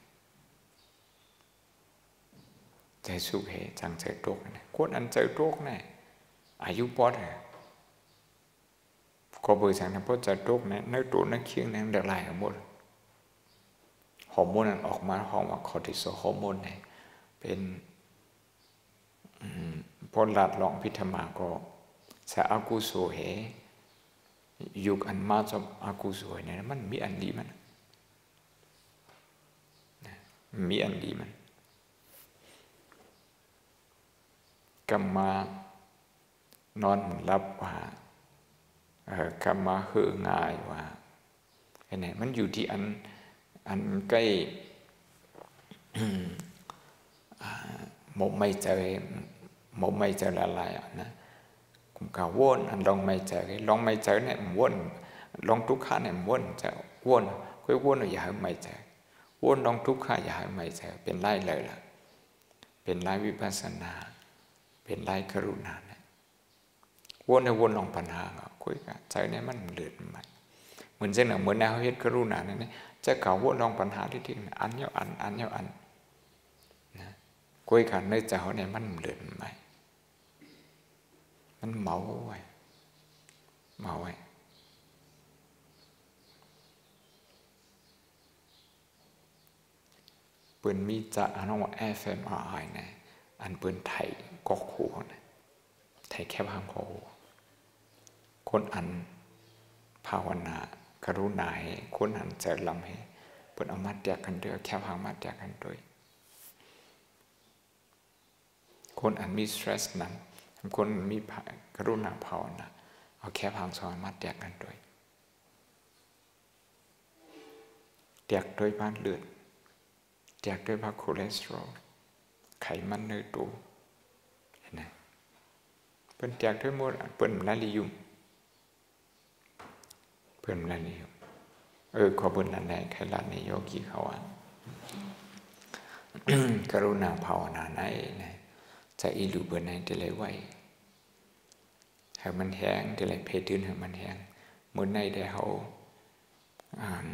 ใจสุขเหตุจังใจโตกเนี่ยคนอันใจโตกเนี่ยอายุปอดเลยก็เบื่อสังนั้นเพราะใจโตกเนี่ยในตัวนักเคียงเนี่ยเดือดร้อนหมดฮอร์โมนนั้นออกมาฮอร์โมนคอร์ติซอลฮอร์โมนเนี่ยเป็นพอหลัดลองพิธมาก็สะอากุโสเหยุคอันมาจบอากุโสเนี่ยมันมีอันดีมันมีอันดีมันกรรมานอนหลับว่ากรรมมาเหอง่ายว่าไอ้เนี่ยมันอยู่ที่อันอันใกล้หมกไม่เจอหมกไม่เจอละลายนะcũng cả vốn anh long mày chờ cái long mày chờ này vốn long trúc khá này vốn chờ vốn cái vốn là giờ mày chờ vốn long trúc khá giờ mày chờเป็นไล่เลยล่ะเป็นไล่วิปัสสนาเป็นไล่กรุณาเนี่ยวนในวนลองปัญหาอ่ะคุยกันใจเนี่ยมันเลือดมันเหมือนเช่นเหมือนแนวเฮ็ดกรุณาเนี่ยจะเก่าวนลองปัญหาที่ที่อันเยอะอันอันเยอะอันนะคุยกันในใจเขาเนี่ยมันเลือดมันมันเมาไว้เมาไว้ปืนมีจะอันนั้นว่า เอฟ เอ็ม อาร์ ไอ เนี่ยอันปืนไทยก็คู่เนี่ยไทยแค่พังก็คนอันภาวนากรุณาให้คนอันเจริญลำให้เปิดเอามาแตกกันด้วยแค่พังมาแตกกันด้วยคนอันมีสตรสนั้นคนมีกรุณาภาวนาเอาแค่พังสอนมาแตกกันด้วยแตกด้วยบ้านเลือดแตกด้วยพคอเลสเตอรอลไขมันในตัวเห็นไหมเป็นแตกด้วยหมดเป็นลาลิยุมเป็นลาลิยุมเออขอบุญนั่นแหละใครละในโยกีเขาอ่ะ กรุณาภาวนาไหนนะจะอิลูเบอร์ไหนเดี๋ยวเลยไว้ให้มันแห้งเดี๋ยวเลยเพตื่นให้มันแห้งเหมือนในเดี๋ยวเขาอ่าน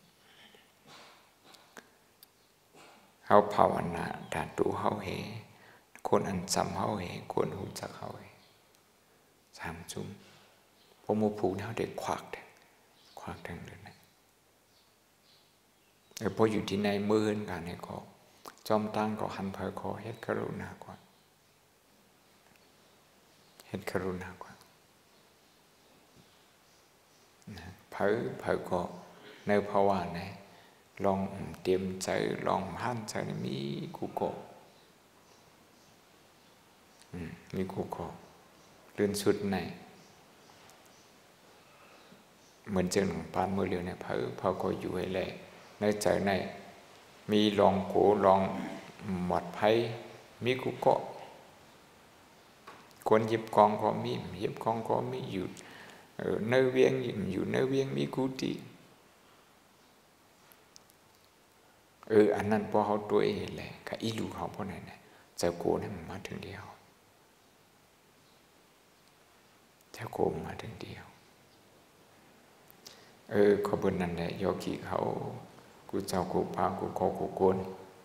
เขาภาวนาด่าตูเขาเหคนอันจำเขาเองคนหูจักเขาเองสามจุ่มพอโมผูเขาเด็กขวากแทงขวากแทงเดินไหนเออพออยู่ที่ในมือกันเนี่ยก็จอมตั้งก็หันเผยคอเฮ็ดกรุณากว่าเฮ็ดกรุณากว่าเผยเผยก็ในภาวะไหนลองเตรียมใจลองหันใจมีกูโกมีกูโกเลื่อนสุดไหนเหมือนเจ้าหนุ่มปานมือเรียวเนี่ยเผยเผยก็อยู่ให้แลในใจในมีลองโกลองหมดไพ่มีกูโกคนหยิบกองก็มีหยิบกองก็มีอยู่เนื้อเวียงอยู่เนื้อเวียงมีกูตีเอออันนั้นพอเขาตัวเองแหละกับอีลูเขาเพราะไหนเนี่ยเจ้าโกนี่มันมาถึงเดียวเจ้าโกมาถึงเดียวเออขบวนนั้นแหละโยกีเขากูเจ้ากูพากูขอกูโกน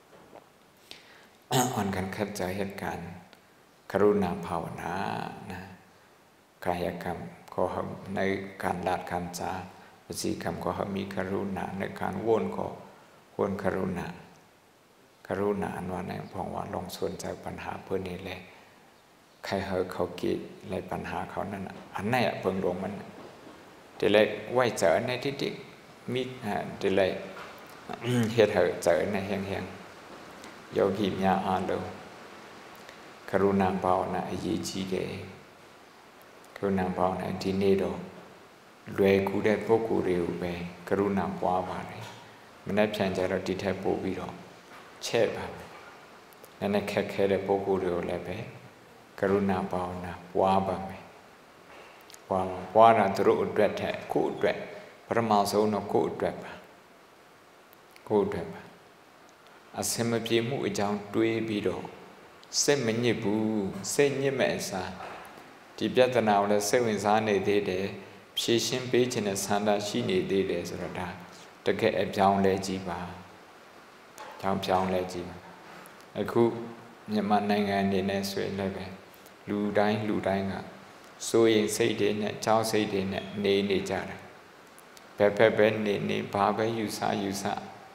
อ่อนกันขัดใจเหตุการณ์กรุณาภาวนานะกายกรรมก็ในการลาดการจาวจีกรรมก็มีกรุณาในการวนก็วนกรุณากรุณาอันว่าในพองว่าลองส่วนใจปัญหาเพื่อนนี่แหละใครเหอเขากีดในปัญหาเขานั่นอันไหนเพิ่งลงมันเดี๋ยวเลยไหวเจอในที่ที่มีเดี๋ยวเลยเหตุเหอเจอในแห่งๆโยกิมยาอ่านดูกรุณาภาวนายีจีเกกรุณาภาวนาที่นี่ดูรวยกูได้พวกกูเร็วไปกรุณาปวาบาเลยมันได้เพียงใจเราดีแทบปูบีดอกเช่ป่ะนั่นแค่แค่ได้พวกกูเร็วเลยไปกรุณาภาวนาปวาบาไหมปวาปวานาตุรุอุดเวทแท้คู่อุดเวทพระมาสนคู่อุดเวทป่ะคู่อุดเวทป่ะอาศัยมาพิมูอีจังด้วยบีดอกเส้นมันยิ่งบูเส้นยิ่งแม่สาที่พิจารณาแล้วเส้นวิญญาณในเด็ดเชื่อชิมไปจนสันดาชีในเด็ดสุดท้ายตะเกียบจางเลยจีบาจางจางเลยจีบาไอ้คู่เนี่ยมันในงานเนี่ยเนี่ยสวยเลยไปลูได้ลูได้งะสวยเสียเด่นเนี่ยเจ้าเสียเด่นเนี่ยเนเนจ่าเลยเป๊ะเป๊ะเป๊ะเนเนบาไปอยู่ซาอยู่ซา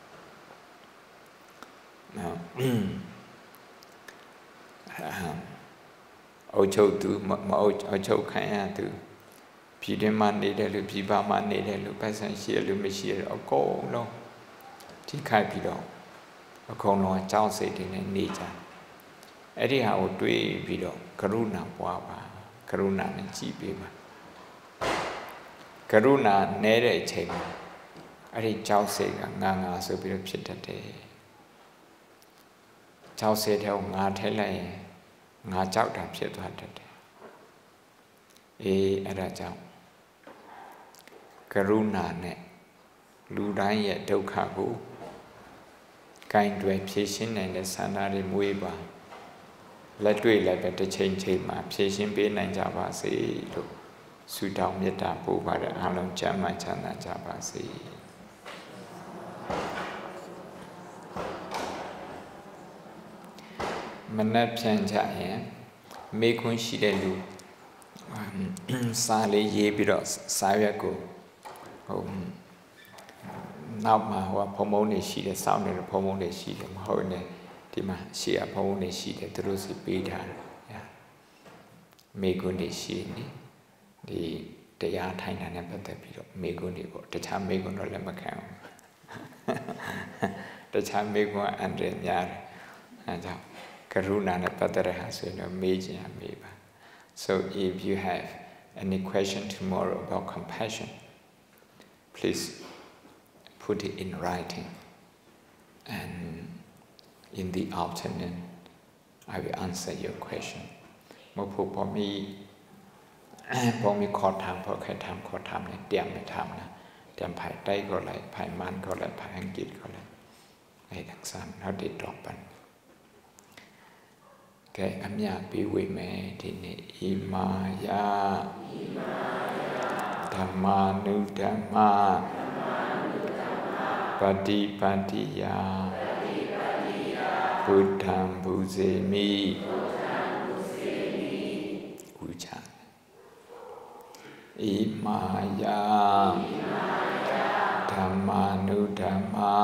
เอาโชว์ตัวมาเอาเอาโชว์ใครอ่ะตัวพี่เดินมาเนี่ยได้หรือพี่บ้ามาเนี่ยได้หรือไปสังเชียหรือไม่เชียเอาโก้ลงที่ใครพี่ดอกเอาคงลงเจ้าเสด็จในนี่จ้ะไอ้ที่หาเอาด้วยพี่ดอกกรุณาปวาบากรุณาเนี่ยจีบมากรุณาเนรเฉยมาไอ้ที่เจ้าเสกงางาสุบิรพิทัตเตเจ้าเสด็จงาเทไลงาเจ้าดาบเสียตัวทัตเตเอออะไรเจ้ากรุณาเนี่ยလူတိုင်းရဲ့ဒုက္ခကိုဂိုင်းတွေဖြေရှင်းနိုင်တဲ့ဆန္ဒတွေမွေးပါလက်တွေ့လည်းပဲတစ်ချိန်ချိန်မှာဖြေရှင်းပေးနိုင်ကြပါစေလို့ဆုတောင်းမေတ္တာပို့ပါတယ်အားလုံးကျမ်းမှချမ်းသာကြပါစေမနှက်ဖြန်ကြရင်မေခွန်းရှိတဲ့လူစာလေးရေးပြီးတော့စာရွက်ကိုဟိုနောက်မှာဟိုဖုံဖုံနေရှိတယ်စောင့်နေတဲ့ဖုံဖုံနေရှိတယ်မဟုတ်နဲ့ဒီမှာရှေ့ကဖုံဖုံနေရှိတယ်သူတို့စီပေးထားတယ်မေခွန်းနေရှိနေဒီတရားထိုင်တာနဲ့ပတ်သက်ပြီးတော့မေခွန်းတွေပေါ့တခြားမေခွန်းတော့လည်းမခံဘူးတခြားမေခွန်းအန္တရာယ်များတယ်အဲကြောင့်ကရုဏာနဲ့ပတ်သက်တဲ့ဟာဆိုရင်တော့မေးခြင်းအမေးပါ so if you have any question tomorrow about compassion please put it in writing and in the afternoon I will answer your question เมื่อพวกพอมีพอมีขอถามพอใครถามขอถามเนี่ยเตรียมไปถามนะเตรียมภายใต้ก็ไรภายมันก็ไรภายอังกฤษก็ไรไอ้ทั้งสามเขาได้ตอบปันแกอำนาจปีวิเมทินิอิมายาธรรมานุธรรมาปฏิปัติยาพุทธังภูเสมิชาอิมายาธรรมานุธรรมา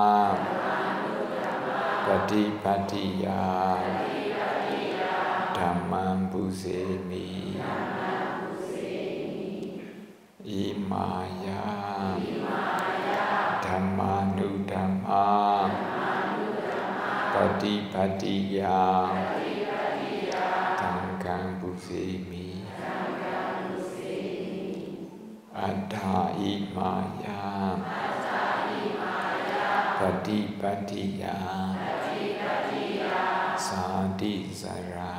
ปฏิปฏิยาธรรมังปุเสมิอิมายาธรรมานุธรรมาปฏิปฏิยาธังกังปุเสมิอัตถาอิมายาปฏิปฏิยาสาติสรา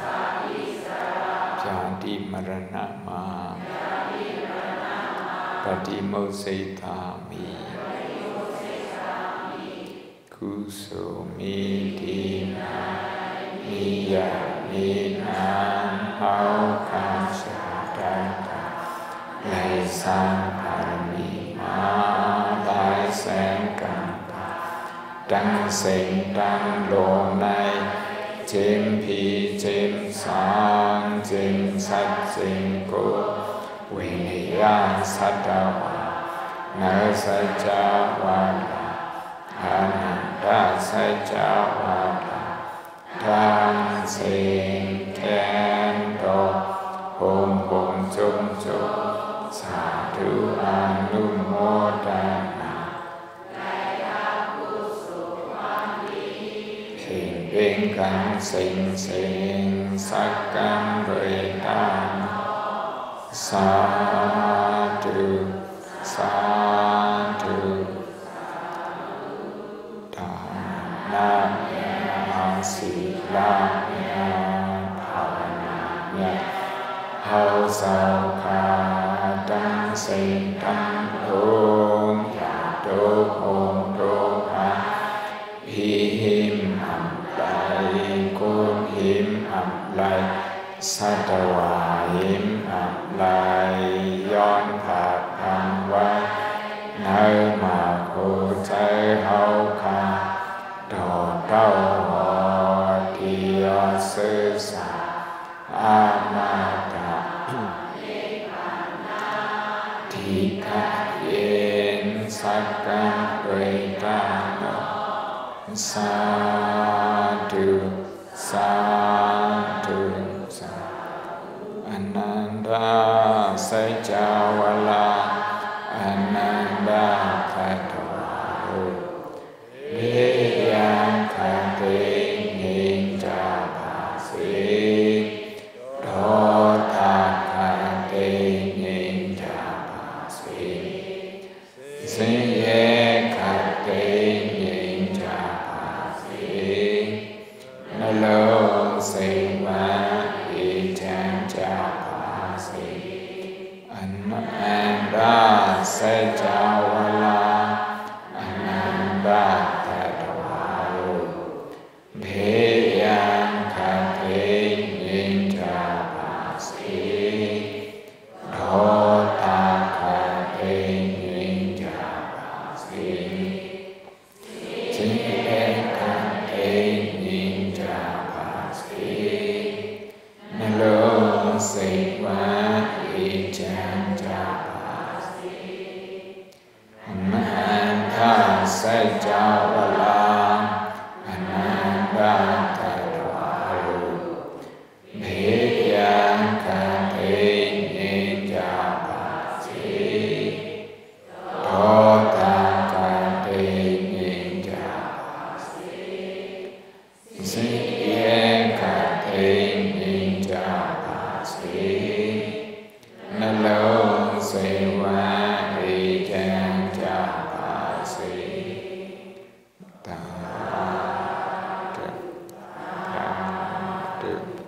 ชาติมรณะมาปฏิโมกขิธามิกุโสมิตินามิยะมินังเฮาคาชาตันตาไลสังภารมีมาไลแสงกันตาดังเสียงดังลมในเจมพีเจมสางเจมสัจเจมโกวินิยาสัตวะนาสัจจาวาดาอานันดาสัจจาวาดาดังเสียงแคนโตโฮมโฮมจุมจุมสาธุอนุโมทนาเพ่งเพ่งกันสิงสิงสักกันเรตานสาธุสาธุทานานาสีลานาภาวนาเนี่ยเฮาสาวขาดังเสียงดังโลมยาโดโฮมโดอาพิหิมอัมไลกุณหิมอัมไลสัตวาหิมอัมไลย้อนผาพังไว้เนื้อมาโคใจเฮาขาดอเต้าหอที่ยอสื่อสาอามาตาทิฆะเยนสักกันเวทานสาธุสาธุสาอนันตาสัจจาวลาอนันตาคัตถวารุเบยังคันเตนิจาภาสิโดทาคันเตนิจาภาสิสิเยคันเตนิจาภาสินโลสิวะอิจังจาภาสิอนันตาสัจจาวลาอนันตาคัตถวารุเบยังคันเตนิจาภาสิโดทาคันเตนิจาภาสิสิเอคันเตนิจาภาสินโลสิวะอิจังจาภาสิอนันตาสัจจาวลาอนันตาคัตถวารุเบยังคันเตนิจาภาสิโดทาคันเตนิจาภาสิสิเยคันเตนิจาภาสินโลสิวะอิจังจาภาสิตาธุตาธุ